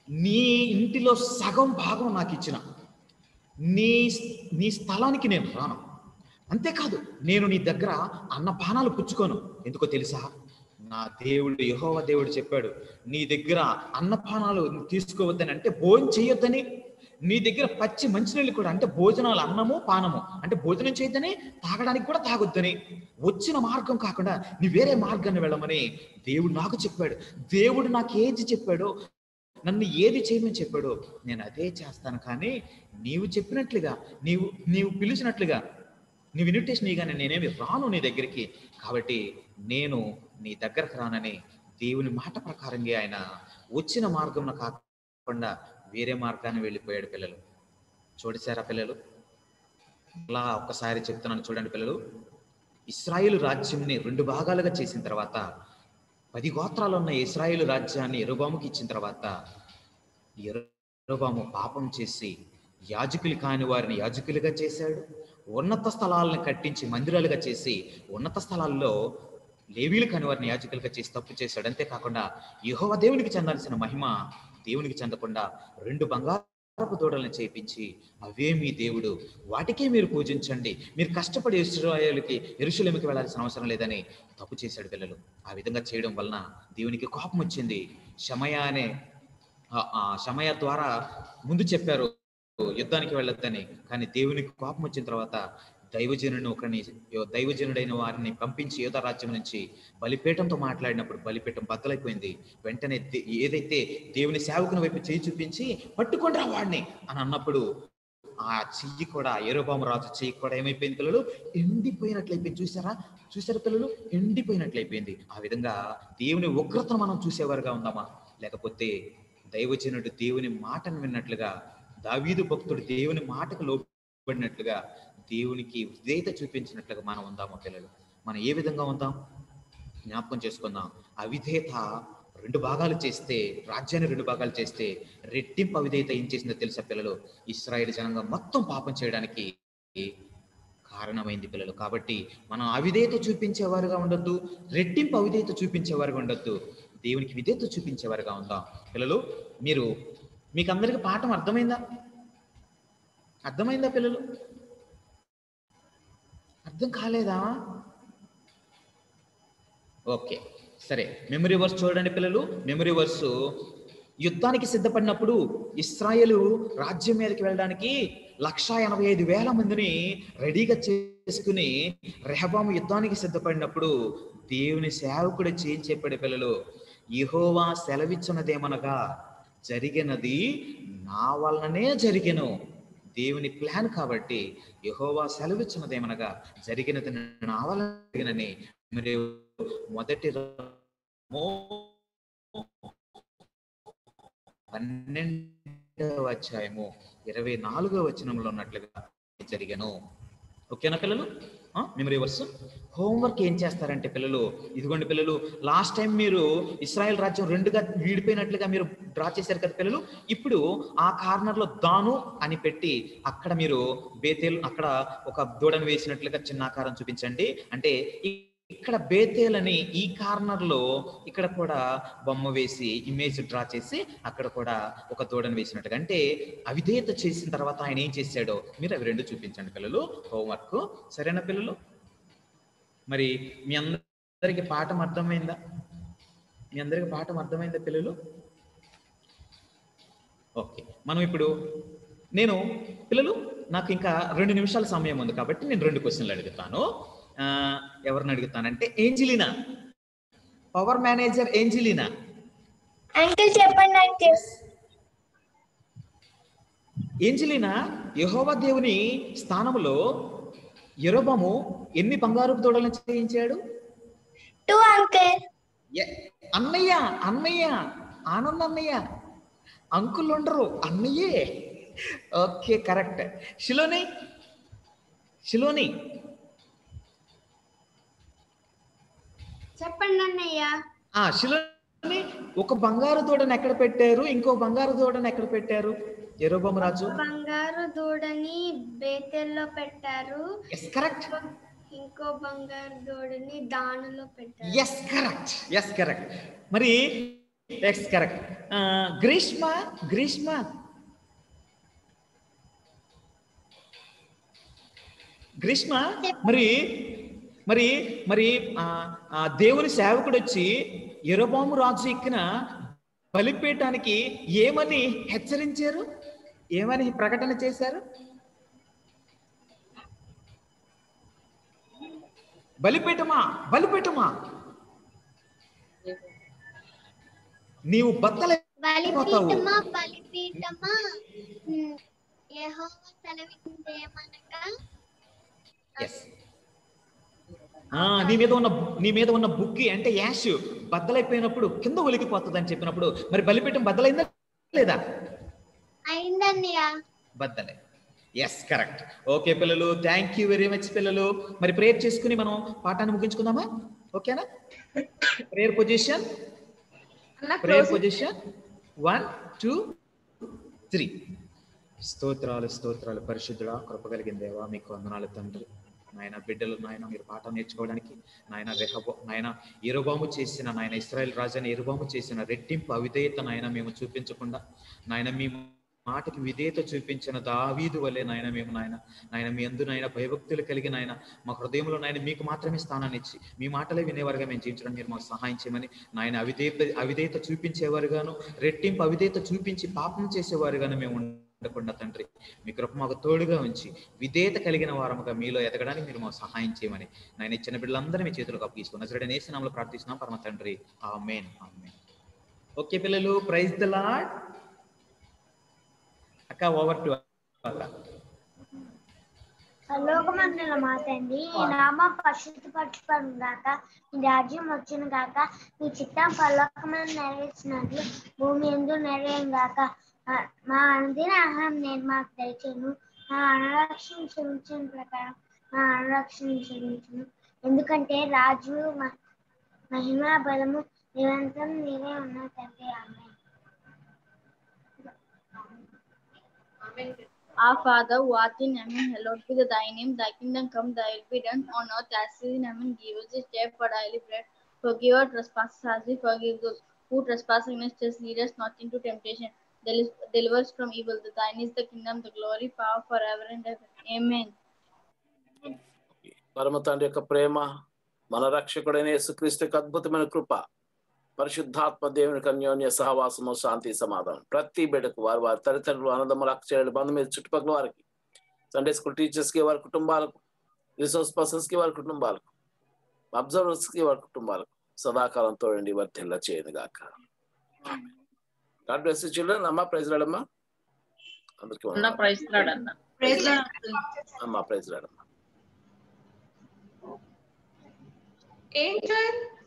నీ ఇంటిలో సగం భాగం నాకు ఇచ్చిన నీ నీ స్థలానికి నేను రాను. అంతేకాదు నేను నీ దగ్గర అన్నపానాలు పుచ్చుకోను. ఎందుకో తెలుసా? నా దేవుడు యెహోవా దేవుడు చెప్పాడు, నీ దగ్గర అన్నపానాలు తీసుకోవద్దని, అంటే భోజనం చేయొద్దని. నీ దగ్గర పచ్చి మంచినీళ్ళు కూడా, అంటే భోజనాలు, అన్నము పానము, అంటే భోజనం చేయొద్దని, తాగడానికి కూడా తాగొద్దని, వచ్చిన మార్గం కాకుండా నీ వేరే మార్గాన్ని వెళ్ళమని దేవుడు నాకు చెప్పాడు. దేవుడు నాకు ఏది చెప్పాడో, నన్ను ఏది చేయమని చెప్పాడో నేను అదే చేస్తాను. కానీ నీవు చెప్పినట్లుగా, నీవు నీవు పిలిచినట్లుగా, నీవు ఇన్విటేషన్ ఇవ్వగానే నేనేమి రాను నీ దగ్గరికి. కాబట్టి నేను నీ దగ్గరకు రానని దేవుని మాట ప్రకారంగా ఆయన వచ్చిన మార్గం కాకుండా వేరే మార్గాన్ని వెళ్ళిపోయాడు. పిల్లలు చూడసారా పిల్లలు? అలా ఒక్కసారి చెప్తున్నాను చూడండి పిల్లలు. ఇశ్రాయేలు రాజ్యంని రెండు భాగాలుగా చేసిన తర్వాత, పది గోత్రాలు ఉన్న ఇశ్రాయేలు రాజ్యాన్ని యెరొబాముకి ఇచ్చిన తర్వాత, యెరొబాము పాపం చేసి యాజకులు కాని వారిని యాజకులుగా చేశాడు. ఉన్నత స్థలాలను కట్టించి మందిరాలుగా చేసి ఉన్నత స్థలాల్లో లేవీలు కాని వారిని యాజకులుగా చేసి తప్పు చేశాడు. అంతేకాకుండా యెహోవా దేవునికి చెందాల్సిన మహిమ దేవునికి చెందకుండా రెండు బంగారపు దూడలను చేయించి, అవే మీ దేవుడు, వాటికే మీరు పూజించండి, మీరు కష్టపడి ఇశ్రాయేలుకి యెరూషలేముకి వెళ్ళాల్సిన అవసరం లేదని తప్పు చేశాడు పిల్లలు. ఆ విధంగా చేయడం వలన దేవునికి కోపం వచ్చింది. షమయా అనే ఆ షమయ ద్వారా ముందు చెప్పారు యుద్ధానికి వెళ్ళొద్దని, కానీ దేవునికి కోపం వచ్చిన తర్వాత దైవజనుడిని ఒకరిని దైవజనుడైన వారిని పంపించి యోధా రాజ్యం నుంచి బలిపీఠంతో మాట్లాడినప్పుడు బలిపీఠం బద్దలైపోయింది. వెంటనే ఏదైతే దేవుని సేవకుని వైపు చేయి చూపించి పట్టుకుంటారా వాడిని అని అన్నప్పుడు ఆ చెయ్యి కూడా, యెరొబాము రాజు చెయ్యి కూడా ఏమైపోయింది పిల్లలు? ఎండిపోయినట్లయిపోయింది. చూసారా చూసారా పిల్లలు? ఎండిపోయినట్లయిపోయింది. ఆ విధంగా దేవుని ఉగ్రతను మనం చూసేవారుగా ఉందామా? లేకపోతే దైవజనుడు దేవుని మాటను విన్నట్లుగా, దావీదు భక్తుడు దేవుని మాటకు లోబడినట్లుగా, దేవునికి విధేయత చూపించినట్లుగా మనం ఉందామా పిల్లలు? మనం ఏ విధంగా ఉందాం? జ్ఞాపకం చేసుకుందాం. అవిధేయత రెండు భాగాలు చేస్తే, రాజ్యాన్ని రెండు భాగాలు చేస్తే రెట్టింపు అవిధేయత ఏం చేసిందో తెలుసా పిల్లలు? ఇశ్రాయేలు జనాంగం మొత్తం పాపం చేయడానికి కారణమైంది పిల్లలు. కాబట్టి మనం అవిధేయత చూపించేవారుగా ఉండొద్దు, రెట్టింపు అవిధేయత చూపించేవారుగా ఉండొద్దు, దేవునికి విధేయత చూపించేవారుగా ఉందాం పిల్లలు. మీరు మీకు అందరికి పాఠం అర్థమైందా? అర్థమైందా పిల్లలు? అర్థం కాలేదా? ఓకే సరే, మెమరీ వర్స్ చూడండి పిల్లలు. మెమరీ వర్స్, యుద్ధానికి సిద్ధపడినప్పుడు ఇశ్రాయేలు రాజ్యం మీదకి వెళ్ళడానికి లక్షా ఎనభై ఐదు వేల మందిని రెడీగా చేసుకుని రెహబాము యుద్ధానికి సిద్ధపడినప్పుడు దేవుని సేవకుడు ఏం చెప్పాడు పిల్లలు? యెహోవా సెలవిచ్చున్నదేమనగా, జరిగినది నా వలననే జరిగెను. దేవుని ప్లాన్ కాబట్టి యెహోవా సెలవిచ్చినదేమనగా జరిగినది నా వలన జరిగినని మరి మొదటి పన్నెండవ అధ్యాయము ఇరవై నాలుగవ వచనంలో ఉన్నట్లుగా జరిగెను. ఓకేనా పిల్లలు? Memory verse. హోంవర్క్ ఏం చేస్తారంటే పిల్లలు, ఇదిగోండి పిల్లలు, లాస్ట్ టైం మీరు ఇశ్రాయేల్ రాజ్యం రెండుగా విడిపోయినట్లుగా మీరు డ్రా చేశారు కదా పిల్లలు. ఇప్పుడు ఆ కార్నర్ లో దాను అని పెట్టి అక్కడ మీరు బేతేల్, అక్కడ ఒక దూడను వేసినట్లుగా చిన్న ఆకారం చూపించండి. అంటే ఇక్కడ బేతేల్ అని ఈ కార్నర్ లో ఇక్కడ కూడా బొమ్మ వేసి ఇమేజ్ డ్రా చేసి అక్కడ కూడా ఒక దూడను వేసినట్టుగా, అంటే అవిధేయత చేసిన తర్వాత ఆయన ఏం చేశాడో మీరు అవి రెండు చూపించండి పిల్లలు. హోంవర్క్ సరేనా పిల్లలు? మరి మీ అందరికి పాఠం అర్థమైందా? మీ అందరికి పాఠం అర్థమైందా పిల్లలు? ఓకే, మనం ఇప్పుడు నేను పిల్లలు నాకు ఇంకా రెండు నిమిషాల సమయం ఉంది కాబట్టి నేను రెండు క్వశ్చన్లు అడుగుతాను. ఎవరిని అడుగుతానంటే Angelina, power manager Angelina. Uncle చెప్పండి అంకుల్. ఏంజిలినా, యెహోవా దేవుని స్థానంలో యెరొబాము ఎన్ని బంగారపు దూడలను చేయించాడు? Two uncle. అన్నయ్య అన్నయ్య ఆనంద్ అన్నయ్య, అంకుల్ ఉండరు, అన్నయ్యే. Okay correct. షిలోని షిలోని చెప్పండి అన్నయ్య. ఆ షిలోని, ఒక బంగారు దూడను ఎక్కడ పెట్టారు, ఇంకో బంగారు దూడను ఎక్కడ పెట్టారు యెరొబాము రాజు? బంగారు దూడని బేతేల్లో పెట్టారు. Yes correct. ఇంకో బంగారు దూడని దానులో పెట్టారు. Yes correct, yes correct. మరి ఎక్స్ కరెక్ట్. గ్రీష్మ గ్రీష్మ గ్రీష్మ మరి మరి మరి దేవుని సేవకుడు వచ్చి యెరొబాము రాజు ఎక్కిన బలిపీఠానికి ఏమని హెచ్చరించారు, ఏమని ప్రకటన చేశారు? బలిపీఠమా బలిపీఠమా నీవు బద్దలైపోతావు. బలిపీఠమా బలిపీఠమా యెహోవా సెలవిచ్చిందేమనగా నీ మీద ఉన్న నీ మీద ఉన్న బుగ్గి అంటే యాష్ బద్దలైపోయినప్పుడు కింద ఒలికిపోతుంది అని చెప్పినప్పుడు మరి బలిపీఠం బద్దలైందా లేదా? అయిందన్నయ్య. బద్దలే. Yes correct. ఓకే పిల్లలు, థ్యాంక్ యూ వెరీ మచ్ పిల్లలు. మరి ప్రేయర్ చేసుకుని మనం పాఠాన్ని ముగించుకుందామా? ఓకేనా? Prayer position prayer position one two three. స్తోత్రాలు స్తోత్రాలు పరిశుద్ధుడా, కృప కలిగిన దేవా మీకు వందనాలు తండ్రి. నాయన బిడ్డలు నాయన మీరు పాఠం నేర్చుకోవడానికి నాయన రెహబో నాయన యెరొబాము చేసిన నాయన ఇశ్రాయేల్ రాజైన యెరొబాము చేసిన రెట్టింపు అవిధేయత నాయన మేము చూపించకుండా నాయన మీ మాటకి విధేయత చూపించిన దావీదు వల్లే నాయన మేము నాయన నాయన మీ అందు నాయన భయభక్తులు కలిగి నాయన మా హృదయంలో నాయన మీకు మాత్రమే స్థానాన్ని ఇచ్చి మీ మాటలే వినేవారుగా మేము జీవించడం మీరు మాకు సహాయం చేయమని నాయన అవిధేయత అవిధేయత చూపించేవారుగాను రెట్టింపు అవిధేయత చూపించి పాపం చేసేవారుగాను మేము ఉండకుండా తండ్రి మీ కృప మాకు తోడుగా ఉంచి విధేయత కలిగిన వారముగా మీలో ఎదగడానికి మీరు మాకు సహాయం చేయమని నాయన ఇచ్చిన బిడ్డలందరూ మీ చేతులకు అప్పగిస్తున్నాం. నజరేయుడైన యేసు నామములో ప్రార్థిస్తున్నాం పరమ తండ్రి, ఆమేన్ ఆమేన్. ఓకే పిల్లలు, ప్రైజ్ ది లార్డ్. అక్క ఓవర్ టు అక్క. పరలోకమందున్న మా తండ్రి, ఈ నామం పరిశుద్ధపరచబడును గాక, ఈ రాజ్యం వచ్చును గాక, మీ చిత్తం పరలోకమందు నెరవేర్చినట్లు భూమి యందు నెరవేరును గాక. మా అనుదిన ఆహారం నేను మాకు దయచేయుము, మా అనురక్షణ క్షమించిన ప్రకారం మా అనురక్షణ క్షమించును, ఎందుకంటే రాజు మహిమ బలము నిరంతరం నీవే ఉన్న తండ్రి, ఆమేన్. Our Father who art in heaven, hallowed be thy name. Thy kingdom come, thy will be done on earth as it is in heaven. Give us this day our daily bread. Forgive our trespasses as we forgive those who trespass against us. Lead us not into temptation. Deliver us from evil. Thine is the kingdom, the glory, power forever and ever. Amen. పరమ తండ్రి యొక్క ప్రేమ, మన రక్షకుడైన యేసుక్రీస్తు యొక్క అద్భుతమైన కృప, పరిశుద్ధాత్మ దేవుని అన్యోన్య సహవాసము, శాంతి సమాధానం ప్రతి బిడ్డకు వారి వారి తల్లిదండ్రులు, అన్నదమ్ములు, అక్కచెల్లెలు, బంధువులు, చుట్టుపక్కల వారికి, సండే స్కూల్ టీచర్స్ కి వారి కుటుంబాలకు, రిసోర్స్ పర్సన్స్ కి వారి కుటుంబాలకు, అబ్జర్వర్స్ కి వారి కుటుంబాలకు సదాకాలం తోడండి వర్తిల్ల చేయను గాక. God bless you children. అమ్మా ప్రైజ్ లార్డ్ అమ్మా. అందరికీ వందనాలు. ప్రైజ్ లార్డ్ అన్న. ప్రైజ్ లార్డ్ అమ్మా ప్రైజ్ లార్డ్ అమ్మా. ఏంజల్